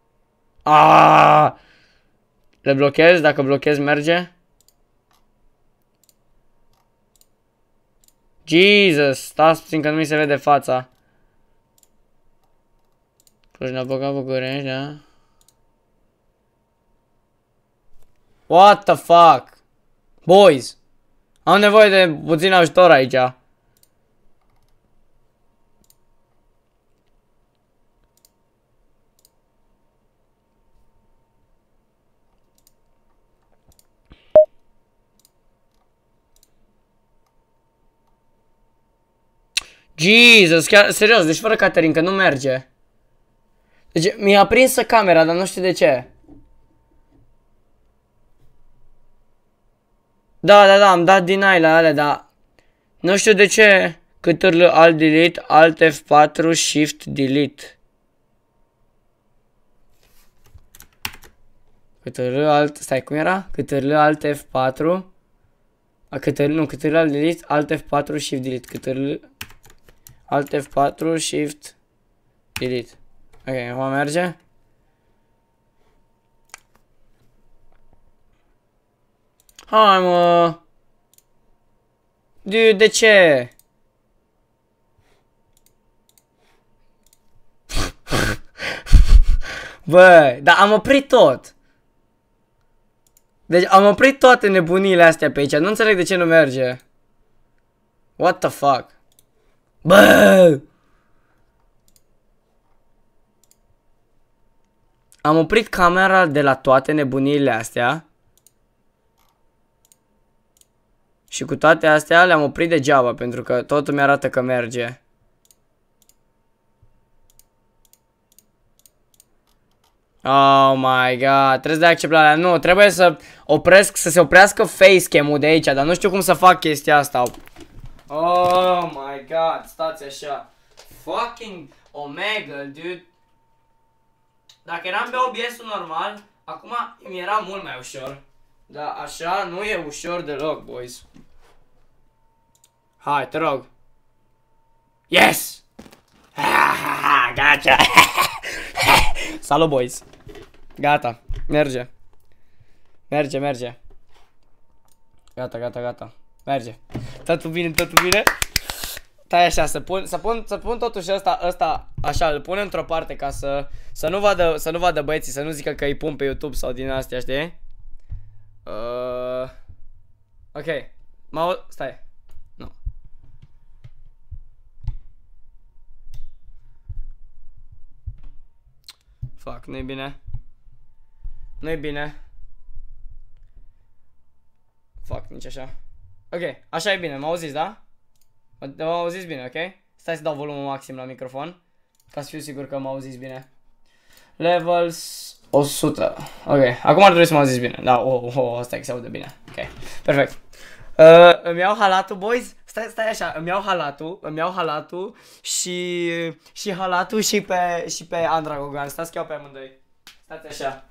Le blochez? Dacă blochez merge? Jesus, stați puțin că nu mi se vede fața. Cluj-Napoca, București, da? What the fuck? Boys! Am nevoie de puțin ajutor aici. Jesus, chiar, serios, deci fără Caterin, că nu merge. Deci mi-a prinsă camera, dar nu știu de ce. Da, am dat deny la alea, dar nu știu de ce. Ctrl Alt Delete, Alt F4, Shift Delete. Ctrl Alt, stai, cum era? Ctrl Alt F4. Ctrl Alt Delete, Alt F4, Shift Delete. Ctrl Alt F4, Shift Delete. Ok, acum merge. Hai mă. Dude, de ce? Bă, dar am oprit tot. Deci am oprit toate nebunile astea pe aici. Nu înțeleg de ce nu merge. What the fuck? Bă! Am oprit camera de la toate nebunile astea. Și cu toate astea le-am oprit degeaba, pentru că totul mi-arată că merge. Oh my god, trebuie să dai accept la alea. Nu, trebuie să opresc, să se oprească facecam-ul de aici, dar nu știu cum să fac chestia asta. Oh my god, stați așa. Fucking Omegle, dude. Dacă eram pe OBS-ul normal, acum mi era mult mai ușor. Dar așa nu e ușor deloc, boys. Hai, te rog. Yes! Gata! Salut, boys! Gata, merge. Merge. Gata. Merge. Totul bine. Stai așa, să pun totuși ăsta așa, îl pun într-o parte ca să nu vadă băieții, să nu zică că îi pun pe YouTube sau din astea, știi? Ok. Stai. Nu. Fuck, nu-i bine. Nu-i bine. Fuck, nici așa. Ok, așa e bine, mă auziți, da? Mă auziți bine, ok? Stai să dau volumul maxim la microfon, ca să fiu sigur că mă auziți bine. Levels 100. Ok, acum ar trebui să mă auziți bine. Da, asta e că se aude bine. Ok, perfect. Îmi iau halatul, boys. Stai așa, îmi iau halatul și halatul și pe Andra Gogan. Stați că iau pe amândoi. Stați așa.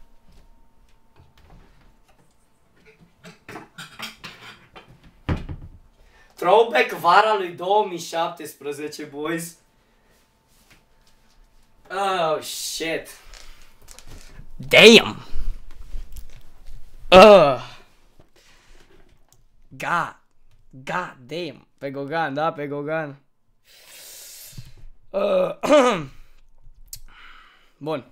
Throwback vara lui 2017, boys. Oh, shit. Damn. God damn. Pe Gogan, da, pe Gogan. Bun.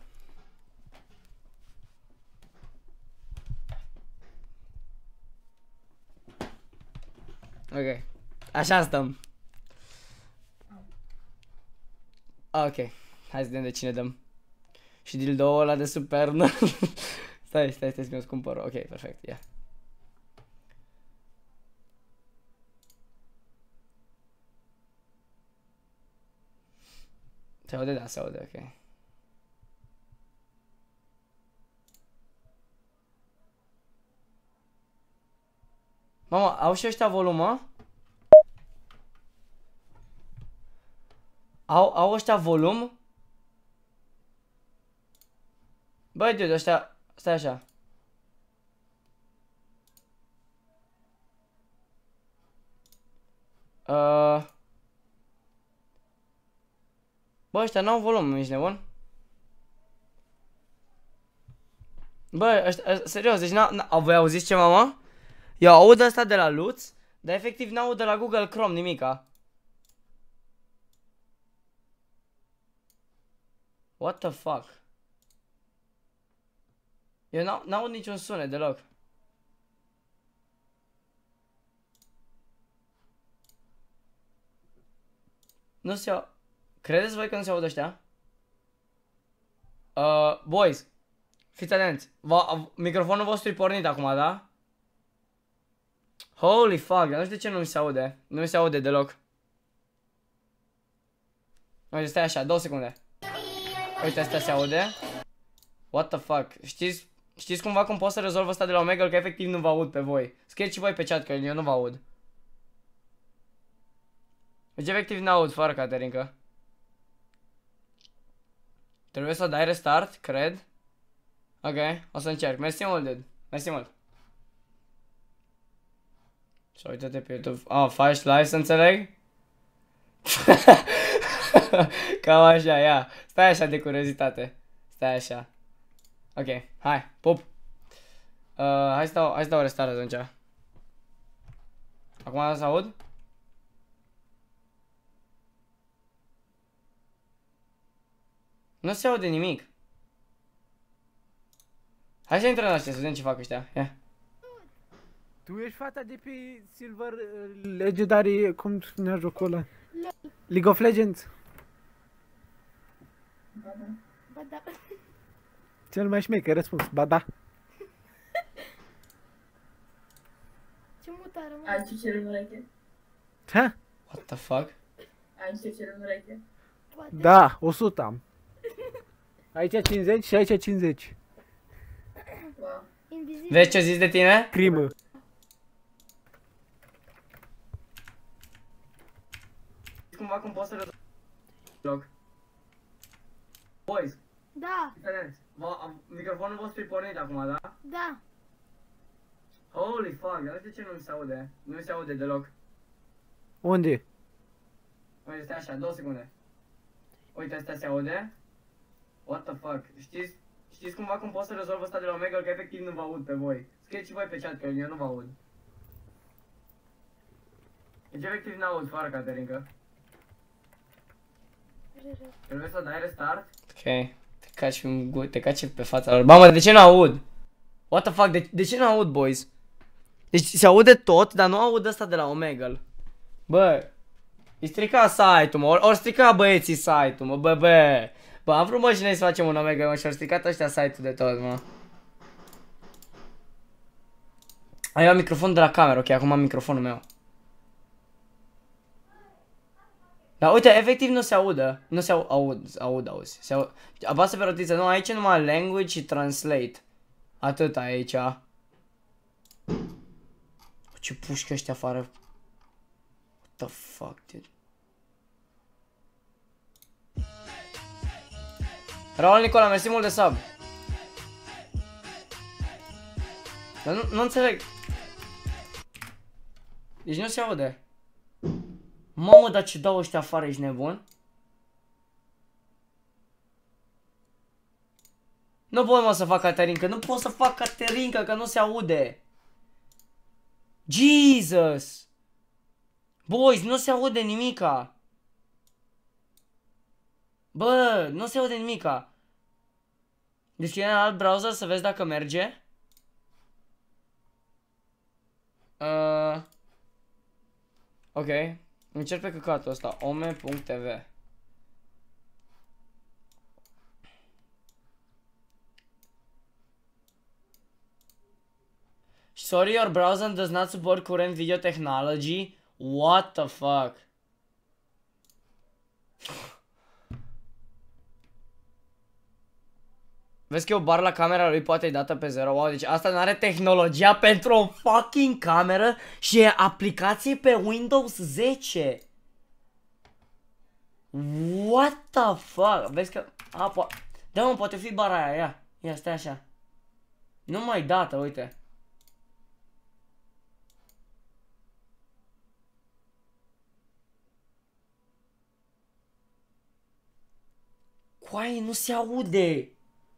Ok. Așa stăm. Ok. Hai să vedem de cine dăm. Și dildo-ul ăla de supernă. Stai să mi-o cumpăr. Ok, perfect, ia. Se aude? Da, se aude, ok. Mama, au și ăștia volum, mă? Au ăștia volum? Băi, dude, ăștia... Stai așa. Bă, ăștia n-au volum, ești nebun? Bă, ăștia, serios, deci voi auziți ceva, mă? Eu aud asta de la Lutz, dar efectiv n-aud de la Google Chrome nimica. What the fuck? Eu n-aud niciun sunet deloc. Nu se au... Credeți voi că nu se aud ăștia? Boys, fiți atenți. Microfonul vostru e pornit acum, da? Holy fuck, dar nu știu de ce nu mi se aude. Nu mi se aude deloc. Uite, stai așa, 2 secunde. Uite, astea se aude. What the fuck? Știți cumva cum pot să rezolv asta de la Omegle? Că efectiv nu vă aud pe voi. Scrieți și voi pe chat că eu nu vă aud. Deci efectiv n-aud fără Caterinca. Trebuie să dai restart, cred. Ok, o să încerc. Mersi mult, dude. Mersi mult. Și uite-te pe YouTube. Faci live să înțeleg? Cam așa, ia. Stai așa de curiozitate. Stai așa. Ok, hai, pup. Hai să dau restart atunci. Acum să aud? Nu se aude nimic. Hai să intrăm în astea, să vedem ce fac ăștia. Ia. Tu ești fata de pe Silver Legendary, cum spunea jocul ăla? League of Legends? Ba da. Ba da. Cel mai șmecher răspuns, ba da. Ce mutare, mă? Ai ce în ureche? Ha? What the fuck? Ai ce în ureche? Da, 100 am. Aici 50 și aici 50. Wow. Vezi ce zici de tine? Crimă. Cumva cum poți să rezolv. Boys. Da. Microfonul vostru e pornit acum, da? Da. Holy fuck, dar nu știu ce nu mi se aude. Nu mi se aude deloc. Unde? Uite, stai așa, 2 secunde. Uite, astea se aude. What the fuck? Știți cumva cum pot să rezolv asta de la Omegle? Că efectiv nu vă aud pe voi. Scrieți și voi pe chat că eu nu vă aud. Deci efectiv n-aud fără Caterinca. Trebuie să dai restart. Ok. Te caci pe fața lor. Mamă, de ce n-aud? What the fuck? De ce n-aud, boys? Deci se aude tot, dar nu aud asta de la Omegle. Bă, îi strica site-ul, mă. Ori strica băieții site-ul, mă. Bă, am vrut, mă, și noi să facem un Omegle, mă, și ori stricat ăștia site-ul de tot, mă. Eu am microfonul de la cameră, ok, acum am microfonul meu. Dar uite, efectiv nu se audă. Nu se auzi. Apasă pe rotiță, nu, aici numai language și translate. Atât aici. Ce pușcă ăștia afară. What the fuck, dude. Raul Nicola, mersi mult de sub. Dar nu înțeleg. Deci nu se aude. Mamă, dar ce dau ăștia afară, ești nebun? Nu pot, mă, să fac Caterinca, nu pot să fac Caterinca, că nu se aude. Jesus! Boys, nu se aude nimica. Bă, nu se aude nimica. Deschide în alt browser să vezi dacă merge. Ok. Încerc pe căcatul ăsta, ome.tv. Sorry, your browser does not support current video technology. What the fuck? Vezi că e o bară la camera lui, poate e dată pe 0. Wow, deci asta nu are tehnologia pentru o fucking cameră și e aplicație pe Windows 10. What the fuck? Vezi că... Da, mă, poate fi bara aia, ia stai așa. Nu mai dată, uite. Coaie, nu se aude.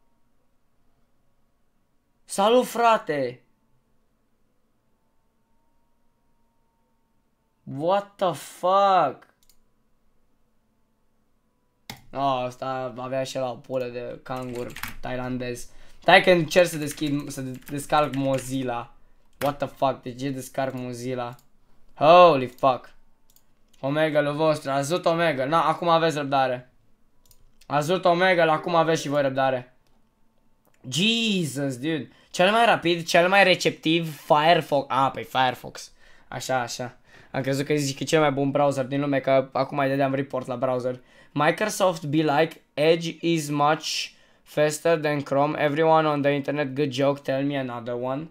Salut, frate. What the fuck? Asta avea și la o pulă de cangur tailandez. Stai că încerc să descarc Mozilla. What the fuck, de ce descarc Mozilla? Holy fuck. Omega-ul vostru, Azut Omega, na, acum aveți răbdare. Azut Omega, acum aveți și voi răbdare. Jesus, dude. Cel mai rapid, cel mai receptiv Firefox. Păi Firefox. Așa. Am crezut că zici că e cel mai bun browser din lume, că acum îi dădeam report la browser. Microsoft be like, Edge is much faster than Chrome. Everyone on the internet, good joke, tell me another one.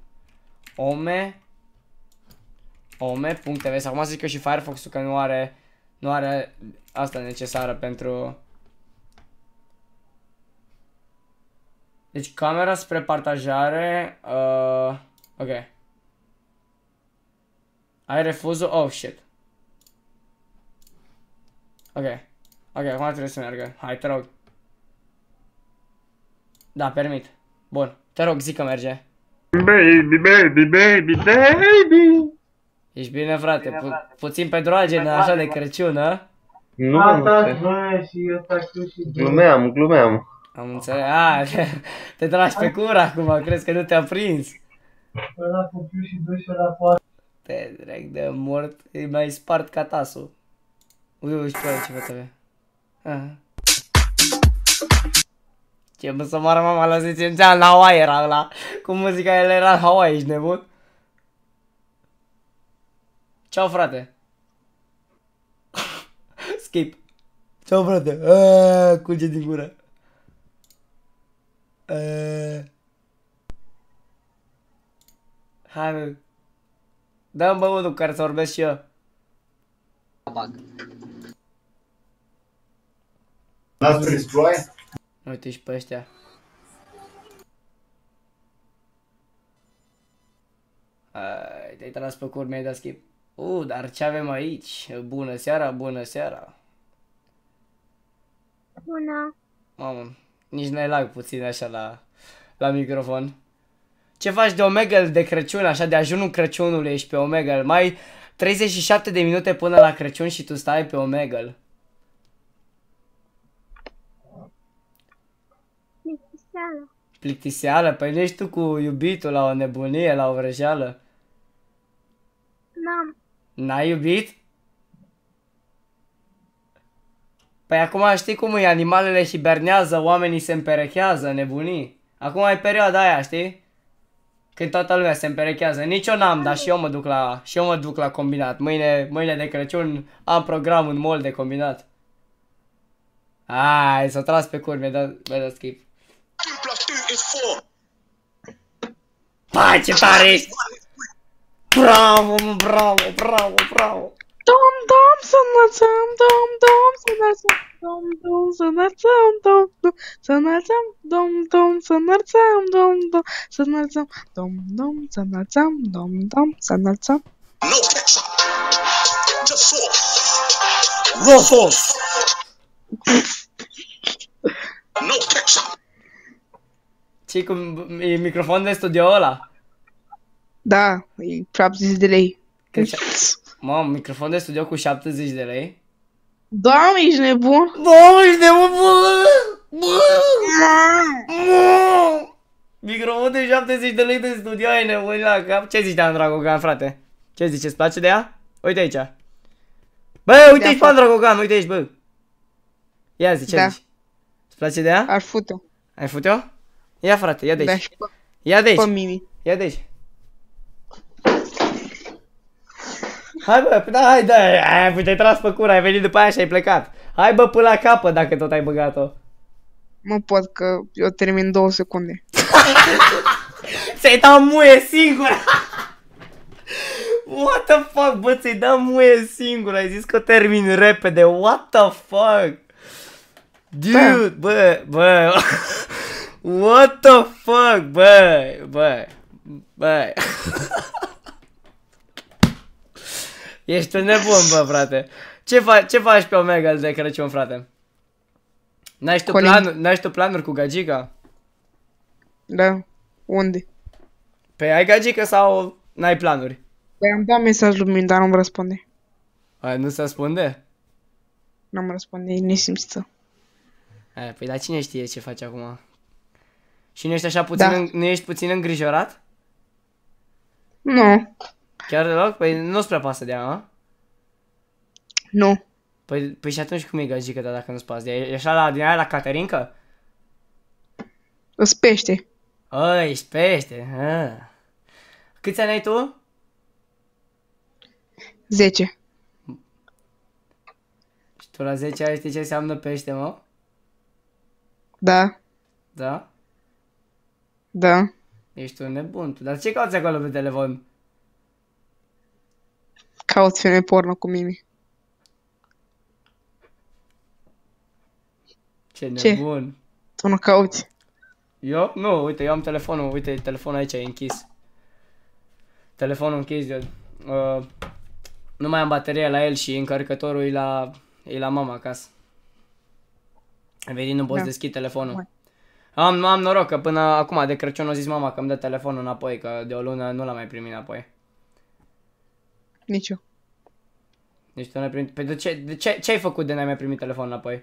Ome.tv. Acum zic că și Firefox-ul că nu are asta necesară pentru... Deci camera spre partajare, ok. Ai refuzul? Oh shit. Ok, acum trebuie să meargă. Hai, te rog. Da, permit. Bun, te rog, zi că merge. Baby. Ești bine, frate? Puțin pe droagene, așa de Crăciun, a? Nu, glumeam. Am înțeles. Te tragi pe cur acum, crezi că nu te-a prins? Ăla cu piu și duș ăla poate. Te drag de mort, îi mai spart catasul. Uite, ce vă Ce bă să moară mama la 10 ani, la Hawaii era ăla. Cu muzica el era în Hawaii, ești nebun? Ceau, frate. Skip. Ceau, frate. Curge din gură. Hai, mă. Dă-mi băutul care să vorbesc și eu. N-ați prins ploaie? Uite și pe ăștia. Te-ai tras pe cur, mi-ai dat skip. Dar ce avem aici? Bună seara, bună seara. Bună. Mamă, nici n-ai lag puțin așa la microfon. Ce faci de Omegle de Crăciun, așa de ajunul Crăciunului ești pe Omegle? Mai 37 de minute până la Crăciun și tu stai pe Omegle. Plictiseală. Plictiseală? Păi nu ești tu cu iubitul la o nebunie, la o vrăjeală? N-am. N-ai iubit? Păi acum știi cum e, animalele hibernează, oamenii se împerechează, nebunii. Acum e perioada aia, știi? Când toată lumea se împerechează. Nici eu n-am, dar și eu mă duc la combinat. Mâine de Crăciun am program în mall de combinat. Hai, s-a tras pe cur, mi-a dat skip. Pai, ce tare ești! Bravo, bravo, bravo, bravo! Dom, dom, să înălțăm, dom, dom, să înălțăm, dom, dom, să înălțăm, dom, dom, să înălțăm, dom, dom, să înălțăm, dom, dom, să înălțăm, dom, dom, să înălțăm, dom, dom, să înălțăm. No ketchup, just sauce. Raw sauce. No ketchup. Ce e microfon de studio ăla? Da, e 70 de lei. Mamă, microfon de studio cu 70 de lei? Doamne, ești nebun? Doamne, ești nebun, bă! Microfon de 70 de lei de studio, ai nebun la cap. Ce zici, Dan Dragogan, frate? Ce zici, îți place de ea? Uite aici. Bă, uite aici, Dan Dragogan, uite aici, bă. Ia zi, ce zici? Îți place de ea? Aș fute-o. Ai fute-o? Ia, frate, ia de aici. Ia de aici. Ia de aici. Hai bă, da, hai, da, te-ai tras pe cur, ai venit după aia și ai plecat. Hai bă, până la capăt dacă tot ai băgat-o. Nu pot că eu termin 2 secunde. Ți-ai dat muie singur. What the fuck, bă, ți-ai dat muie singur, ai zis că termin repede, what the fuck. Dude, bă, what the fuck, bă. Ești un nebun, bă, frate. Ce faci pe Omegle de Crăciun, frate? N-ai tu planuri cu gagica? Da. Unde? Păi ai gagică sau n-ai planuri? Păi am dat mesaj lui mine, dar nu-mi răspunde. Nu se răspunde? Nu-mi răspunde, e nesimțită. Păi dar cine știe ce faci acum? Și nu ești așa puțin, nu ești puțin îngrijorat? Nu. Chiar deloc? Păi nu-ți prea pasă de ea, a? Nu. Păi și atunci cum e gagică ta dacă nu-ți pasă de ea? E așa din aia la Caterinca? Îs pește. Ești pește. Câți ani ai tu? 10. Și tu la 10 ani știi ce înseamnă pește, mă? Da. Da? Da. Ești un nebun tu. Dar ce cauți acolo pe telefon? Caut filme porno cu Mimi. Ce nebun. Tu nu cauți? Eu? Nu, uite, eu am telefonul. Uite, telefonul aici e închis. Telefonul închis, eu. Nu mai am baterie la el și încărcătorul e la mama acasă. Vedi, nu poți deschide telefonul. Am noroc că până acum de Crăciun a zis mama că îmi dă telefonul înapoi, că de o lună nu l-am mai primit înapoi. Nici eu. Deci tu n-ai primit... Păi ce ai făcut de n-ai mai primit telefonul înapoi?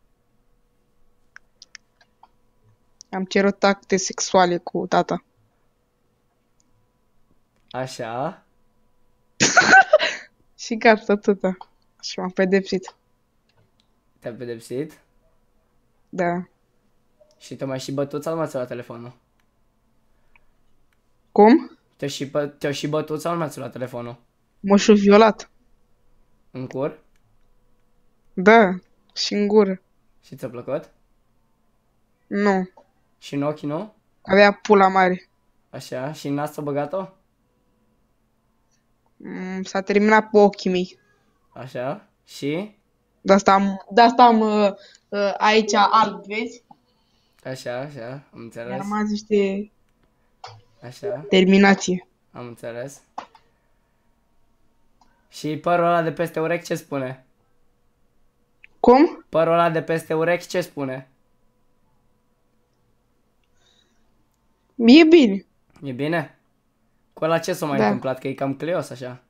Am cerut acte sexuale cu tata. Așa? Și gata, atâta. Și m-am pedepsit. Te-a pedepsit? Da. Și te-a mai și bătut sau nu ți-a luat telefonul? Cum? Te-a și bătut sau nu ți-a luat telefonul? M-a și violat. În cur? Da, și în gură. Și ți-a plăcut? Nu. Și în ochi, nu? Avea pula mare. Așa, și în nas ți-a băgat-o? S-a terminat pe ochii mei. Așa, și? De-asta am aici alb, vezi? Așa, am înțeles. Mi-a rămas niște Așa. terminație. Am înțeles. Și părul ăla de peste urechi ce spune? Cum? Părul ăla de peste urechi ce spune? E bine. E bine? Cu ăla ce s-a mai întâmplat? Că e cam cleios așa.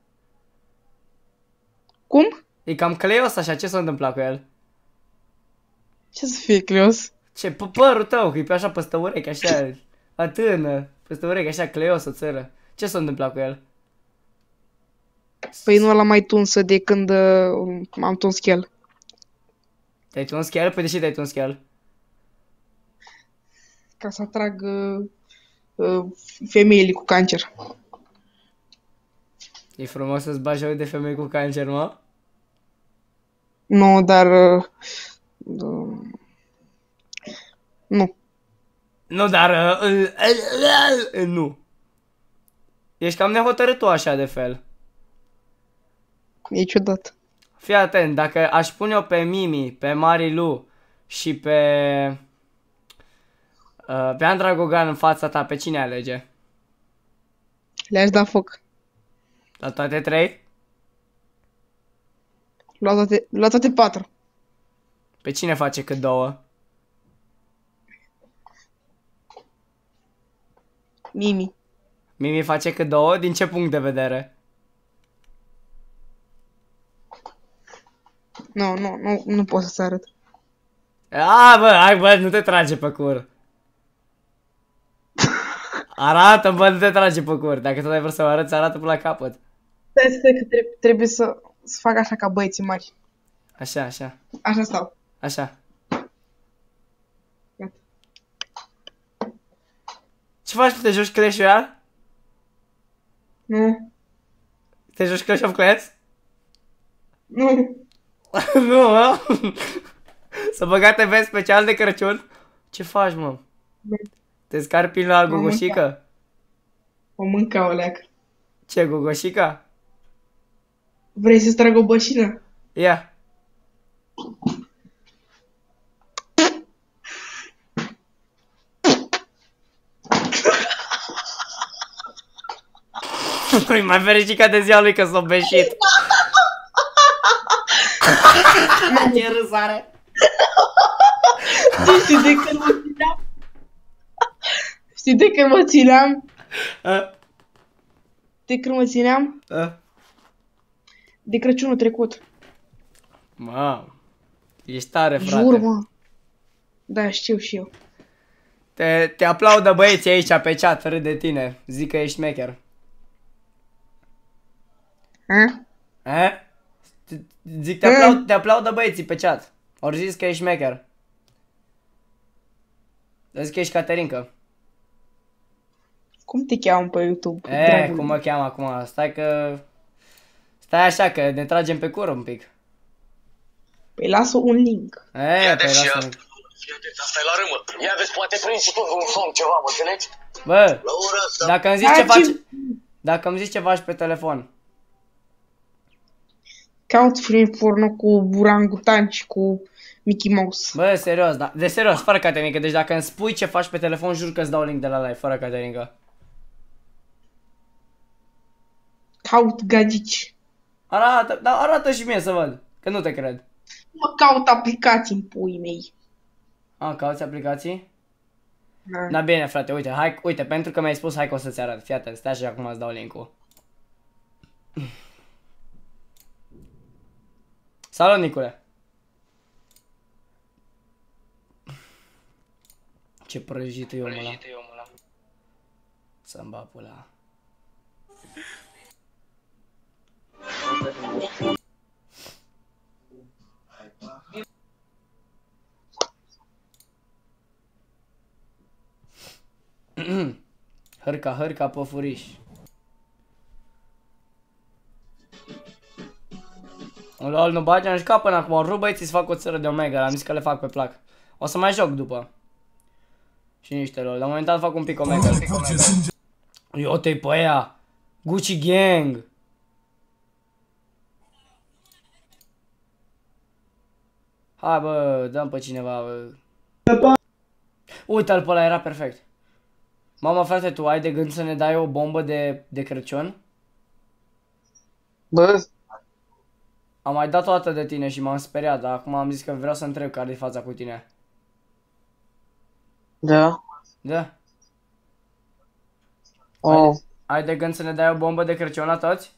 Cum? E cam cleios așa, ce s-a întâmplat cu el? Ce să fie cleios? Ce, părul tău, că e pe așa peste urechi, așa, atârnă, peste urechi, așa, cleios o țără. Ce s-a întâmplat cu el? Păi nu l-am mai tunsă de când m-am tuns el. Te-ai tuns el? Păi de ce te-ai tuns el? Ca să atrag femeile cu cancer. E frumos să-ți bagi joc de femei cu cancer, mă? Nu, dar... nu. Nu, dar... nu. Ești cam nehotărât tu așa de fel. E ciudat. Fii atent, dacă aș pune-o pe Mimi, pe Marilu și pe Andra Gogan în fața ta, pe cine alege? Le-aș da foc. La toate trei? La toate patru. Pe cine face cât două? Mimi. Mimi face cât două? Din ce punct de vedere? Nu pot să-ți arăt. Hai bă, nu te trage pe cur. Arată, bă, nu te trage pe cur. Dacă tot ai vrut să o arăți, arată până la capăt. Stai că trebuie să fac așa ca băieții mari. Așa. Așa stau. Așa. Gata. Ce faci? Te joci Clash Royale? Nu. Te joci Clash of Clans? Nu. Nu, mă? Să băga TV special de Crăciun? Ce faci, mă? Te scarpi la gogoșică? O mânca o leacă. Ce, gogoșica? Vrei să-ți trag o bășină? Ia. Nu-i mai fericica de ziua lui că s-o beșit. Ce râs are. Știi de când mă țineam? Știi de când mă țineam? De când mă țineam? De Crăciunul trecut. Mamă, ești tare, frate. Jur, mă. Da, știu și eu. Te aplaudă băieții aici pe chat, râd de tine. Zic că ești mecher. Zic, te aplaudă băieții pe chat. Ori zis că ești mecher. Zic că ești Caterinca. Cum te cheamă pe YouTube? Cum mă cheamă acum? Stai așa că ne tragem pe cur un pic. Păi lasă un link. Păi lasă un link. Asta e la râmă. Ia vezi, poate prinzi și tu un som ceva, mă înțelegi? Bă, dacă îmi zici ce faci pe telefon. Caut film porno cu orangutan și cu Mickey Mouse. Bă, serios, da. De serios, fără Caterinca. Deci dacă îmi spui ce faci pe telefon, jur că îți dau link de la live, fără Caterinca. Caut gagici. Arată și mie să văd, că nu te cred. Mă caut aplicații în puii mei. Cauți aplicații? Da, bine frate, uite, pentru că mi-ai spus, hai că o să-ți arăt. Fii atent, stai și acum îți dau link-ul. Salut, Nicule! Ce prăjit e omul ăla. Să-mi bag pula. Hărca pe furiș. Lol, nu bagi, am jucat până acum. Rup băieții să fac o țără de Omega, am zis că le fac pe plac. O să mai joc după. Și niște lol, la un moment dat fac un pic Omega. Eu te-i pe aia. Gucci Gang. Hai bă, dăm pe cineva bă. Uite-l pe ăla, era perfect. Mama frate, tu ai de gând să ne dai o bombă de Crăciun? Bă. Am mai dat o dată de tine și m-am speriat, dar acum am zis că vreau să întreb care e fața cu tine. Da. Da. Oh. Ai de gând să ne dai o bombă de Crăciun la toți?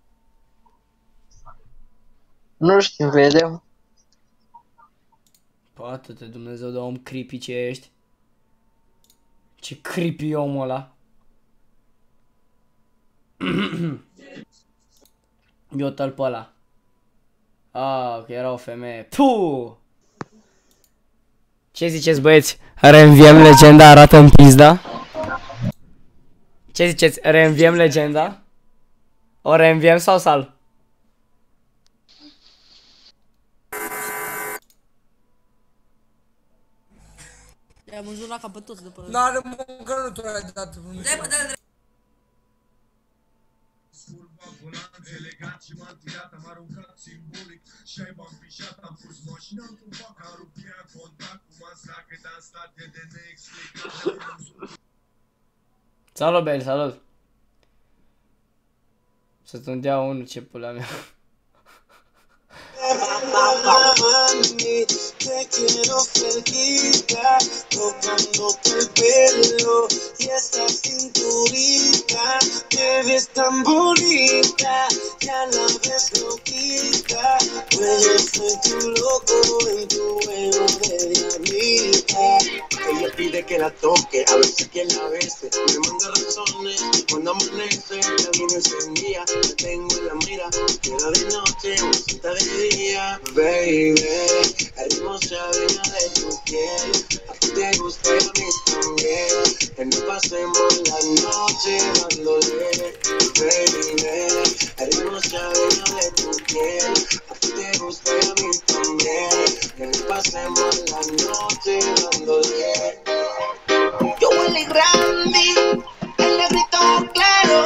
Nu știu, vedem. Poate-te Dumnezeu de om creepy ce ești. Ce creepy e omul ăla. Eu tăl pe ăla. Că era o femeie. Puh! Ce ziceți băieți? Reînviem legenda, arată în pizda? Ce ziceți? Reînviem legenda? O reînviem sau sal? I-am înjurat ca pe toți după... N-are mâncă, nu tu ai dat. Salut, Bel, salut! Să-ți dea unul, ce pula mea. Te quiero cerquita, tocándote el pelo y esa cinturita, te ves tan bonita, ya la ves loquita, pues yo soy tu loco en tu juego de diablita. Ella pide que la toque, a ver si quien la bese, me manda razones, cuando amanece, la luna encendida, la tengo en la mira, queda de noche, música de día, baby, hermosa vena de tu piel, a ti te gusta y a mí también, que no pasemos la noche dándole, baby, hermosa vena de tu piel, a ti te gusta y a mí también, que no pasemos la noche dándole. Yo huele Randy, el negrito claro.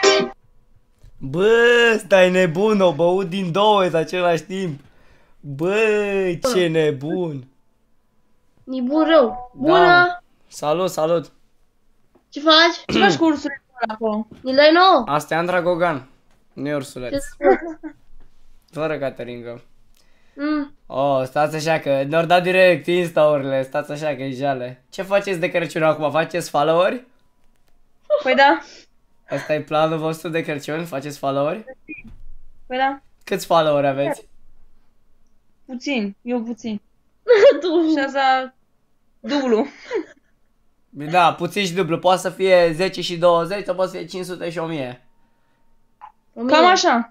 Bă, stai nebun, o băut din două în același timp. Băi, ce nebun. Nebun rău. Bună! Da. Salut, salut. Ce faci? Ce faci cu ursulețul acolo? Ni dai nouă? Asta e Andra Gogan. Nu e ursuleț. Fără Caterinca. Oh, stați așa că ne-au dat direct Insta-urile. Stați așa că e jale. Ce faceți de Crăciun acum? Faceți follow-uri? Păi da. Asta e planul vostru de Crăciun? Faceți follow-uri? Păi da. Câți follow-uri aveți? Puțin, eu puțin. Tu. Dublu. Da, puțin și dublu. Poate să fie 10 și 20 sau poate să fie 500 și 1000. Cam așa.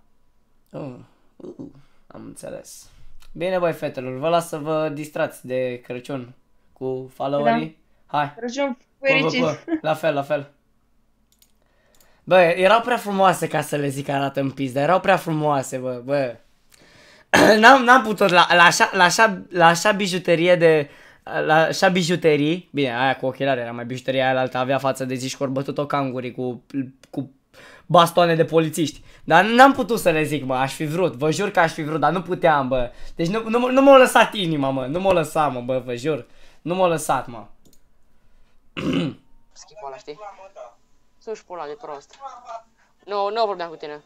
Am înțeles. Bine, băi, fetelor, vă las să vă distrați de Crăciun cu followerii. Hai. Crăciun fericit. La fel, la fel. Bă, erau prea frumoase ca să le zic că arată în pizda. Erau prea frumoase, bă. N-am putut la așa bijuterie de... La așa bijuterii, bine, aia cu ochelari era mai bijuteria aia altă, avea față de zici că ori bătut-o cangurii cu bastoane de polițiști. Dar n-am putut să le zic, mă, aș fi vrut, vă jur că aș fi vrut, dar nu puteam, bă. Deci nu m-a lăsat inima, mă, nu m-a lăsat, mă, bă, vă jur. Nu m-a lăsat, mă. Schipul ăla, știi? Să-și pula de prost. Nu vorbeam cu tine.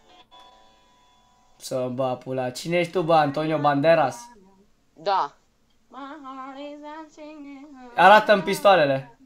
Să bă, pula. Cine ești tu, bă, Antonio Banderas? Da. Arată-mi pistoalele.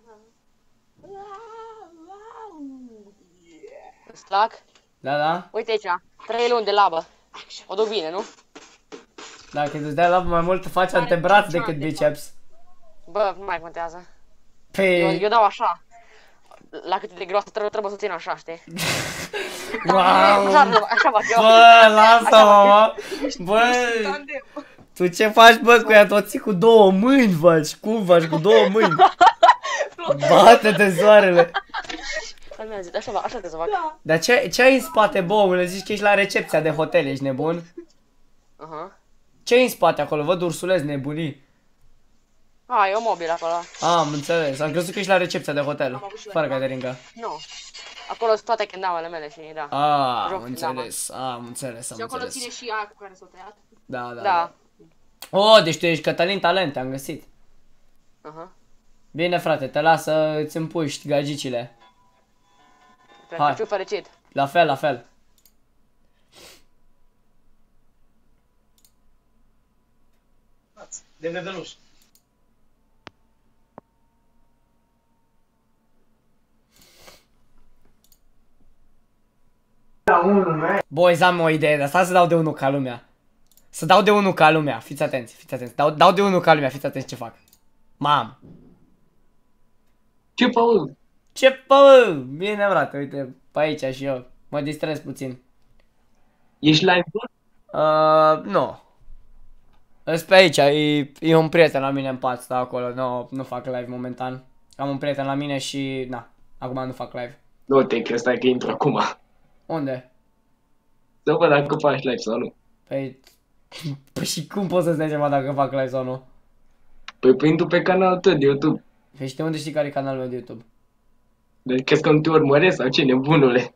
Slack? Da. Uite aici, 3 luni de labă. O duc bine, nu? Dacă îți dai labă mai mult, faci antebraț decât biceps. Bă, nu mai contează. Păi... Eu dau așa. La cât de groasă trebuie să țin așa, știi? Wow. Așa fac eu. Bă, lasă-mă, mă. Bă, tu ce faci, bă, cu ea? Tu o ții cu 2 mâini, faci. Cum faci cu 2 mâini? Bate-te soarele. Așa trebuie să fac. Dar ce ai în spate, bă, omule? Zici că ești la recepția de hotel, ești nebun? Ce ai în spate acolo? Văd ursuleți nebunii. E o mobilă acolo. Am înțeles. Am crezut că ești la recepția de hotel. Fără Caterinca. Nu. Acolo sunt toate kendamele mele și da. Am înțeles. Am înțeles. Și acolo ține și aia cu care s-o tăiat. Da. Oh, deci tu ești Cătălin Talent, am găsit. Bine, frate, te las să îți împuști gagicile. Hai. Fericit. La fel, la fel. De bebeluș. Boys, am o idee, dar stai să dau de unul ca lumea. Să dau de unul ca lumea, fiți atenți, fiți atenți. Dau de unul ca lumea, fiți atenți ce fac. Mam. Ce pău? Ce pău? Bine, frate, uite, pe aici și eu. Mă distrez puțin. Ești live? Nu. Îs pe aici, e un prieten la mine în pat, stau acolo, nu fac live momentan. Am un prieten la mine și, na, acum nu fac live. Nu te crezi, stai că intru acum. Unde? Să văd dacă faci live sau nu. Păi și cum poți să-ți dai seama dacă fac live sau nu? Păi intru pe canalul tău de YouTube. Păi și de unde știi care e canalul meu de YouTube? Deci crezi că nu te urmăresc sau ce, nebunule?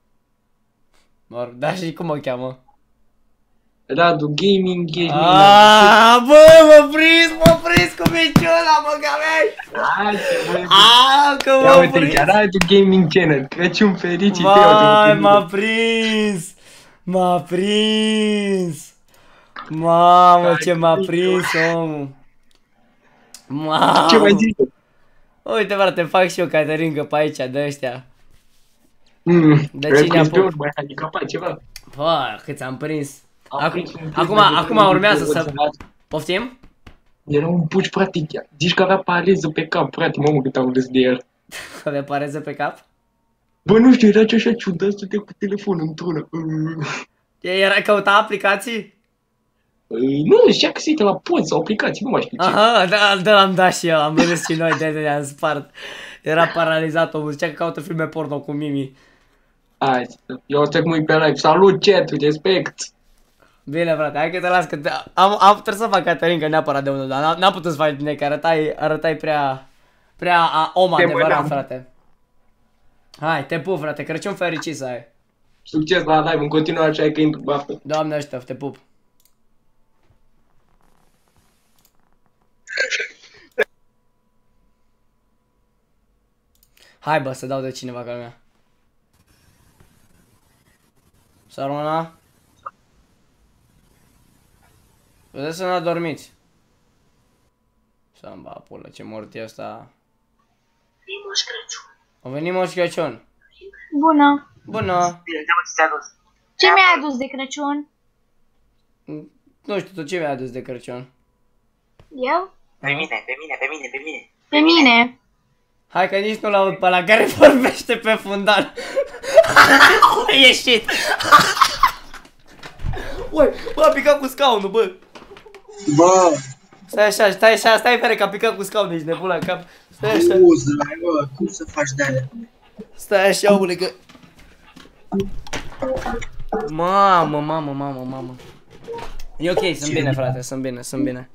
Da, și cum o cheamă? Radu Gaming, ești Aaaa, bă, mă prins cu miciula, mă, gamești! Aaaa, că mă prins! Ia uite, Radu Gaming Channel, Crăciun fericit! Vai, m-a prins! Mamă, ce m-a prins, omul! Mamă! Ce mai zici? Uite, frate, fac și eu Caterinca pe aici, de ăștia. De cine cine apuc? Mai handicapat ceva? Bă, cât am prins! Acum urmează să... Poftim? Era un puci, practic, zici că avea pareză pe cap, practic, mamă, cât am râs de el. Avea pareză pe cap? Bă, nu știu, era ce așa ciudat, stătea cu telefonul într-una. Era căuta aplicații? Nu, zicea că se uită la poți sau aplicații, nu mai știu ce. Aha, da, l-am dat și eu, am râs și noi, de ne-am spart. Era paralizat omul, zicea că caută filme porno cu Mimi. Hai, eu o să mă uit pe live, salut chat, respect! Bine, frate, hai că te las, că trebuie să fac Caterinca neapărat de unul, dar n-am putut să faci bine, că arătai prea om adevărat, frate. Hai, te pup, frate, Crăciun fericit să ai. Succes la live, în continuare așa că intru, baftă. Doamne ajută, te pup. Hai, bă, să dau de cineva ca lumea. Sarona? Vedeți să n-a dormiți. Să-mi ba pulă, ce mort e ăsta. Veni Moș Crăciun. A venit Moș Crăciun. Bună. Bună. Ce mi-ai adus de Crăciun? Nu știu, tu ce mi-ai adus de Crăciun? Eu? Pe mine. Pe mine. Hai că nici nu l-aud pe ăla care vorbește pe fundal. A ieșit. Ui, bă, a picat cu scaunul, bă. Bă. Stai așa, stai pere că a picat cu scaunul, ești nebun la cap. Stai așa. Bă, cum să faci de-alea? Stai așa, omule, că... Mamă. E ok, sunt bine, frate, sunt bine.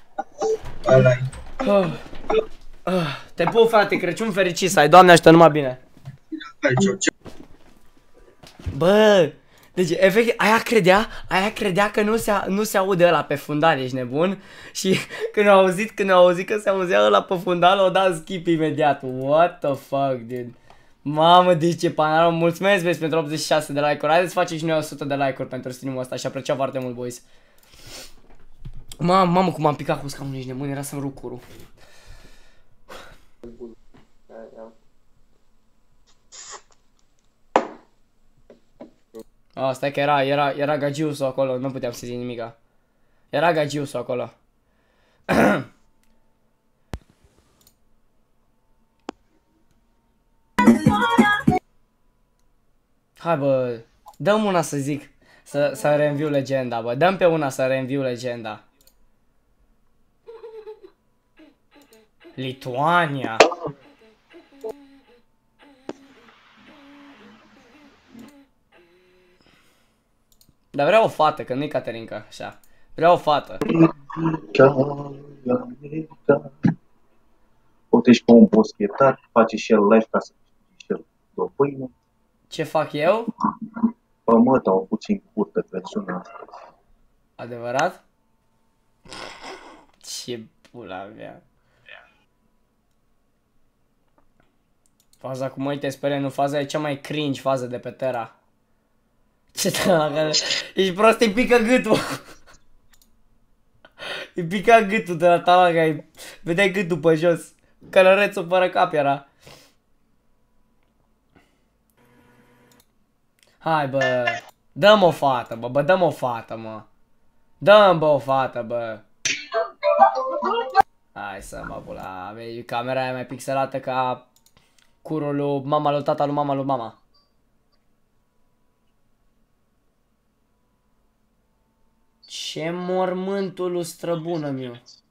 Te pup, frate, Crăciun fericit să ai, Doamne ajută, numai bine. Bă, deci efectiv, aia credea că nu se aude ăla pe fundal, ești nebun? Și când au auzit că se auzea ăla pe fundal, o dat skip imediat. What the fuck, dude? Mamă, deci ce panarom, mulțumesc, vezi, pentru 86 de like-uri. Haideți să facem și noi 100 de like-uri pentru stream-ul ăsta și aprecia foarte mult, boys. Mamă, cum am picat cu scaunul, ești nebun, era să-mi rup curul. Stai că era gagiusul acolo, nu puteam să zic nimica. Era gagiusul acolo. Hai bă, dăm una să zic, să reînviu legenda, bă, dăm pe una să reînviu legenda. Lituania. Dar vreau o fată, că nu-i Caterinca, așa. Vreau o fată. Uite și pe un boschetar, face și el live ca să câștige și el două pâine. Ce fac eu? Bă, mă, dau puțin curtă Crăciunul astăzi. Adevărat? Ce pula mea. Faza cu măi te sperie, nu, faza e cea mai cringe fază de pe Terra. Ce tăla, ești prost, îi pică gâtul. Îi pica gâtul de la talaga, vedeai gâtul pe jos. Călărețul fără cap era. Hai bă, dăm o fată, bă, dăm o fată, mă. Dăm, bă, o fată, bă. Hai să mă pula, camera aia mai pixelată ca curul lui mama lui tata lui mama lui mama. Ce mormântul lui străbună miu.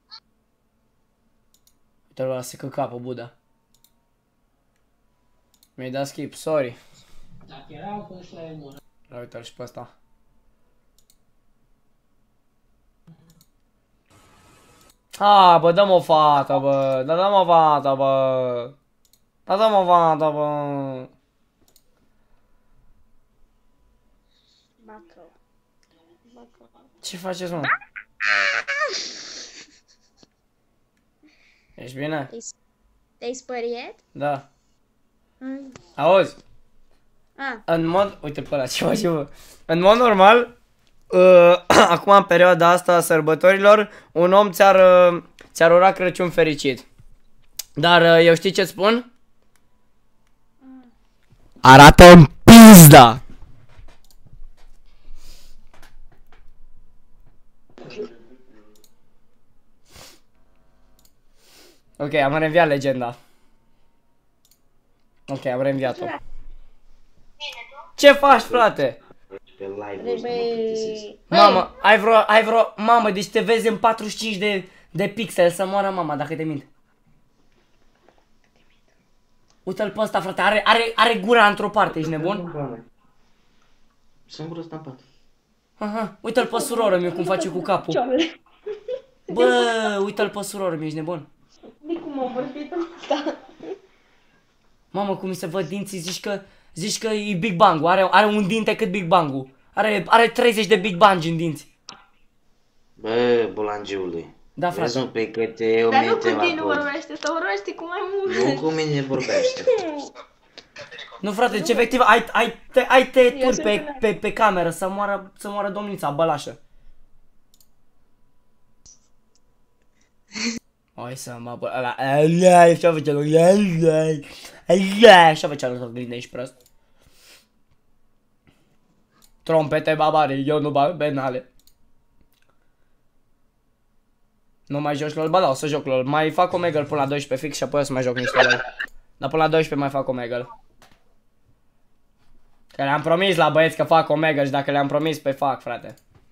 Uite-l ăla se căca pe Buda. Mi-ai dat skip, sorry. Dacă erau până și la emură. Uite-l și pe ăsta. Ha, bă, dăm o fată, bă. Dăm o fată, bă. Dăm o fată, bă. Ce faceți, mă? Ești bine? Te-ai spăriet? Da. Auzi? Ah. În mod... Uite pe ăla, ce face, bă? În mod normal, acum în perioada asta a sărbătorilor, un om ți-ar ura Crăciun fericit. Dar eu știi ce-ți spun? Arată-mi pizda! Ok, am reînviat legenda. Ok, am reînviat-o. Ce faci, frate? Mamă, ai vreo... Mamă, deci te vezi în 45 de pixel, să moară mama, dacă te mint. Uite-l pe ăsta, frate, are gura într-o parte, ești nebun? Sunt gura stampat. Aha, uite-l pe suroră miu cum face cu capul. Bă, uite-l pe suroră miu, ești nebun? De cum am vorbit ăsta? Mamă, cum mi se văd dinții, zici că e Big Bang-ul, are un dinte cât Big Bang-ul. Are 30 de Big Bang în dinți. Bă, bulangiule. Da, frate. Vezi un pic că te Dar nu omite cu la tine pod. vorbește, sau vorbește cu mai mult. Nu cu mine vorbește. Nu, frate, deci efectiv ai tăieturi pe cameră să moară domnița bălașă. Hai să mă bă, ăla, așa făcea lui, așa făcea lui Soglinde, ești prost. Trompete babare, eu nu bag penale. Nu mai joci LOL? Ba da, o să joc LOL. Mai fac Omegle până la 12 fix și apoi o să mai joc niște LOL. Dar până la 12 mai fac Omegle. Că le-am promis la băieți că fac Omegle și dacă le-am promis, pe fac, frate.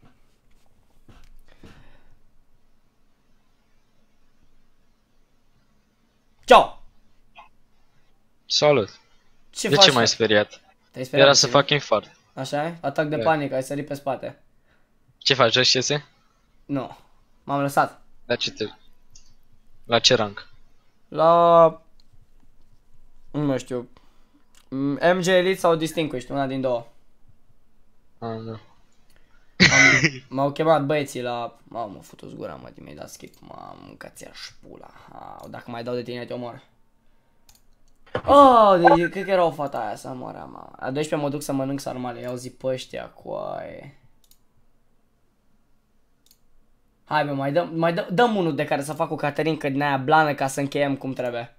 Ciao! Salut! De ce m-ai speriat? Era să fac infart. Așa e? Atac de panică, ai sărit pe spate. Ce faci, joci CS? Nu. M-am lăsat. La ce rank? La... Nu știu. MG Elite sau Distinguished, una din două. Nu. M-au chemat băieții la... M-au futus gura, mă, mi-ai dat skip. M-am mâncat-ți-aș pula. Dacă mai dau de tine, te omor. Oh, cred că era o fata aia să moară, mă. A 12 mă duc să mănânc sarmale, i-au zis pe ăștia, coaie. Hai, bă, dăm unul de care să fac cu Caterinca din aia blană ca să încheiem cum trebuie.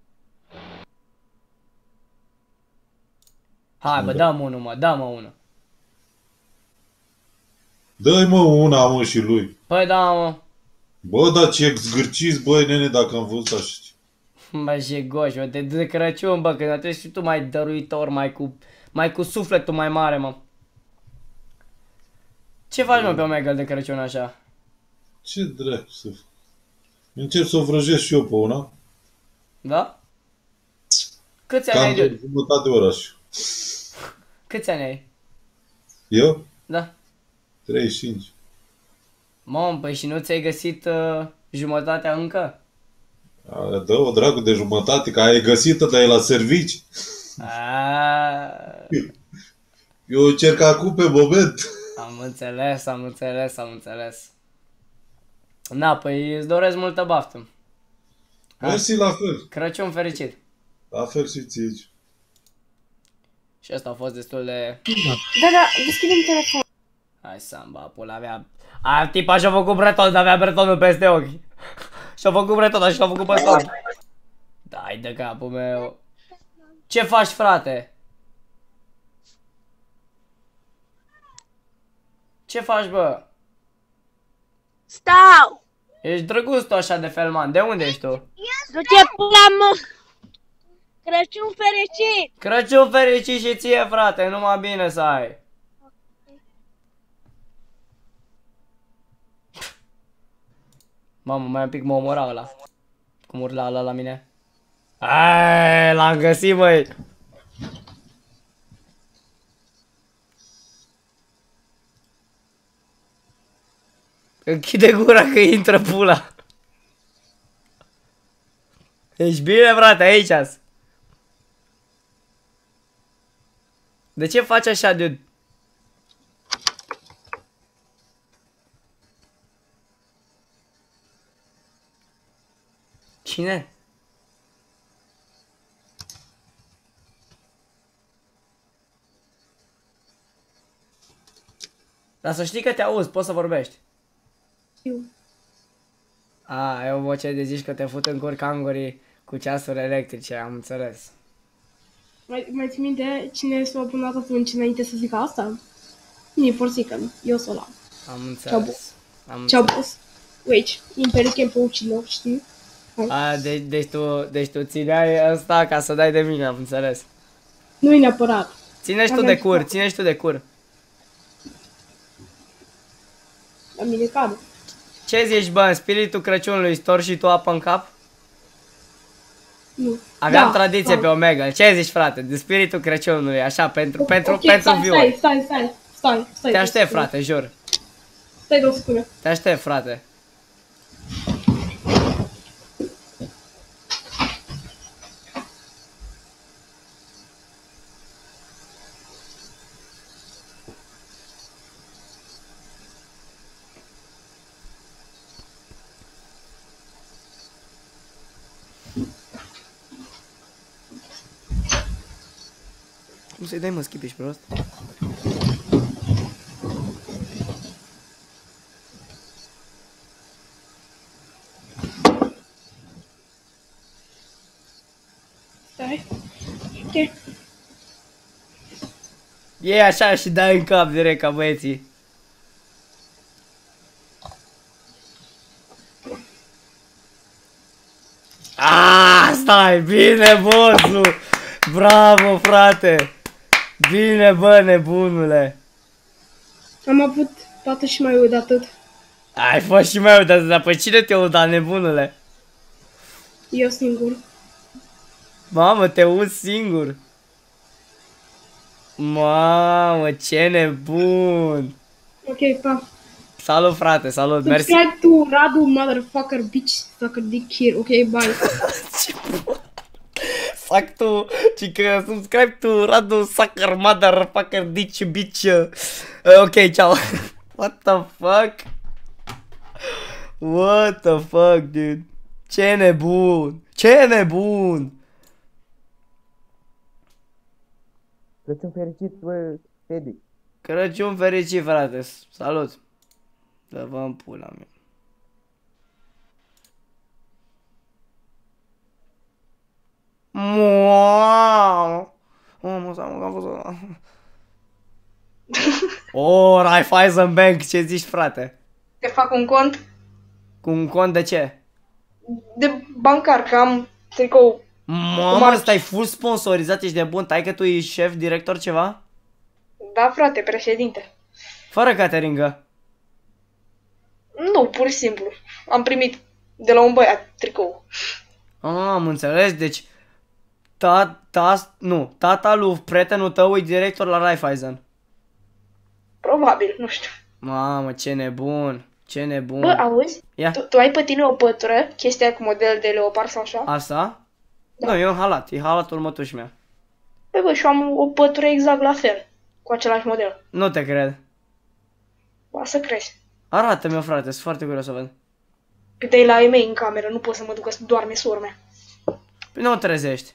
Hai, bă, dăm unul, mă, dă-mă unul. Dă-i, mă, una, mă, și lui. Păi da, mă. Bă, dar ce zgârciți, băi, nene, dacă am văzut așa. Bă, jegoși, bă, de Crăciun, bă, că trebuie și tu mai dăruitor, mai cu sufletul mai mare, mă. Ce faci, mă, pe Omegle de Crăciun așa? Ce dracu să fac? Încep să o vrăjesc și eu pe una. Da? Câți ani ai, dude? Cam de jumătate oraș. Câți ani ai? Eu? Da. 35. Mom, păi și nu ți-ai găsit jumătatea încă? Dă-o, dracu, de jumătate, că ai găsită, dar e la servici. Eu încerc acum pe moment. Am înțeles. Na, păi îți doresc multă baftă. Mersi, la fel. Crăciun fericit. La fel și ție. Și asta a fost destul de... Da, deschide-mi telefon. Hai samba, pula avea... Tipa și-a făcut breton, dar avea bretonul peste ochi. Și-a făcut breton, și l-a făcut pe tot. Dai de capul meu. Ce faci, frate? Ce faci, bă? Stau! Ești drăguț tu așa de felman, de unde ești tu? Du-te pula, mă! Crăciun fericit! Crăciun fericit și ție, frate, numai bine să ai. Mamă, mai un pic mă omora ăla. Cum urla ăla la mine. Aaaa, l-am găsit, băi! Închide gura că intră pula. Ești bine, frate, aici-s. De ce faci așa, dude? Cine? Dar să știi că te auzi, poți să vorbești. E o voce de zici că te fut în cur cangurii cu ceasuri electrice, am înțeles. Mai ții minte cine s-a abonat atunci înainte să zică asta? Mine porțică, eu s-o la. Am înțeles. Ce-au pus? Uite, imperiche pe ucilor, știi? Deci tu țineai ăsta ca să dai de mine, am înțeles. Nu-i neapărat. Ține-și tu de cur, ține-și tu de cur. La mine cade. Ce zici, bă, în spiritul Crăciunului stor și tu apă în cap? Nu. Aveam tradiție pe Omegle. Ce zici, frate, de spiritul Crăciunului, așa, pentru viewer. Stai. Te aștept, frate, jur. Stai de o secundă. Te aștept, frate. Cum să-i dai, mă, skip, ești prost? Stai. Ok. E așa și dai în cap direct ca băieții. stai, bine, bosu! Bravo, frate! Bine, bă, nebunule! Am avut toată și mai ud atât. Ai fost și mai udat, dar pe cine te-a udat, nebunule? Eu singur. Mamă, te uzi singur! Mamă, ce nebun! Ok, pa. Salut, frate, salut, mersi! Subscribe to Radu, motherfucker, bitch, sucker dick here, ok, bye. Fuck tu, cică, subscribe to Radu, sucker, motherfucker, bitch. Ok, ciao. What the fuck? What the fuck, dude? Ce nebun! Ce nebun! Crăciun fericit, bă, Edi. Crăciun fericit, frate. Salut. Dă-vă în pula mea. Wow! Mă, seamă că am fost... Oh, Raiffeisen Bank, ce zici, frate? Te fac un cont Cu un cont de ce? de bancar, că am tricou. Mamă, stai full sponsorizat, ești de bun, tai că tu ești șef, director, ceva? Da, frate, președinte. Fără cateringă. Nu, pur și simplu. Am primit de la un băiat tricou. Am înțeles, deci... Tata lui prietenul tău e director la Raiffeisen. Probabil, nu știu. Mamă, ce nebun, ce nebun. Bă, auzi? Ia. Tu ai pe tine o pătură, chestia cu model de leopard sau așa? Asta? Da. Nu, e un halat, e halatul mătușii mea. Păi bă, și eu am o pătură exact la fel, cu același model. Nu te cred. Ba, să crezi. Arată-mi-o, frate, sunt foarte curios să văd. Păi dai la ei mei în cameră, nu pot să mă duc să doarme sora mea. Păi nu o trezești.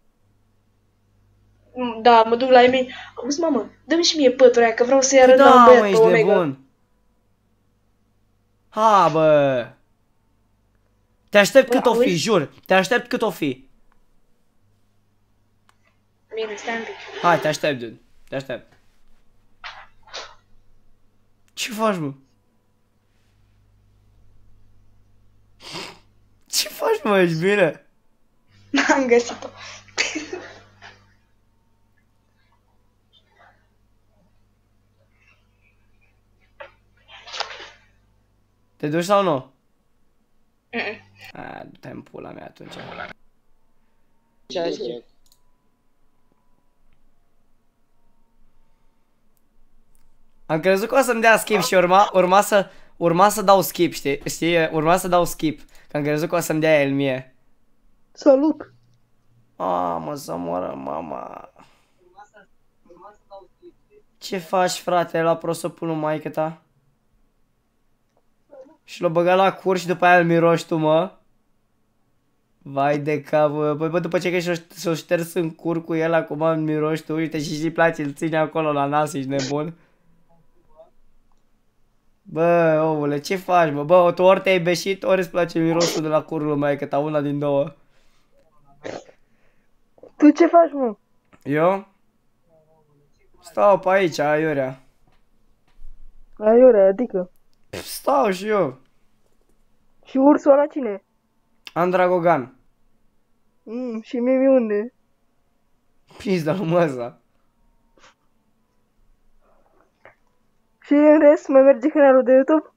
Da, mă duc la ei mei. Auzi, mamă, dă-mi și mie pătura aia, că vreau să-i arăt la un băiat pe Omega. Nebun. Ha, bă. Te aștept cât o fi, jur. Te aștept cât o fi. Bine, stai un pic. Hai, te aștept, dude. Te aștept. Ce faci, mă? Ce faci, mă? Ești bine? N-am găsit-o. Te duci sau nu? Mm-mm. Du-te în pula mea atunci. Am crezut că o să-mi dea skip și urma să dau skip, știi? Urma să dau skip. Că am crezut că o să-mi dea el mie. Salut! Mă, să moară mama. Ce faci, frate? La prosopul maică ta? Și l-a băgat la cur și după aia îl miroși tu, mă? Vai de cap, bă. Păi, bă, după ce că s-o șters în cur cu el, acum îl miroși tu, uite, și-i place, îl ține acolo la nas, ești nebun. Bă, omule, ce faci, bă? Bă, tu ori te-ai beșit, ori îți place mirosul de la curul mai, că ta una din două. Tu ce faci, mă? Eu? Stau pe aici, aiurea. Aiurea, adică? Stau și eu. Și ursul ăla cine? Andragogan. Și Mimi unde? Pizda lui măsa. Și în rest, mai merge canalul de YouTube?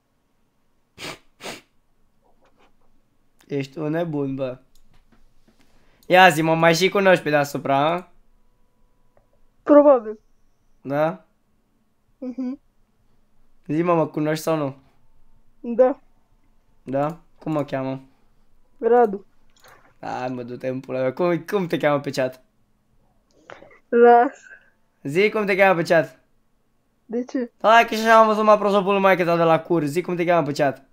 Ești un nebun, bă. Ia zi, mă mai și cunoști pe deasupra, a? Probabil. Da? Zi, mă cunoști sau nu? Da. Da? Cum mă cheamă? Radu. Hai, mă, du-te în pula mea. Cum te cheamă pe chat? Las. Zi cum te cheamă pe chat. De ce? Hai că și așa am văzut mai prosopul numai că de la cur. Zi cum te cheamă pe chat.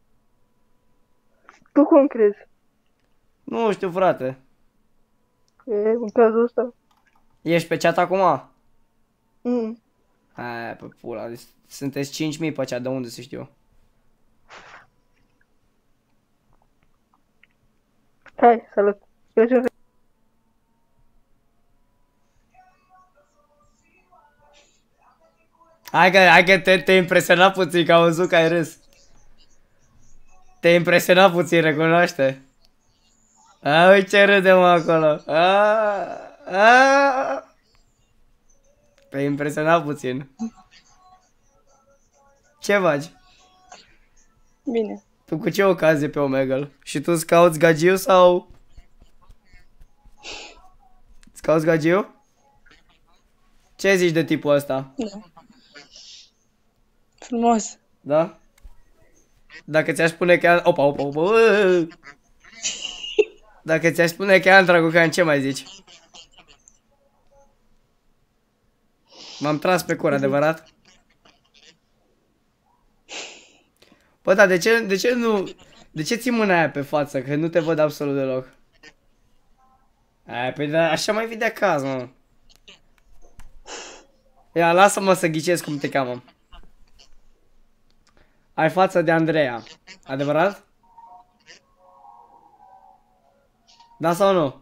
Tu cum crezi? Nu știu, frate. E, în cazul ăsta. Ești pe chat acum? Mm. Hai, pe pula. Sunteți 5000 pe chat, de unde să știu? Hai, salut. Hai că te-ai impresionat puțin, că am văzut că ai râs. Te-ai impresionat puțin, recunoaște. Uite ce râdem acolo. Te-ai impresionat puțin. Ce faci? Bine. Tu cu ce ocazie pe Omegle? Și tu scauți gagiu sau... Scauți gagiu? Ce zici de tipul ăsta? Da. Frumos. Da? Dacă ți-aș spune că... Opa. Dacă ți-aș spune că e Andragocan, ce mai zici? M-am tras pe cur, adevărat? Bă, da, de ce nu... De ce ții mâna aia pe față? Că nu te văd absolut deloc. Păi da, așa mai fi de acasă, mă. Ia, lasă-mă să ghicesc cum te cheamă. Ai față de Andreea. Adevărat? Da sau nu?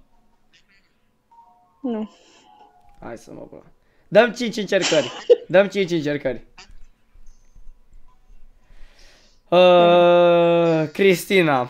Nu. Hai să mă bă. Dăm 5 încercări. Dăm 5 încercări. Cristina.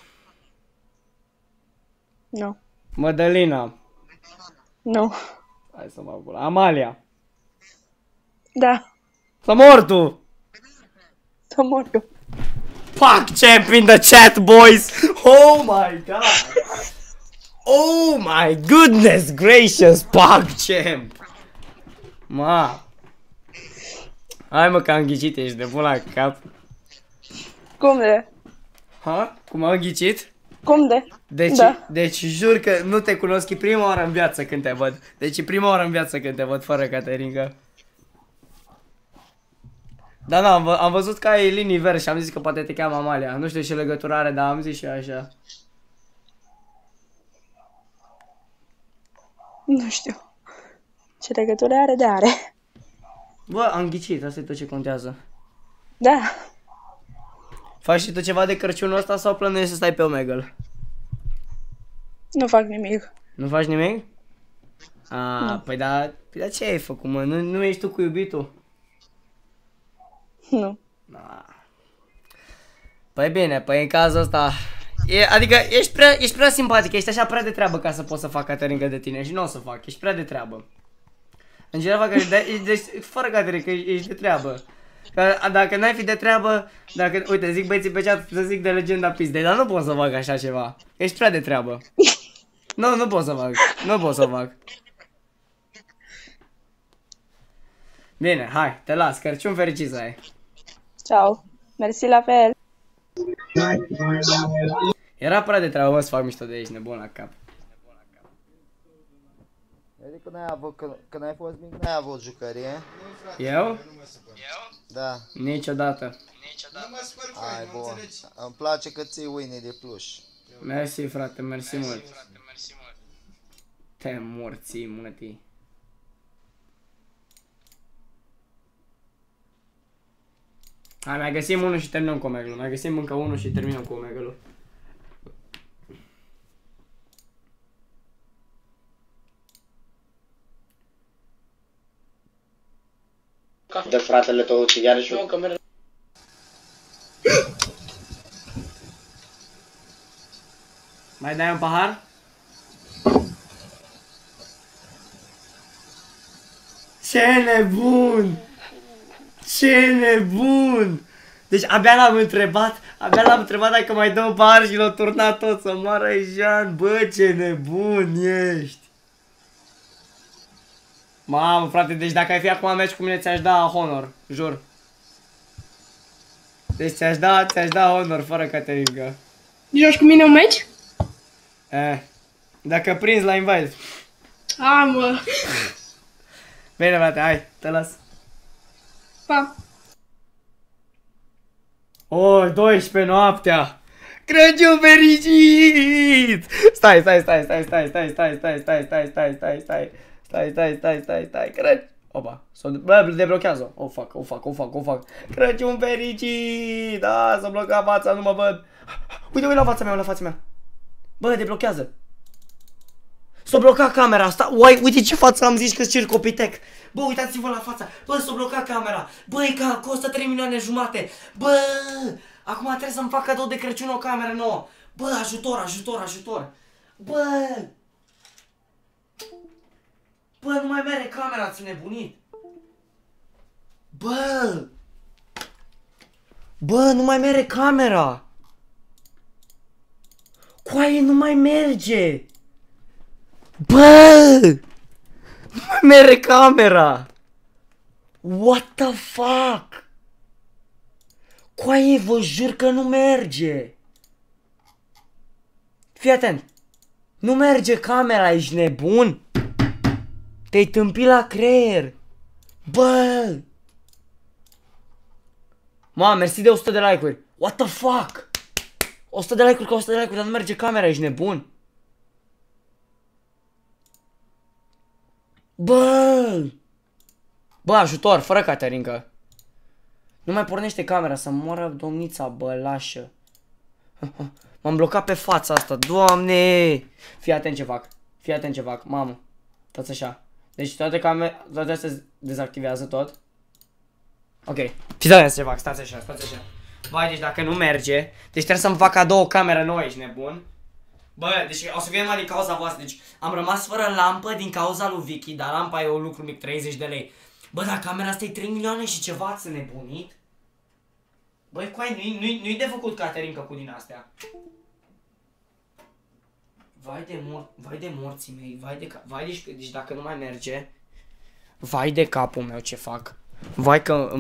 Nu. Mădălina. Nu. Hai să mă bă. Amalia. Da. S-a mort tu. S-a mort eu. Fuck champ in the chat, boys. Oh my god. Oh my goodness gracious, fuck champ. Ma. Hai mă că am ghicit, ești de bun la cap. Cum de? Ha? Cum am ghicit? Cum de? Deci jur că nu te cunosc, e prima oară în viață când te văd. Deci e prima oară în viață când te văd fără Caterinca. Da, da, am văzut că ai linii verzi și am zis că poate te cheamă Amalia. Nu știu ce legătură are, dar am zis și eu așa. Nu știu. Ce legătură are, de are. Bă, am ghicit, asta e tot ce contează. Da. Faci și tu ceva de Crăciunul ăsta sau plănuiești să stai pe Omegle? Nu fac nimic. Nu faci nimic? Nu. Păi da ce ai făcut, mă? Nu ești tu cu iubitul? Nu. Păi bine, păi în cazul ăsta... Adică ești prea simpatic, ești așa prea de treabă ca să poți să fac Caterinca de tine și nu o să fac, ești prea de treabă. În general, deci, fără Caterinca, ești de treabă. Că dacă n-ai fi de treabă, dacă, uite, zic băieții pe chat să zic de Legenda Pizdei, dar nu pot să fac așa ceva. Ești prea de treabă. Nu pot să fac, nu pot să fac. Bine, hai, te las, Crăciun fericit să ai. Ciao, mersi la fel. Era prea de treabă, mă, să fac mișto de aici, nebun la cap. Adică când ai fost mic, n-ai avut jucărie? Eu? Da. Niciodată. Ai, bun. Îmi place că ții Winnie de pluș. Mersi, frate, mersi mult. Te morții, mătii. Hai, mai găsim unul și terminăm cu Omegle-ul. Mai găsim încă unul și terminăm cu Omegle-ul. De fratele tău țigară Nu, că merg. Mai dai un pahar? Ce nebun! Ce nebun! Deci abia l-am întrebat dacă mai dă un pahar și l-a turnat tot să moară Jean. Bă, ce nebun ești! Mamă, frate, deci dacă ai fi acum meci cu mine ți-aș da honor, jur. Deci ți-aș da honor fără Caterinca. Joci cu mine un meci? Dacă prinzi la invite. Mă. Bine, frate, hai, te las. Pa. O, 12 noaptea. Crăciun fericit! Stai. Opa, deblochează. O fac. Crăciun fericit! Da, s-a blocat fața, nu mă văd. Uite la fața mea. Bă, deblochează. S-a blocat camera asta. Uite ce față am zis că-ți cer Copitec. Bă, uitați-vă la fața. Bă, s-a blocat camera. Bă, e ca costă 3 milioane jumate. Bă, acum trebuie să-mi fac cadou de Crăciun o cameră nouă. Bă, ajutor. Bă! Bă, nu mai mere camera, ați nebunit! Bă! Bă, nu mai mere camera! Coaie, nu mai merge! Bă! Nu mai mere camera! What the fuck? Coaie, vă jur că nu merge! Fii atent! Nu merge camera, ești nebun? Te-ai tâmpit la creier! Bă! Mamă, mersi de 100 de like-uri! What the fuck? 100 de like-uri ca 100 de like-uri, dar nu merge camera, ești nebun? Bă! Bă, ajutor, fără Caterinca. Nu mai pornește camera, să moară domnița bălașă. M-am blocat pe fața asta, Doamne! Fii atent ce fac, fii atent ce fac, mamă. Stați așa. Deci toate astea se dezactivează tot. Ok, fiți atent ce fac, stați așa, stați așa. Vai, deci dacă nu merge, deci trebuie să-mi fac cadou o cameră nouă, ești nebun? Bă, deci o să fie numai din cauza voastră, deci am rămas fără lampă din cauza lui Vicky, dar lampa e un lucru mic, 30 de lei. Bă, dar camera asta e 3 milioane și ceva, ați nebunit? Băi, coai, nu-i de făcut Caterinca cu din astea. Vai de morții mei, deci dacă nu mai merge, vai de capul meu ce fac. Vai că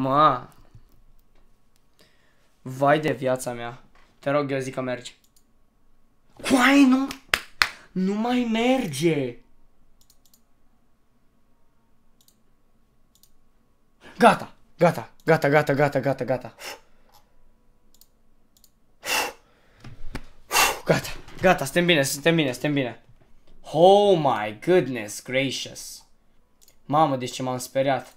vai de viața mea. Te rog, eu zic că merge. Coai, nu mai merge. Gata. Gata, suntem bine. Oh my goodness gracious. Mamă, deci ce m-am speriat.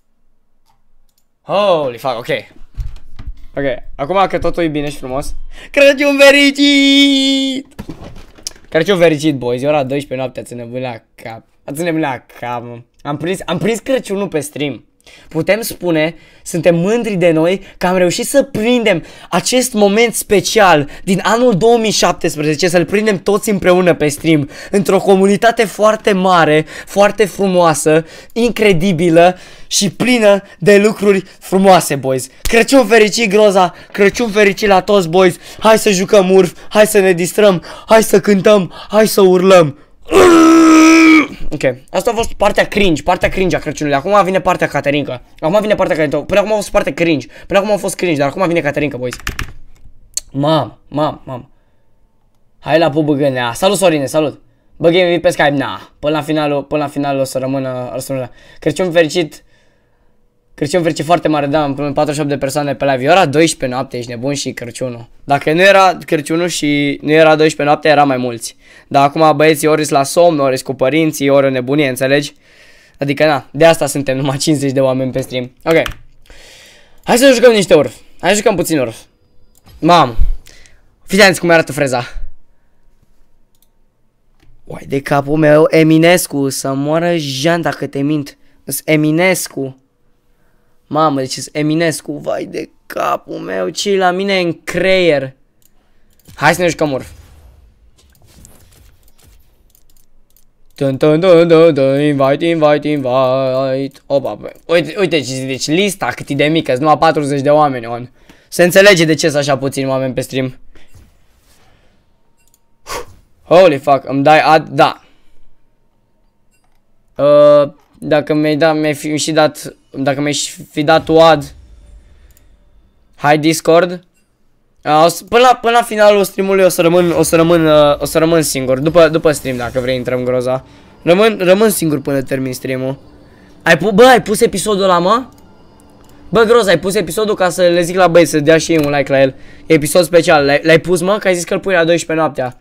Holy fuck, ok. Ok, acum că totul e bine și frumos. Crăciun fericit! Crăciun fericit, boys, e ora 12 noapte, ați nebunit la cap. Mă. Am prins Crăciunul pe stream. Putem spune, suntem mândri de noi că am reușit să prindem acest moment special din anul 2017, să-l prindem toți împreună pe stream, într-o comunitate foarte mare, foarte frumoasă, incredibilă și plină de lucruri frumoase, boys. Crăciun fericit, Groza, Crăciun fericit la toți, boys. Hai să jucăm urf, hai să ne distrăm, hai să cântăm, hai să urlăm. Ok, asta a fost partea cringe a Crăciunului. Acum vine partea Caterinca. Până acum a fost partea cringe. Până acum a fost cringe, dar acum vine Caterinca, boys. Mam. Hai la pubăgânea. Salut, Sorine, salut. Bă, game pe Skype, na. Până la final o să rămână. Crăciun fericit foarte mare, da, 48 de persoane pe live. E ora 12 noapte, ești nebun și Crăciunul. Dacă nu era Crăciunul și nu era 12 noapte, era mai mulți. Dar acum băieții ori la somn, ori cu părinții, ori o nebunie, înțelegi? Adică na, de asta suntem numai 50 de oameni pe stream. Ok. Hai să jucăm niște urf. Hai să jucăm puțin urf. Mamă. Fiți cum arată freza. Uai de capul meu, Eminescu, să moară Jean dacă te mint. Eminescu. Mamă, deci Eminescu, vai de capul meu, ce la mine în creier. Hai să ne jucăm urf. Invite. Opa, uite, deci lista cât e de mică, sunt numai 40 de oameni on. Se înțelege de ce sunt așa puțini oameni pe stream. Holy fuck, îmi dai ad, da. Dacă mi-ai fi dat tu ad. Hai Discord. Până la finalul streamului o să rămân singur. După stream, dacă vrei intrăm, Groza. Rămân singur până termin stream-ul. Ai pus episodul ăla, mă? Bă, Groza, ai pus episodul ca să le zic la băieți să dea și ei un like la el. Episod special. L-ai pus, mă? Că ai zis că îl pui la 12 noaptea.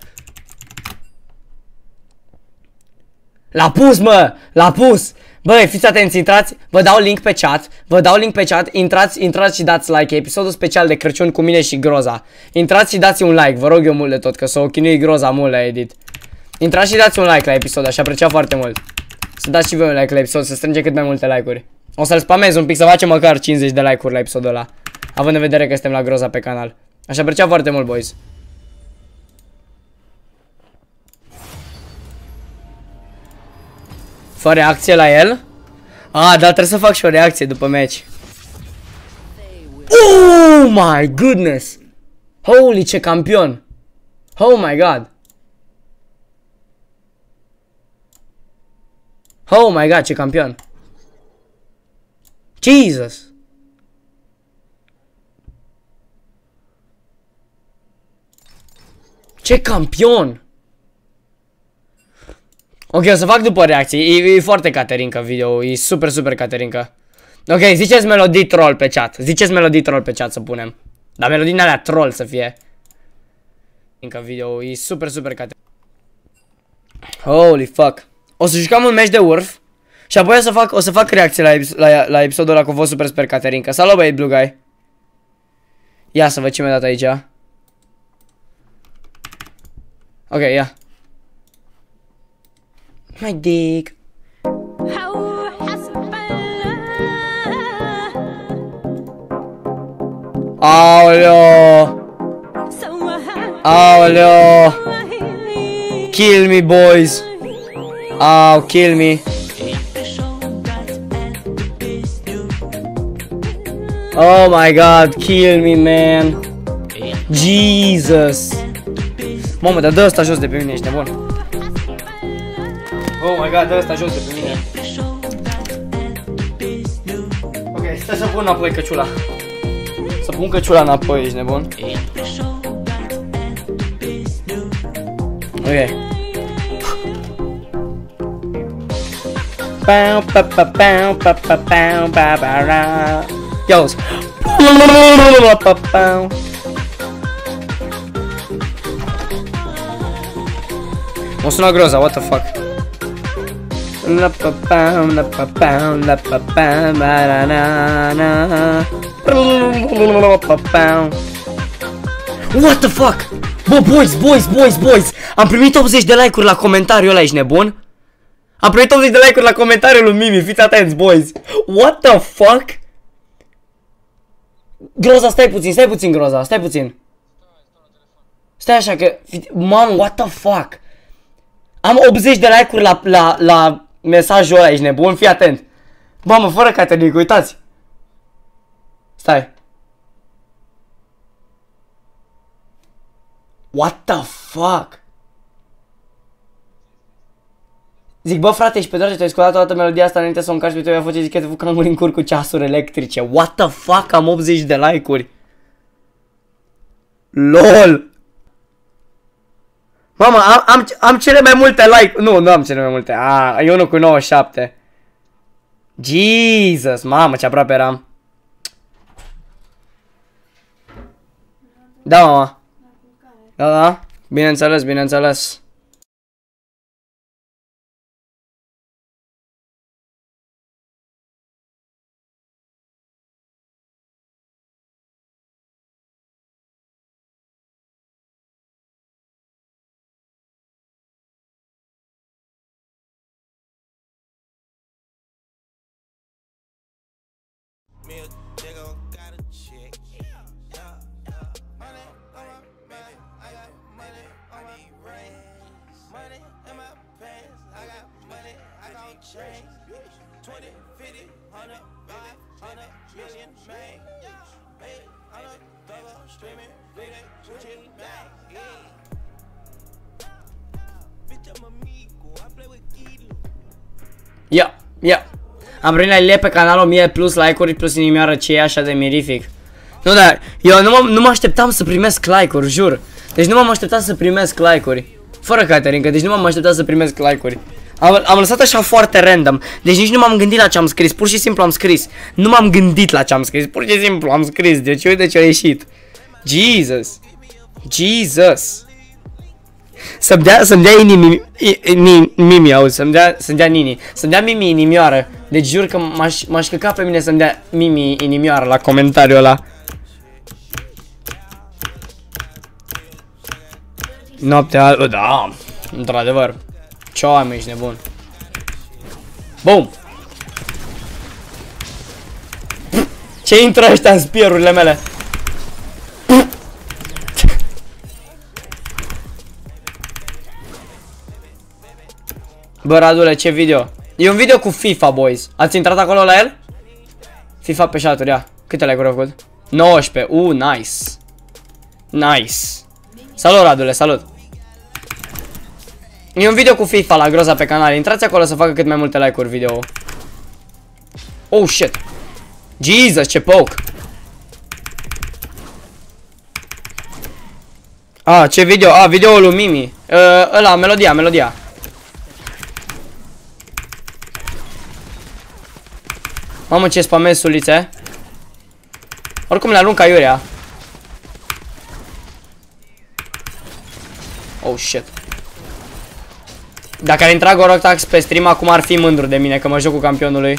L-a pus, mă! L-a pus! Băi, fiți atenți, intrați, vă dau link pe chat, intrați și dați like, episodul special de Crăciun cu mine și Groza. Intrați și dați un like, vă rog eu mult de tot, că s-o chinui Groza mult la edit. Intrați și dați un like la episod, aș aprecia foarte mult. Să dați și voi un like la episod, să strânge cât mai multe like-uri. O să-l spamez un pic, să facem măcar 50 de like-uri la episodul ăla. Având în vedere că suntem la Groza pe canal. Aș aprecia foarte mult, boys. Fă reacție la el? Ah, dar trebuie să fac și o reacție după match. Oh my goodness! Holy, ce campion! Oh my god! Oh my god, ce campion! Jesus! Ce campion! Ok, o să fac după reacții. E foarte Caterinca video. E super, super Caterinca. Ok, ziceți melodii troll pe chat. Ziceți melodii troll pe chat să punem. Dar melodii alea troll să fie. Încă video. E super, super Caterinca. Holy fuck. O să jucăm un match de urf. Și apoi o să fac reacții la episodul ăla cu fost super, super Caterinca. Salut, băi, Blue Guy. Ia să văd ce mi-a dat aici. Ok, ia. My dick. Aoleo. Aoleo. Kill me, boys. Oh, kill me. Oh my god, kill me, man. Jesus. Mamă, dar dă ăsta jos de pe mine, ești nebun. Oh my god, dă ăsta jos de pe mine. Ok, stai să pun înapoi căciula. Să pun căciula înapoi, ești nebun. Ok. Ia uzi. Mă sună groza, what the fuck. What the fuck? Bă, boys. Am primit 80 de like-uri la comentariul ăla, ești nebun? Am primit 80 de like-uri la comentariul lui Mimi, fiți atenți, boys. What the fuck? Groza, stai puțin, Groza, stai puțin. Stai așa că, mamă, what the fuck? Am 80 de like-uri la mesajul ăla, ești nebun, fii atent. Mamă, fără Caterinca, uitați. Stai. What the fuck? Zic, bă frate, și pe doar ce te-ai ascultat toată melodia asta înainte să o încarci pe tine, a fost zic că te făcut canguri în cur cu ceasuri electrice. What the fuck? Am 80 de like-uri. LOL. Mama, am cele mai multe like. Nu am cele mai multe. E unul cu 97. Jesus, mamă, ce aproape eram. Da, mama. Da. Bineînțeles. Ia. Am primit like pe canal 1000 plus like-uri plus inimioară, ce e așa de mirific. Nu, dar eu nu mă așteptam să primesc like-uri, jur. Deci nu m-am așteptat să primesc like-uri. Fără Caterinca, deci nu m-am așteptat să primesc like-uri. Am lăsat așa foarte random. Deci nici nu m-am gândit la ce am scris, pur și simplu am scris. Nu m-am gândit la ce am scris, pur și simplu am scris. Deci uite ce a ieșit. Jesus. Să-mi dea Mimi, auzi, să-mi dea Nini. Să-mi dea Mimi inimioară. Deci jur că m-aș căca pe mine să-mi dea Mimi inimioară la comentariul ăla. Noaptea albă, da, într-adevăr. Ce oameni, ești nebun. Bum! Ce intră ăștia în spierurile mele? Bă, Radule, ce video? E un video cu FIFA, boys. Ați intrat acolo la el? FIFA pe chat-uri, ia. Câte like-uri au făcut? 19. Nice. Nice. Salut, Radule, salut. E un video cu FIFA la Groza pe canal. Intrați acolo să facă cât mai multe like-uri video. Oh, shit. Jesus, ce poke. Ce video? Videoul lui Mimi. Ăla, melodia. Mamă, ce spamez sulițe. Oricum le arunc aiurea. Oh, shit. Dacă ar intra Gorotax pe stream, acum ar fi mândru de mine că mă joc cu campionului.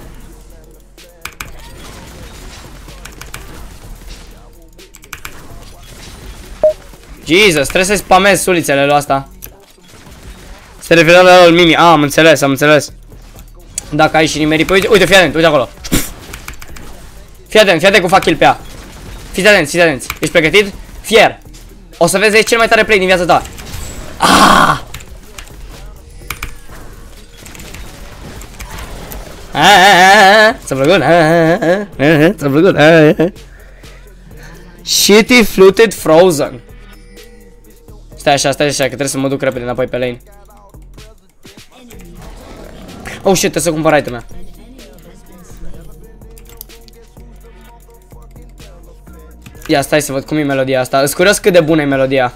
Jesus, trebuie să spamez sulițele lui asta. Se referă la lui Mimi. Am înțeles. Dacă ai și nimerit. Păi uite, fii atent, uite acolo. Fii atent cum fac kill pe ea. Fiți atenți. Ești pregătit? Fier. O să vezi cel mai tare play din viața ta. Ți-a plăcut? Shitty fluted frozen. Stai așa, că trebuie să mă duc repede înapoi pe lane. Oh shit, trebuie să cumpăr item-ea. Ia, stai să văd cum e melodia asta. Îs curios cât de bună e melodia.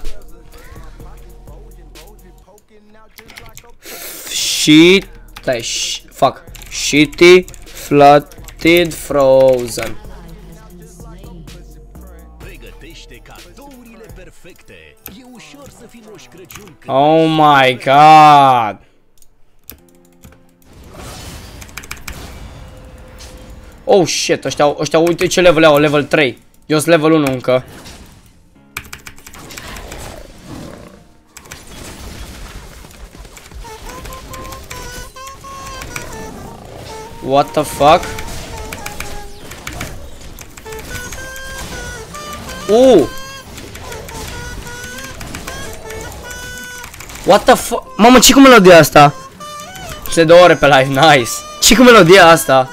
Shitty fluted frozen. Oh my god. Oh shit, ăștia uite ce level au, level 3. Eu sunt level 1 încă. What the fuck? What the fuck? Mamă, ce cu melodia asta? Se 2 ore pe live, nice. Ce cu melodia asta?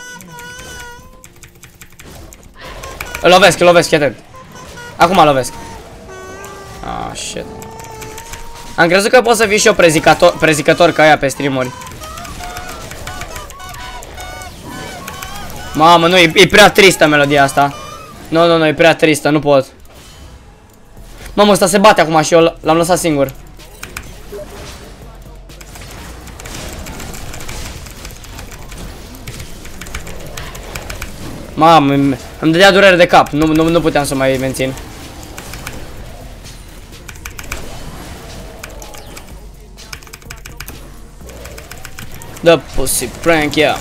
Îl lovesc, fii atent. Acum lovesc. Shit. Am crezut că pot să fii și eu prezicător ca aia pe stream-uri. Mamă, nu, e prea tristă melodia asta. Nu, e prea tristă, nu pot. Mamă, ăsta se bate acum și eu l-am lăsat singur. Mamă, îmi dădea durere de cap, nu puteam să mai mențin. The pussy prank, yeah.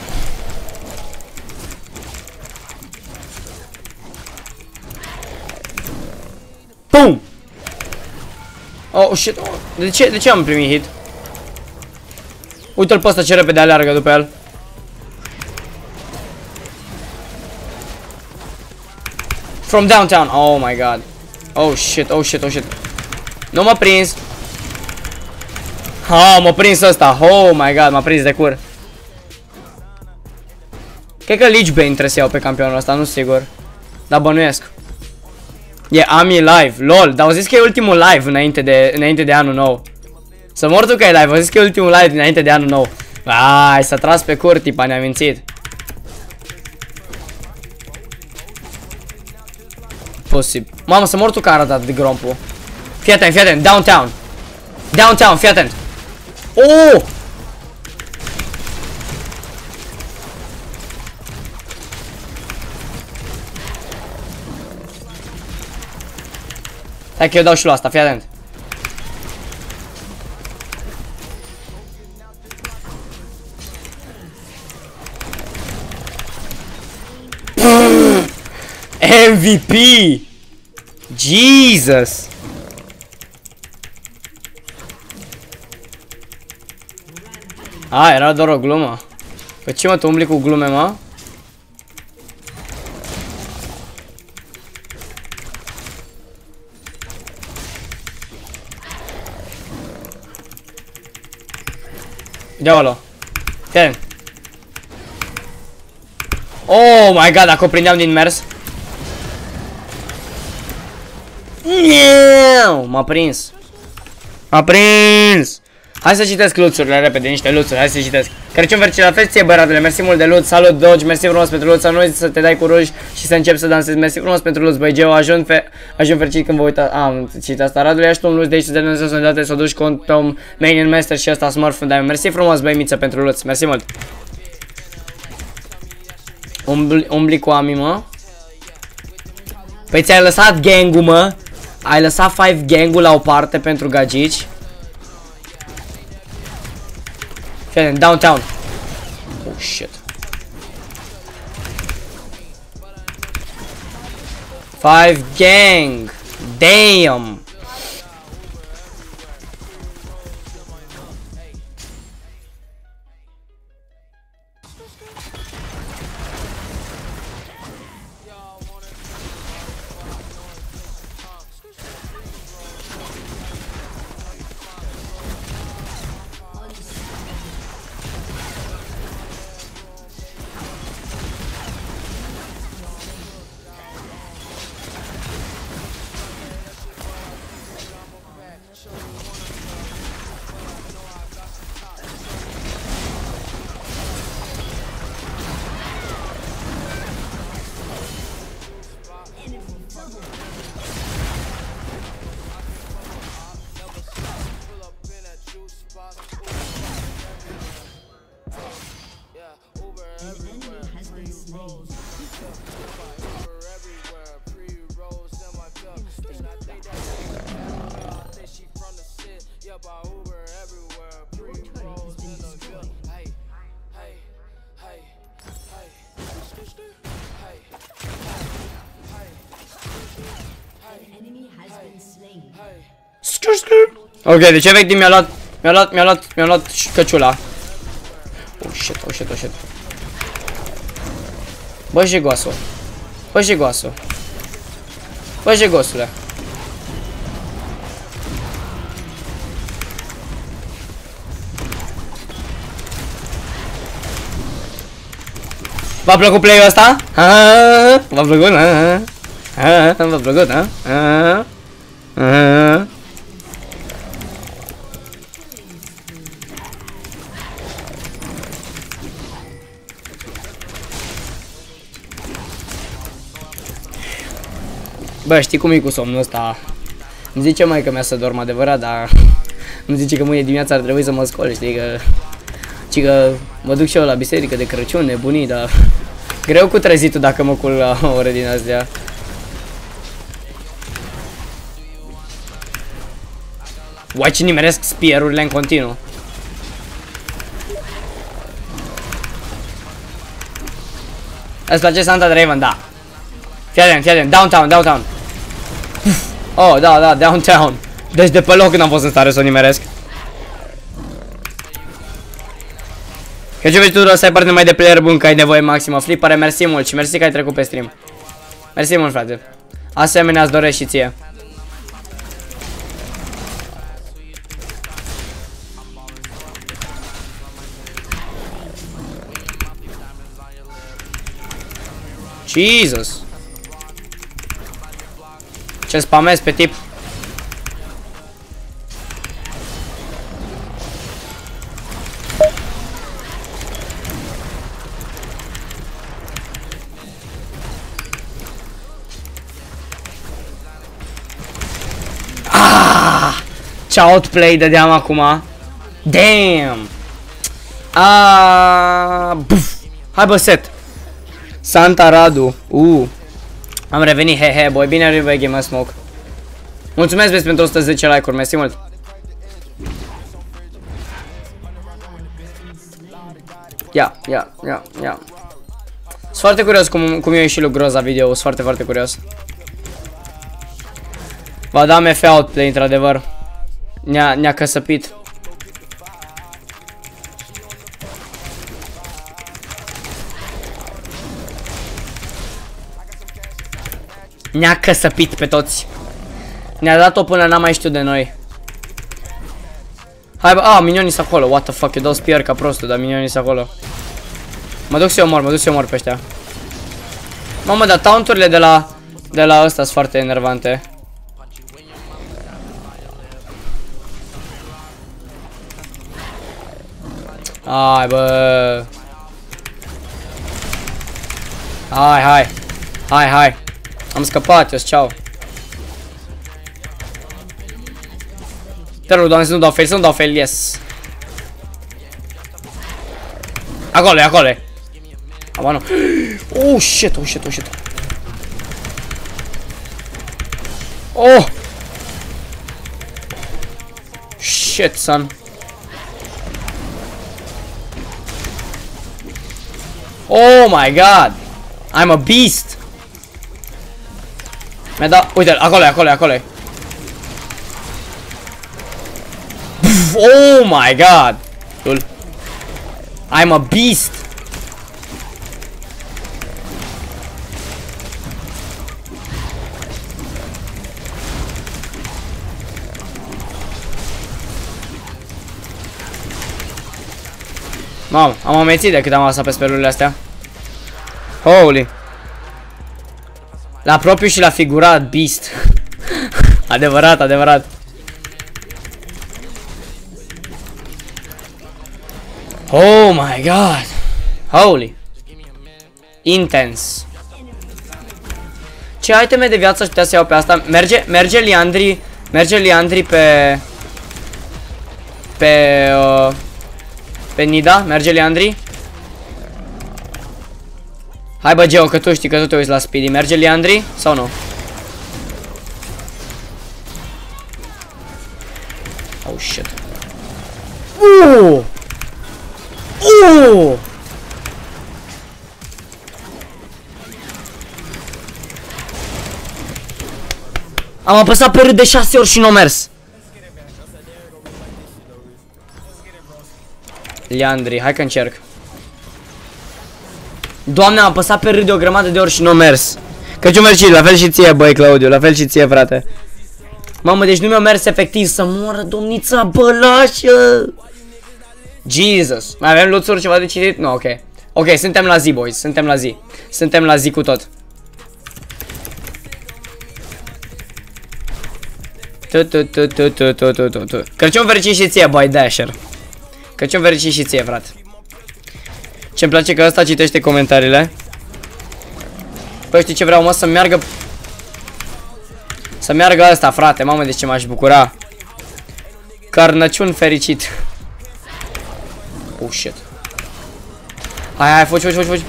Boom! Oh shit, de ce am primit hit? Uite-l pe ăsta ce repede aleargă după el. From downtown, oh my god. Oh shit. Nu m-a prins. M-a prins ăsta, oh my god, m-a prins de cur. Cred că Lich Bane trebuie să iau pe campionul ăsta, nu sigur. Dar bănuiesc. E Ami live, lol, dar au zis că e ultimul live înainte de anul nou. Să mor tu că e live, au zis că e ultimul live înainte de anul nou. Ai, s-a tras pe cur, tipa, ne-a mințit. Posibil. Mamă, să mor tu că a arătat de grompu. Fii atent, downtown. Downtown, fii atent. Oh! Hai că eu dau și lui asta, fii atent. MVP! Jesus! Era doar o glumă. Păi ce mă, tu umbli cu glume, mă? Ia-o-lo. Fii atent. Oh my god, dacă o prindeam din mers. M-a prins. M-a prins. Hai să citesc luțurile repede, niște luțuri, hai să citesc. Crăciun fericit la feți, băiatule, mersi mult de luț, salut Dodge, mersi frumos pentru luț, să nu uiți să te dai cu ruj și să începi să dansezi, mersi frumos pentru luț, băi Geo, ajung fericit când vă uitați, am citit asta, Radule, ia și tu un luț de aici să te Dumnezeu să-mi date să o duci cu Tom, Main Master și ăsta Smurf, dar mersi frumos, băi Miță, pentru luț, mersi mult. Umbli cu Ami, mă. Păi ți-ai lăsat gang-ul, mă, ai lăsat 5 gang-ul la o parte pentru gagici. Downtown. Oh shit. 5 gang. Damn. Ok, deci efectiv mi-a luat căciula. Oh shit. Bă, jegoasul. Bă, jegosule. V-a plăcut play-ul ăsta? V-a plăcut? V-a plăcut, Bă, știi cum e cu somnul ăsta? Îmi zice maică mea să dorm adevărat, dar îmi zice că mâine dimineața ar trebui să mă scol, știi că... Ci că mă duc și eu la biserică de Crăciun, nebunii, dar... Greu cu trezitul dacă mă culc la ore din astea. Uai, ce nimeresc spear-urile în continuu. Îți place Santa Draven? Da. Fii atent, downtown. Oh, da, downtown. Deci de pe loc n-am fost în stare să o nimeresc. Că ce vezi tu, să ai parte mai de player bun, că ai nevoie maximă. Flipare, mersi mult și mersi că ai trecut pe stream. Mersi mult, frate. Asemenea îți doresc și ție. Jesus. Ce spamez pe tip. Ce outplay dădeam acum. Damn. Buf. Hai bă, set. Santa Radu. Am revenit, he, boy. Bine arrivă Game Smoke. Mulțumesc, vezi, pentru 110 like-uri. Mersi mult. Ia. Sunt foarte curios cum i-a ieșit lui Groza video. Sunt foarte, foarte curios. Va da MF outplay, într-adevăr. Ne-a căsăpit. Ne-a căsăpit pe toți. Ne-a dat-o până n-am mai știut de noi. Hai bă, minionii sunt acolo. What the fuck, eu dau spear ca prostul, dar minionii sunt acolo. Mă duc să-i omor pe ăștia. Mamă, dar taunturile de la ăsta sunt foarte enervante. Hai, bă. Hai. Am scăpat, eu ceau. Te rog, doamne, să nu dau fail, yes. Acolo. Aba nu. Oh, shit. Oh. Shit, son. Oh my god. I'm a beast. Mi-a dat, uite, acolo. Oh my god. I'm a beast. Mamă, am amețit de cât am apăsat pe spelurile astea. Holy. La propriu și la figurat, beast. Adevărat. Oh my god. Holy. Intense. Ce iteme de viață aș putea să iau pe asta? Merge Liandri pe Nida? Merge Liandri? Hai bă, Geo, că tu știi, că tu te uiți la Speedy. Merge Liandri sau nu? Oh shit. Am apăsat pe R de 6 ori și n-o mers. Liandri, hai că încerc. Doamne, am apăsat pe R de o grămadă de ori și n-o mers. Crăciun fericit, la fel și ție, băi, Claudiu, la fel și ție, frate. Mamă, deci nu mi-a mers efectiv să moară domnița bălașă. Jesus. Mai avem luțuri, ceva de citit? Nu, ok. Ok, suntem la zi, boys, suntem la zi cu tot. Crăciun fericit și ție, băi, Dasher. Crăciun fericit și ție, frate. Ce-mi place că ăsta citește comentariile. Păi știi ce vreau, mă, să meargă. Să meargă ăsta, frate, mamă, de ce m-aș bucura. Carnăciun fericit. Oh, shit. Hai, fugi.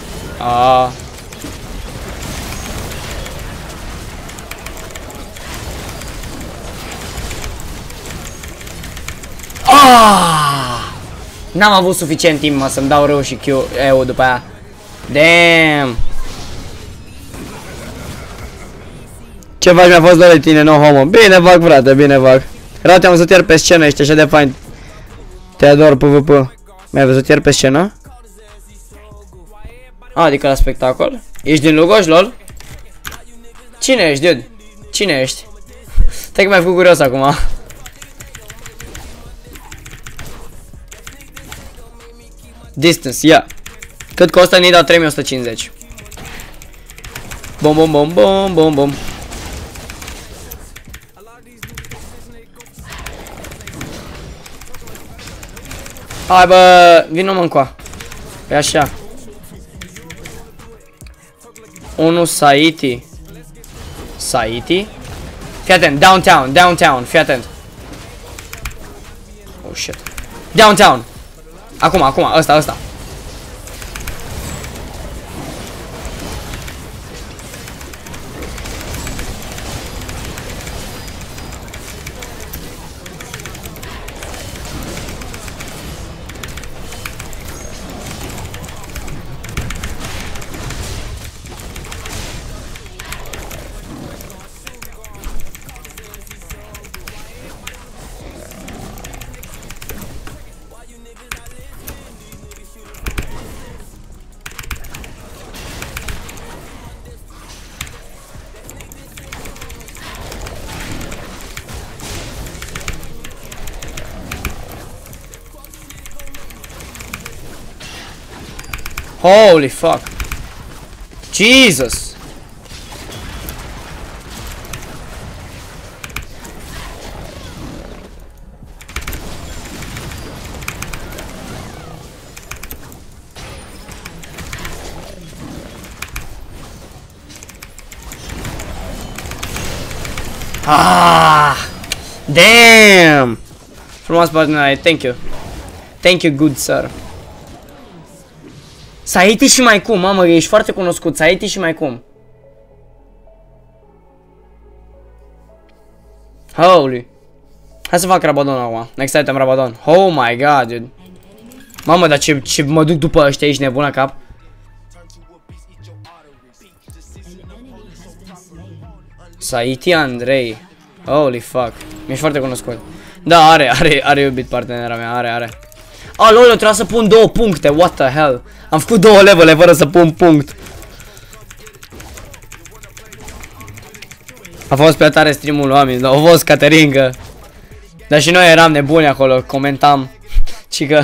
N-am avut suficient timp, mă, să-mi dau rău și Q-ul după aia. Damn. Ce faci, mi-a fost doar de tine, no homo. Bine fac, frate, bine fac. Rau, te-am văzut iar pe scenă, ești așa de fain. Te ador, PvP. Mi-ai văzut iar pe scenă? Adică la spectacol? Ești din Lugoj, lol? Cine ești, dude? Cine ești? Stai că mi-ai făcut curios acum. Distance, ia. Cât costă Nida? 3150. Bom. Hai bă, vino mă încoa. E așa. Unul Saiti. Fii atent, downtown, fii atent. Oh shit. Downtown. Acum, ăsta. Holy fuck. Jesus. Ah! Damn! Frumos partener, thank you. Thank you, good sir. Saiti și mai cum, mamă, ești foarte cunoscut. Saiti și mai cum. Holy. Hai să fac Rabadon acum. Next item Rabadon. Oh my god, dude. Mamă, dar ce mă duc după ăștia, ești nebun la cap? Saiti Andrei. Holy fuck. Mi-ești foarte cunoscut. Da, are iubit partenera mea, are. Ah, lol, eu trebuia să pun 2 puncte, what the hell. Am făcut 2 levele fără să pun punct. A fost pe tare stream-ul oamenii, a fost Caterinca. Dar și noi eram nebuni acolo, comentam. Cică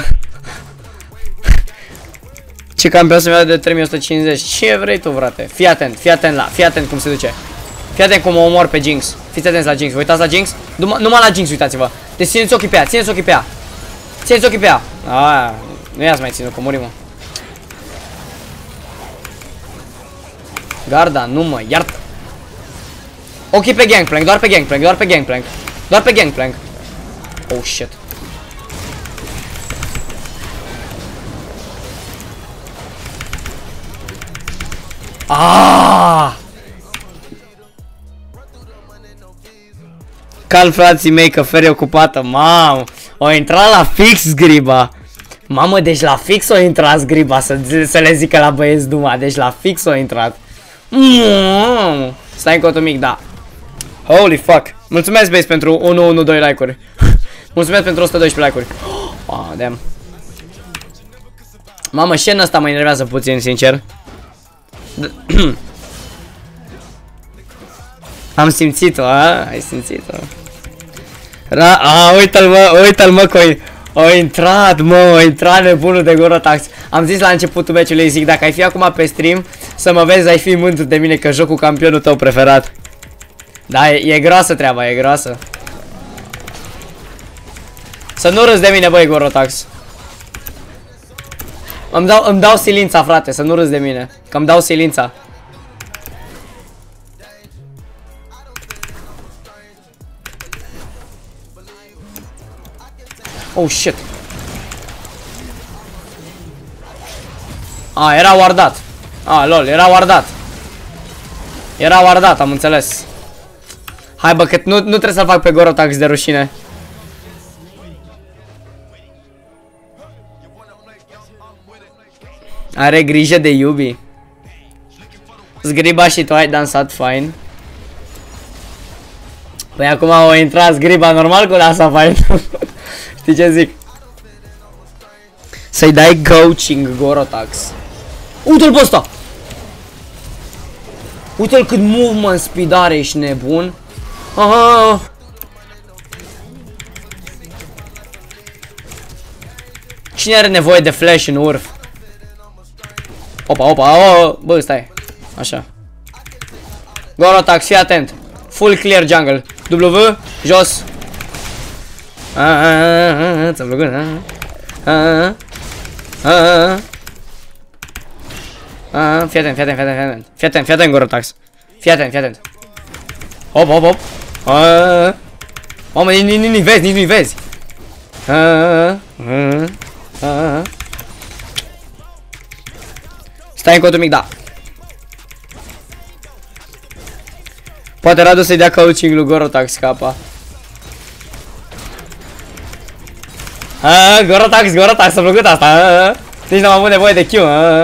campion să-mi iau de 3150. Ce vrei tu, frate? Fii atent cum se duce. Fii atent cum o omor pe Jinx. Fiți atenți la Jinx, vă uitați la Jinx? Numai la Jinx uitați-vă. Deci țineți ochii pe ea, țineți ochii pe ea. Aaa, nu i-ați mai ținut, că murim, mă. Garda, nu mă, iartă. Ochii pe Gangplank, doar pe Gangplank. Oh shit. Aaaa! Calm, frații mei, că Fer e ocupată. Mamă, o intrat la fix Zgriba. Mamă, deci la fix o intrat Zgriba, să le zică la băieți Duma. Deci la fix o intrat. Stai încă mic, da. Holy fuck. Mulțumesc, băieți, pentru 112 like-uri. Mulțumesc pentru 112 like-uri. Oh, damn. Mamă, scena asta mă enervează puțin, sincer. Am simțit-o, a? Ai simțit-o. Uite-l mă, că o intrat nebunul de Gorotax. Am zis la începutul meciului, zic, dacă ai fi acum pe stream, să mă vezi, ai fi mândru de mine că joc cu campionul tău preferat. Da, e groasă treaba, e groasă. Să nu râzi de mine, băi, Gorotax. Îmi dau silința, frate, să nu râzi de mine, că îmi dau silința. Oh shit. Ah, era wardat. Ah, lol, era wardat, am înțeles. Hai, bă, că nu trebuie să-l fac pe Gorotax de rușine. Are grijă de iubi. Zgriba și tu ai dansat fine. Păi acum o intrat Zgriba normal cu dansa fine. Știi ce zic? Să-i dai coaching Gorotax. Uite-l pe ăsta! Uite-l cât movement speed are, ești nebun. Aha. Cine are nevoie de flash în urf? Opa, bă, stai. Așa. Gorotax, fii atent. Full clear jungle. W, jos. Ți-am plăcut, Fii atent, Gorotax. Fii atent. Hop. Mamă, nici nu-i vezi. Stai încă mic, da. Poate Radu să-i dea coaching lui Gorotax capa. Gorotax, s-a plăcut asta. Nici n-am avut nevoie de Q.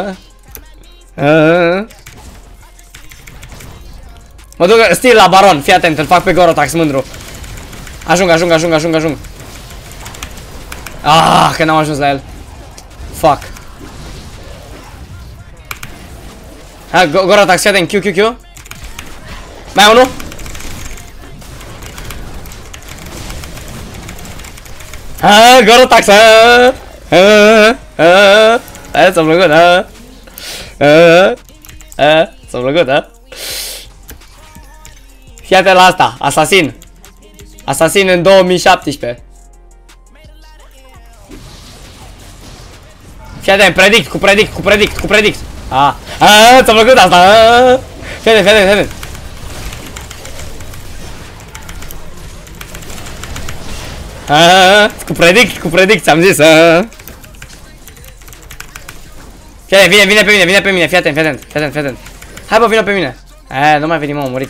Mă duc stil la Baron, fii atent, îl fac pe Gorotax mândru. Ajung. Ah, că n-am ajuns la el. Fuck. Hai, Gorotax, fii atent, Q. Mai unul. Gorotax, s-a plăcut, s-a plăcut, Fii atent la asta, Asasin în 2017. Fii atent, predict. Ți-a plăcut asta, Fii atent. Cu predict, ți-am zis. Vine pe mine, fii atent. Hai bă, vină pe mine. Nu mai veni, mă, am murit.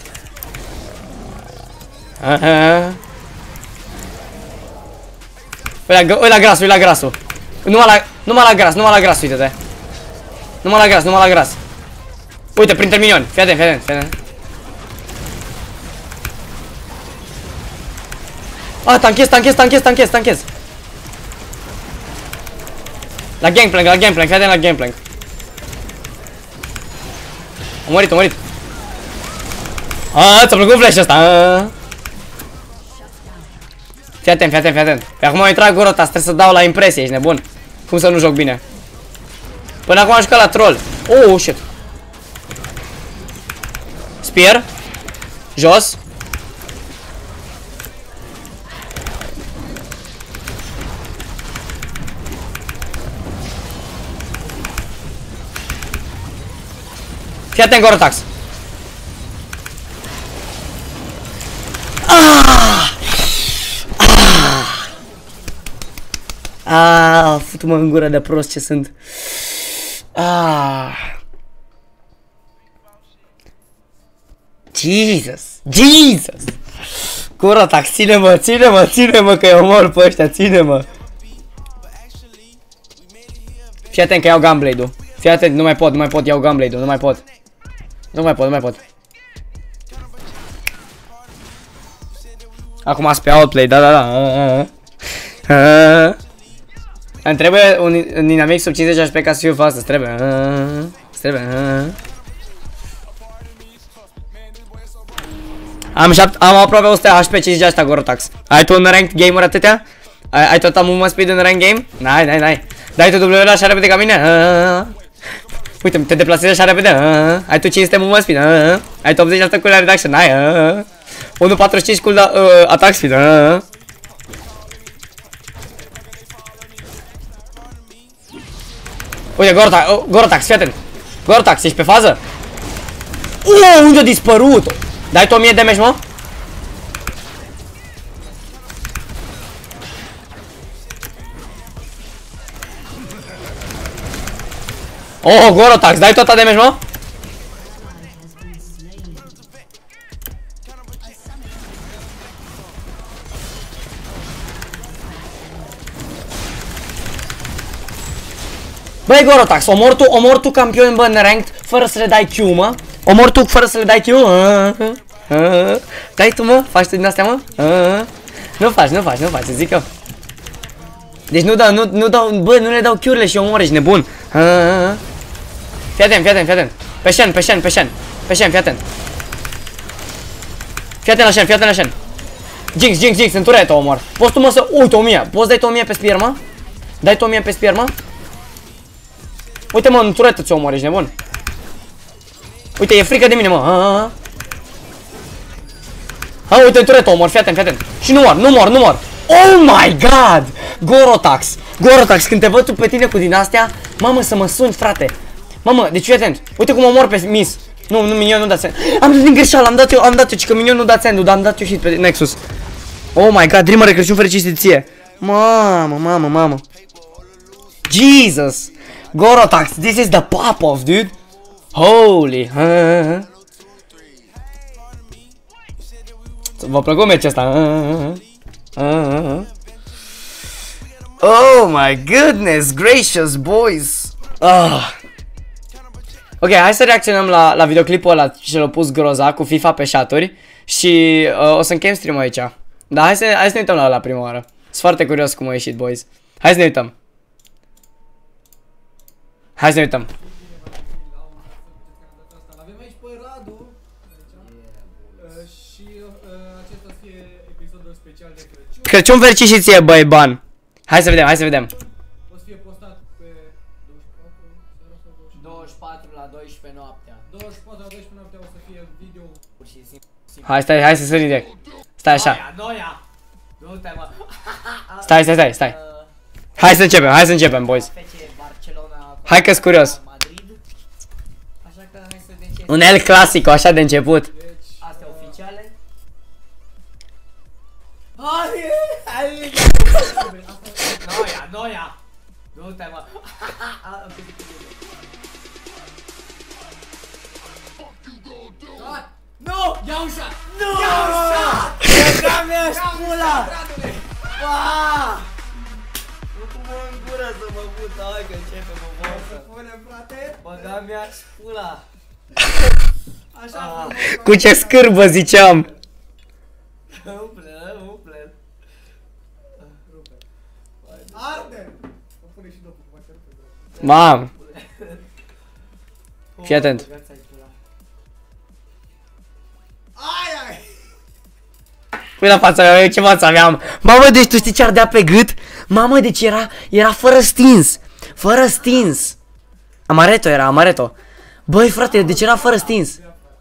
Ui la grasul. Numai la gras, uite-te. Numai la gras. Uite, printre minioni. Fii atent. Tanchez. La gangplank, fii atent la gangplank. Am murit. Ți-a plăcut flash ăsta. Fii atent. Pe acum am intrat Gorotax, trebuie să dau la impresie, ești nebun. Cum să nu joc bine? Până acum am jucat la troll. Oh, shit. Spear. Jos. Fii atent, Gorotax. Futu-mă în gură de prost ce sunt. Jesus. Gorotax, ține-mă că eu mor pe ăștia, ține-mă. Fii atent că iau Gunblade-ul. Fii atent, nu mai pot, iau Gunblade-ul, nu mai pot. Acum pe outplay, da. Îmi trebuie un dinamic sub 50 HP ca să fiu fast, trebuie. Am aproape 100 HP, 50 asta Gorotax. Ai tu un ranked gamer atâtea? Ai tot movement speed în rank game? N-ai. Dai tu W așa repede ca mine? Uite, te deplasezi așa repede? Ai tu 500 movement speed? Ai tu 80% cooldown reduction? N-ai? 1.45 cooldown attack speed? Uite, Gorotax, fii atent. Gorotax, ești pe fază? Unde a dispărut? Dai tu 1000 damage, mă? Gorotax, dai tot damage, mă? Băi, Gorotax, omor tu campioni, bă, în ranked, fără să le dai Q, mă? Omor tu fără să le dai Q? Dai tu, mă? Faci tu din astea, mă? Nu faci, să zic eu. Deci nu dau, bă, nu le dau Q-urile și omor, ești nebun. Fii atent. Pe Shen, fii atent. Fii atent la Shen. Jinx, în turetă omor. Poți tu, mă, să... Uite, 1000. Poți dai tu 1000 pe spear, mă? Dai tu 1000 pe spear, mă? Uite, mă, în turetă ți-o omor, ești nebun. Uite, e frică de mine, mă. Uite, în turetă omor, fii atent. Și nu mor. Oh my god! Gorotax, când te văd tu pe tine cu din astea, mamă, să mă suni, frate. Mamă, deci fii atent. Uite cum omor pe Miss. Nu, minion nu dați. Am dat din greșeală, am dat eu, ci că minion nu dați end, dar am dat eu hit pe Nexus. Oh my god, Dreamer, Crăciun fericit ție. Mamă. Jesus! Gorotax, this is the pop-off, dude! Holy! V-a plăcut meciul ăsta? Oh my goodness gracious, boys! Ok, hai să reacționăm la videoclipul ăla ce l-a pus Groza cu FIFA pe chaturi. Și o să încheiem stream-ul aici. Dar hai să ne uităm la prima oară. Sunt foarte curios cum a ieșit, boys. Hai să ne uităm. Avem aici pe Radu. Și acesta să fie episodul special de Crăciun. Crăciun fericit și ție, băi, ban. Hai să vedem. O să fie postat pe 24 la 12 noaptea. 24 la 12 noaptea o să fie video. Hai să sărim direct. Stai așa. Noia. Du-te, mă. Stai. Hai să începem, boys. Hai că-s curios. Un El Clasico, așa de început. Astea oficiale. Noia! Du-te, mă! Nu! Ia ușa! Nu! Ia ușa! Băga mea-și pula! Aaaa! Nu cu mă în gură să mă pută, hai că începe mă vorbă. Băga mea-și pula! Cu ce scârbă ziceam! Umple, umple. Arde! Mă pune și dopul, mă te rupe. Mam! Fii atent. Ai! Păi la fața mea, eu ce față aveam? Mamă, deci tu știi ce ardea pe gât? Mamă, deci era fără stins. Fără stins. Amaretto era, amaretto. Băi, frate, deci era fără stins.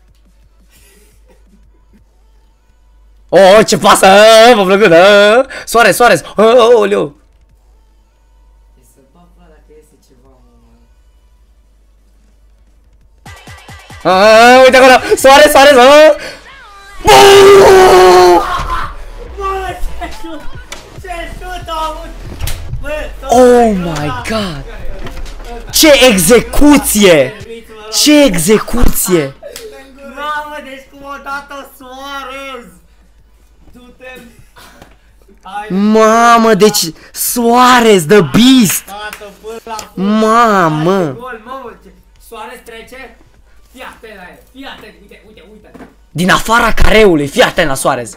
Oh, ce pasă! M-a plăcut! Soare, soare! Oh, leu! Uite acolo! Soare, soare, soare! Oh my god! Ce execuție! Ce execuție! Mamă, deci cum o dat-o Suarez! Du-te! Mamă, deci Suarez, the beast! Mamă! Mamă, Suarez trece? Fii atent la el, fii atent, uite, uite, uite! Din afara careului, fii atent la Suarez!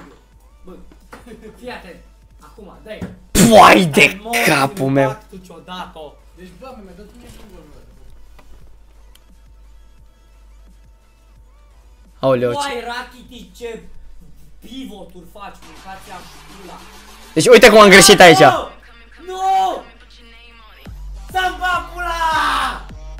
Fii atent, acum, dai! Păi de capul meu! Deci, bă, mi-a dat mie și un gol. Aoleu, ce... Uai, Rakitic, ce pivoturi faci, mâncați-am pula! Deci uite cum am greșit aici! Nu! Să-mi bag pula!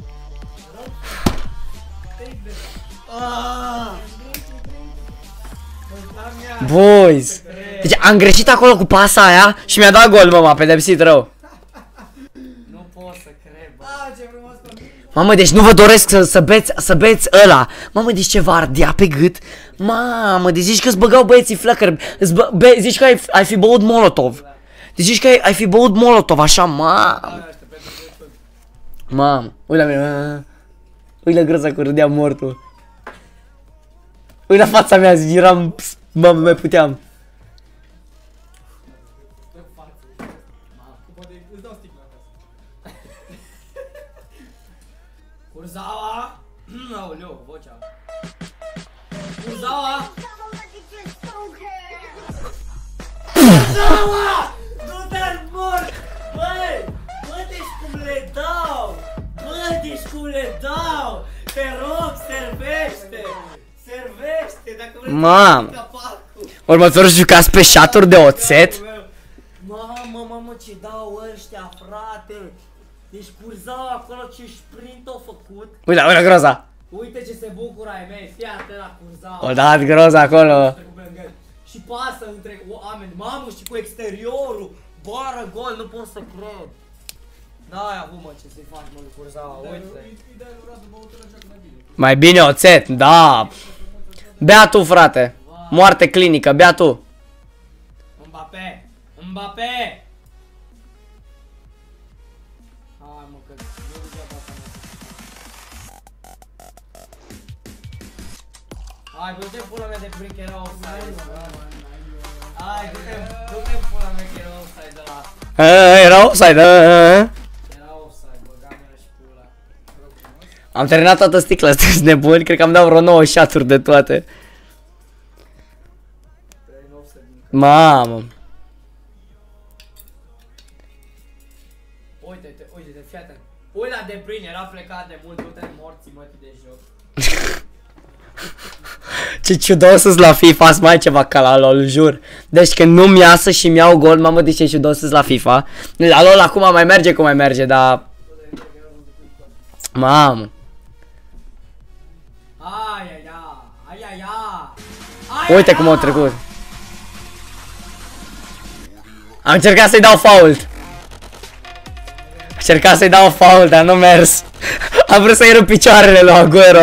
Boys! Deci am greșit acolo cu pasa aia și mi-a dat gol, mă, m-a pedepsit rău. Nu pot să cred, bă. Mamă, deci nu vă doresc să beți ăla. Mamă, deci ce vă ardea pe gât. Mamă, deci zici că îți băgau băieții flăcări. Zici că ai fi băut Molotov. Deci zici că ai fi băut Molotov, așa, mamă. Mamă, uite la mine. Uite la groza cu râdea mortul. Uite la fața mea, zici, eram... Mamă, mai puteam. Kurzawa! Aoleu, vocea. Kurzawa! Kurzawa! Du-te-n mort! Băi! Bă, deci cum le dau! Bă, deci cum le dau! Te rog, servește! Servește, dacă vrei Mamă! să capacul! Următorul jucați pe șaturi de oțet? Mamă, mamă, ce dau ăștia, frate! Deci Kurzawa acolo ce sprint au făcut. Uite, uite groza! Uite ce se bucură ai mei, fii atent la Kurzawa. O dat groza acolo. Și pasă între oameni, mamă, și cu exteriorul, bară gol, nu pot să cred. N-ai avut, mă, ce să-i faci, mă, lui Kurzawa, uite. Mai bine oțet, da. Bea tu, frate. Moarte clinică, bea tu. Mbappé, Mbappé. Hai, mă, că nu degeaba asta, mă. Hai, du-te pula mea de prin că era offside. Hai, du-te pula mea că era offside de la... Era offside, Era offside, băga mea și pula. Am terminat toată sticla, sunteți nebuni? Cred că am dat vreo 9 shot-uri de toate. Mamă. Uite-te, uite-te, fii atent. Ui la De Bruyne, era plecat de mult, du-te morții mătii de joc. Ce ciudos la FIFA, sunt mai ceva ca la LOL, jur. Deci când nu-mi iasă și mi iau gol, mamă, de ce ciudos la FIFA. La LOL acum mai merge cum mai merge, dar... Mamă. Uite cum au trecut. Am încercat să-i dau fault. Am încercat să-i dau fault, dar nu mers. Am vrut să-i rup picioarele lui Aguero.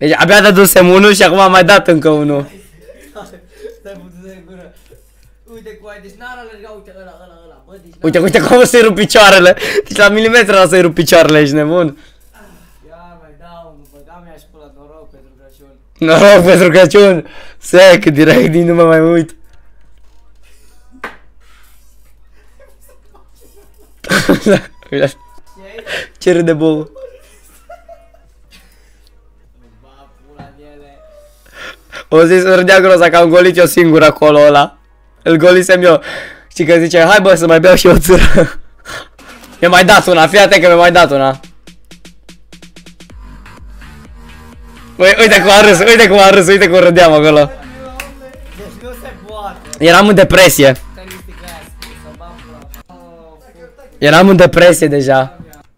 Deci abia dădusem unul și acum am mai dat încă unul. Stai puțin de gură. Uite cu aia, deci n-ar alerga, uite ăla, bă, deci Uite, uite cum o să-i rup picioarele. Deci la milimetru o să-i rup picioarele, ești nebun. Ia mai dau unul, bă, da mi-aș pula, noroc pentru Crăciun. Noroc pentru Crăciun. Sec, direct din nu mă mai uit. Uite. Ce râde bou. O zis, râdea groza că am golit eu singur acolo ăla. Îl golisem eu. Știi că zice, hai bă să mai beau și eu țură. Mi-a mai dat una, fii atent că mi-a mai dat una. Uite cum a râs, uite cum a râs, uite cum râdeam acolo. Deci nu se poate. Eram în depresie. Eram în depresie deja.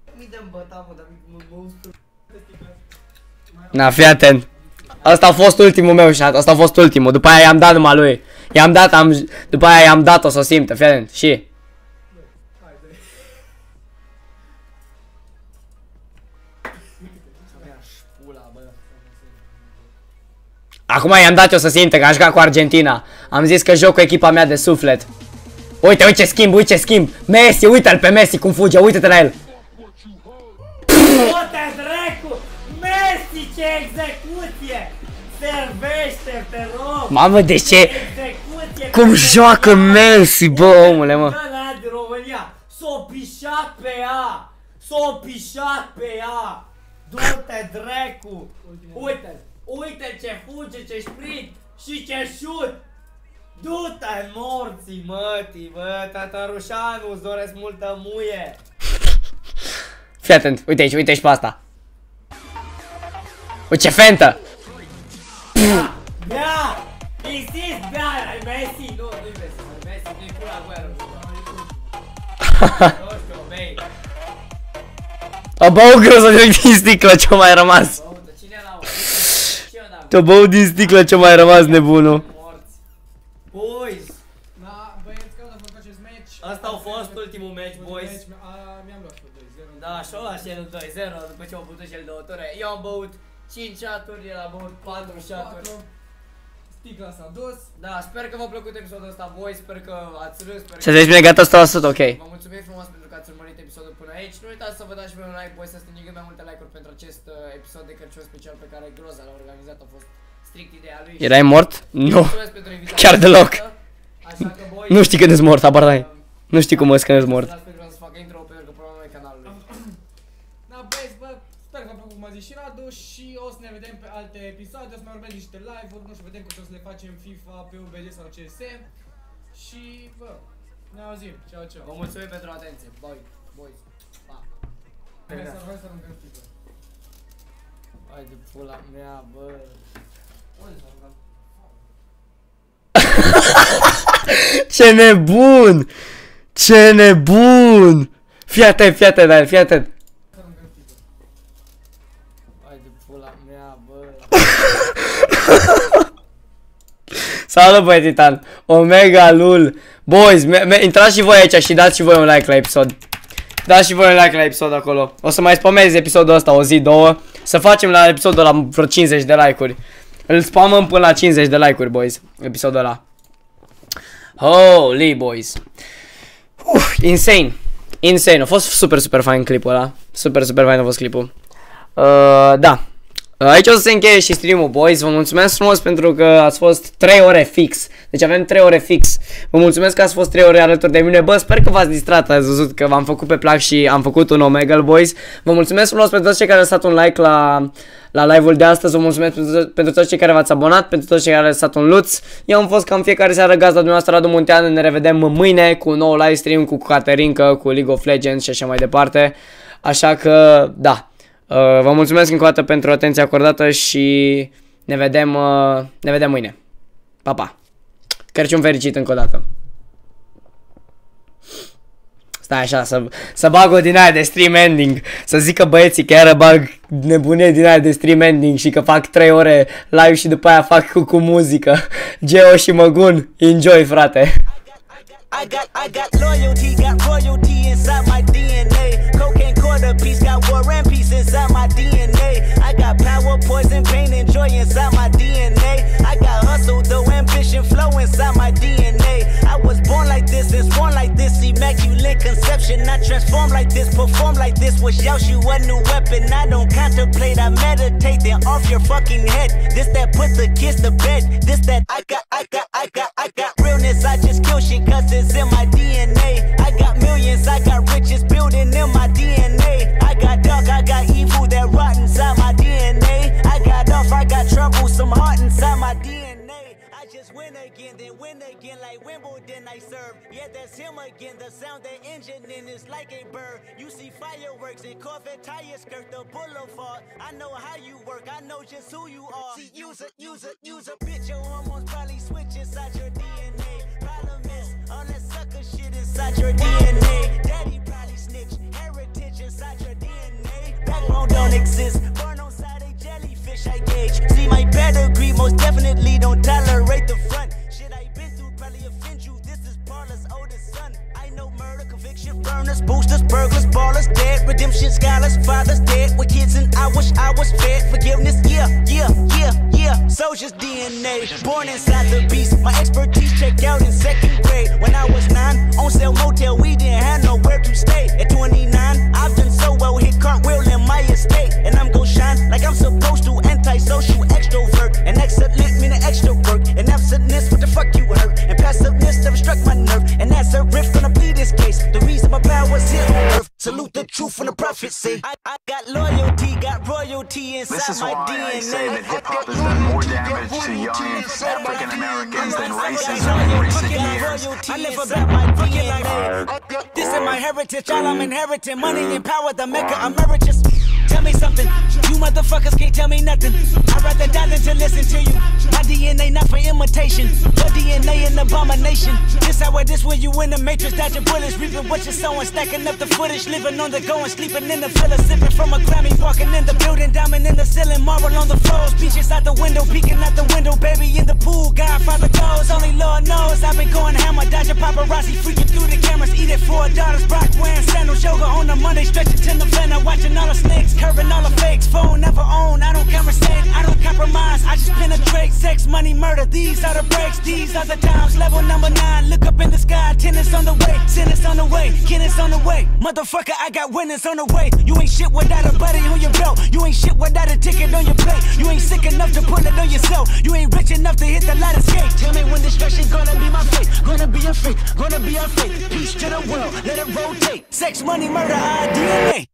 Na, fii atent. Asta a fost ultimul meu shot, asta a fost ultimul, după aia i-am dat numai lui. I-am dat, după aia i-am dat-o să o simtă, fii atent, și... Acum i-am dat eu să simte că am jucat cu Argentina. Am zis că joc cu echipa mea de suflet. Uite, uite ce schimb, uite ce schimb. Messi, uite-l pe Messi cum fuge, uite-te la el. Du-te dracu! Messi, ce execuție! Servește, te rog! Mamă, de ce? Execuție! Cum joacă Messi, bă, omule, mă. Din România! S-o pișat pe ea! S-o pișat pe ea! Du-te dracu! Uite-l! Uite ce fuge, ce sprint și ce șut! Du-te morții, mătii, bă, tătărușanu, îți doresc multă muie! Fii atent, uite aici, uite aici pe asta. Uite ce fentă! Bea! Insist, bea, ai Messi! Nu-i Messi, nu-i pula gueră. Nu știu, bei. A băut groză direct din sticlă ce-o mai rămas. Te-o băut din sticlă ce-o mai rămas, nebunul. Boys! Da, băieți, caută să faceți match. Asta a fost ultimul match, boys. Mi-am luat cu 2-0. Da, și-o luat și el 2-0 după ce au bătut și el 2 ture. Eu am băut 5 shot-uri, el a băut 4 shot-uri. Sticla s-a dus. Da, sper că v-a plăcut episodul ăsta, voi, sper că ați râs, sper că... Să zici bine, gata, 100%, ok. Vă mulțumim frumos pentru că ați urmărit episodul până aici. Nu uitați să vă dați și voi un like, voi să strângem mai multe like-uri pentru acest episod de Crăciun special pe care Groza l-a organizat, a fost strict ideea lui. Erai mort? Nu. Chiar deloc. Nu știi când ești mort, abar n-ai. Nu știi cum ești când ești mort. Să facă intro pentru că problema e canalului. Da, băieți, bă, sper că v-a plăcut cum a zis și Radu și o să ne vedem pe alte episoade, o să mai urmez niște live-uri, nu știu, vedem cum o să le facem FIFA, PUBG sau CS. Și, bă, ne auzim, ceau, ceau. Vă mulțumim pentru atenție, boys, pa. Hai să rângăm sticlă. Hai de pula mea, bă. Unde s-a rângat? Ce nebun! Ce nebun! Fii atent, fii atent, Daniel, fii atent. Hai de pula mea, bă. Salut, băi, Titan. Omega lul. Boys, intrați și voi aici și dați și voi un like la episod. Dați și voi un like la episod acolo. O să mai spamez episodul ăsta o zi, două. Să facem la episodul ăla vreo 50 de like-uri. Îl spamăm până la 50 de like-uri, boys. Episodul ăla. Holy, boys. Insane. Insane. A fost super fain clipul ăla. Super fain a fost clipul. Da. Aici o să se încheie și stream-ul, boys. Vă mulțumesc frumos pentru că ați fost 3 ore fix. Deci avem 3 ore fix. Vă mulțumesc că ați fost 3 ore alături de mine. Bă, sper că v-ați distrat. Ați văzut că v-am făcut pe plac și am făcut un Omegle, boys. Vă mulțumesc frumos pentru toți cei care au lăsat un like la live-ul de astăzi. Vă mulțumesc pentru toți cei care v-ați abonat, pentru toți cei care au lăsat un luț. Eu am fost cam fiecare seară gazda dumneavoastră, Radu Munteanu. Ne revedem mâine cu un nou live stream cu Caterinca, cu League of Legends și așa mai departe. Așa că, da. Vă mulțumesc încă o dată pentru atenția acordată și ne vedem mâine. Pa, pa. Crăciun fericit încă o dată. Stai așa, să bag o din aia de stream ending. Să zică băieții că iară bag nebunie din aia de stream ending și că fac 3 ore live și după aia fac cu muzică. Geo și Măgun, enjoy, frate. I got royalty inside my DNA. Cocaine quarter piece, got war and peace inside my DNA. I got power, poison, pain, and joy inside my DNA. I got hustle, though ambition flow inside my DNA. I was born like this and sworn like this, immaculate conception. I transform like this, perform like this. Wish y'all shoot a new weapon. I don't contemplate, I meditate. Then off your fucking head. This that put the kids to bed. This that I got realness. I just kill shit cause it's in my DNA. I got millions, I got riches building in my DNA. I got dark, I got evil that rot inside my DNA. I got off, I got trouble, some heart inside my DNA. I just win again, then win again like Wimbledon I serve. Yeah, that's him again, the sound that engine in is like a bird. You see fireworks and Corvette tires skirt the boulevard. I know how you work, I know just who you are. See, use a bitch, your hormones probably switch inside your DNA. Problem is, all that sucker shit inside your DNA. Daddy probably snitch, heritage inside your DNA. Backbone don't exist, born on side a jellyfish I gauge. See my pedigree, most definitely don't tolerate the front. Shit I been through probably offend you, this is Paula's oldest son. I know murder, conviction, burners, boosters, burglars, ballers, dead, redemption, scholars, fathers dead with kids and I wish I was fed. Forgiveness, yeah. Soldier's DNA, born inside the beast. My expertise checked out in 2nd grade. When I was 9, on sale motel, we didn't have nowhere to stay. At 29, I've done so well, hit cartwheel in my estate. And I'm gon' shine like I'm supposed to, antisocial extrovert. And excellent meaning extra work. And absentness, what the fuck you hurt? And passiveness never struck my nerve. And that's a riff gonna plead this case. The reason my power's here on earth. Salute the truth from the prophecy. I got loyalty, got royalty inside This is my why DNA. I say that hip-hop has done more damage to young African Americans than racism in recent years. I live about my DNA. This is my heritage, all I'm inheriting. Money and power, the maker emeritus. Tell me something, you motherfuckers can't tell me nothing. I'd rather die than to listen to you. My DNA not for imitation, your DNA an abomination. This how it is when you in the matrix, dodging bullets, reaping what you're sowing, stacking up the footage, living on the go and sleeping in the villa, sipping from a Grammy, walking in the building, diamond in the ceiling, marble on the floors, beaches out the window, peeking out the window, baby in the pool, Godfather goes, only Lord knows. I've been going hammer, dodging paparazzi, freaking through the cameras, eating $4, Brock wearing sandals, yoga on a Monday, stretching to November, watching all the snakes, curving all the fakes, phone never own, I don't conversate, I don't compromise, I just penetrate, sex, money, murder, these are the breaks, these are the times, level number 9, look up in the sky, tennis on the way, sentence on the way, Kenneth on the way, motherfucker, I got winners on the way, you ain't shit without a buddy on your belt, you ain't shit without a ticket on your plate, you ain't sick enough to put it on yourself, you ain't rich enough to hit the ladder skate, tell me when destruction gonna be my fate, gonna be a fate, gonna be a fate, peace to the world, let it rotate, sex, money, murder, our DNA.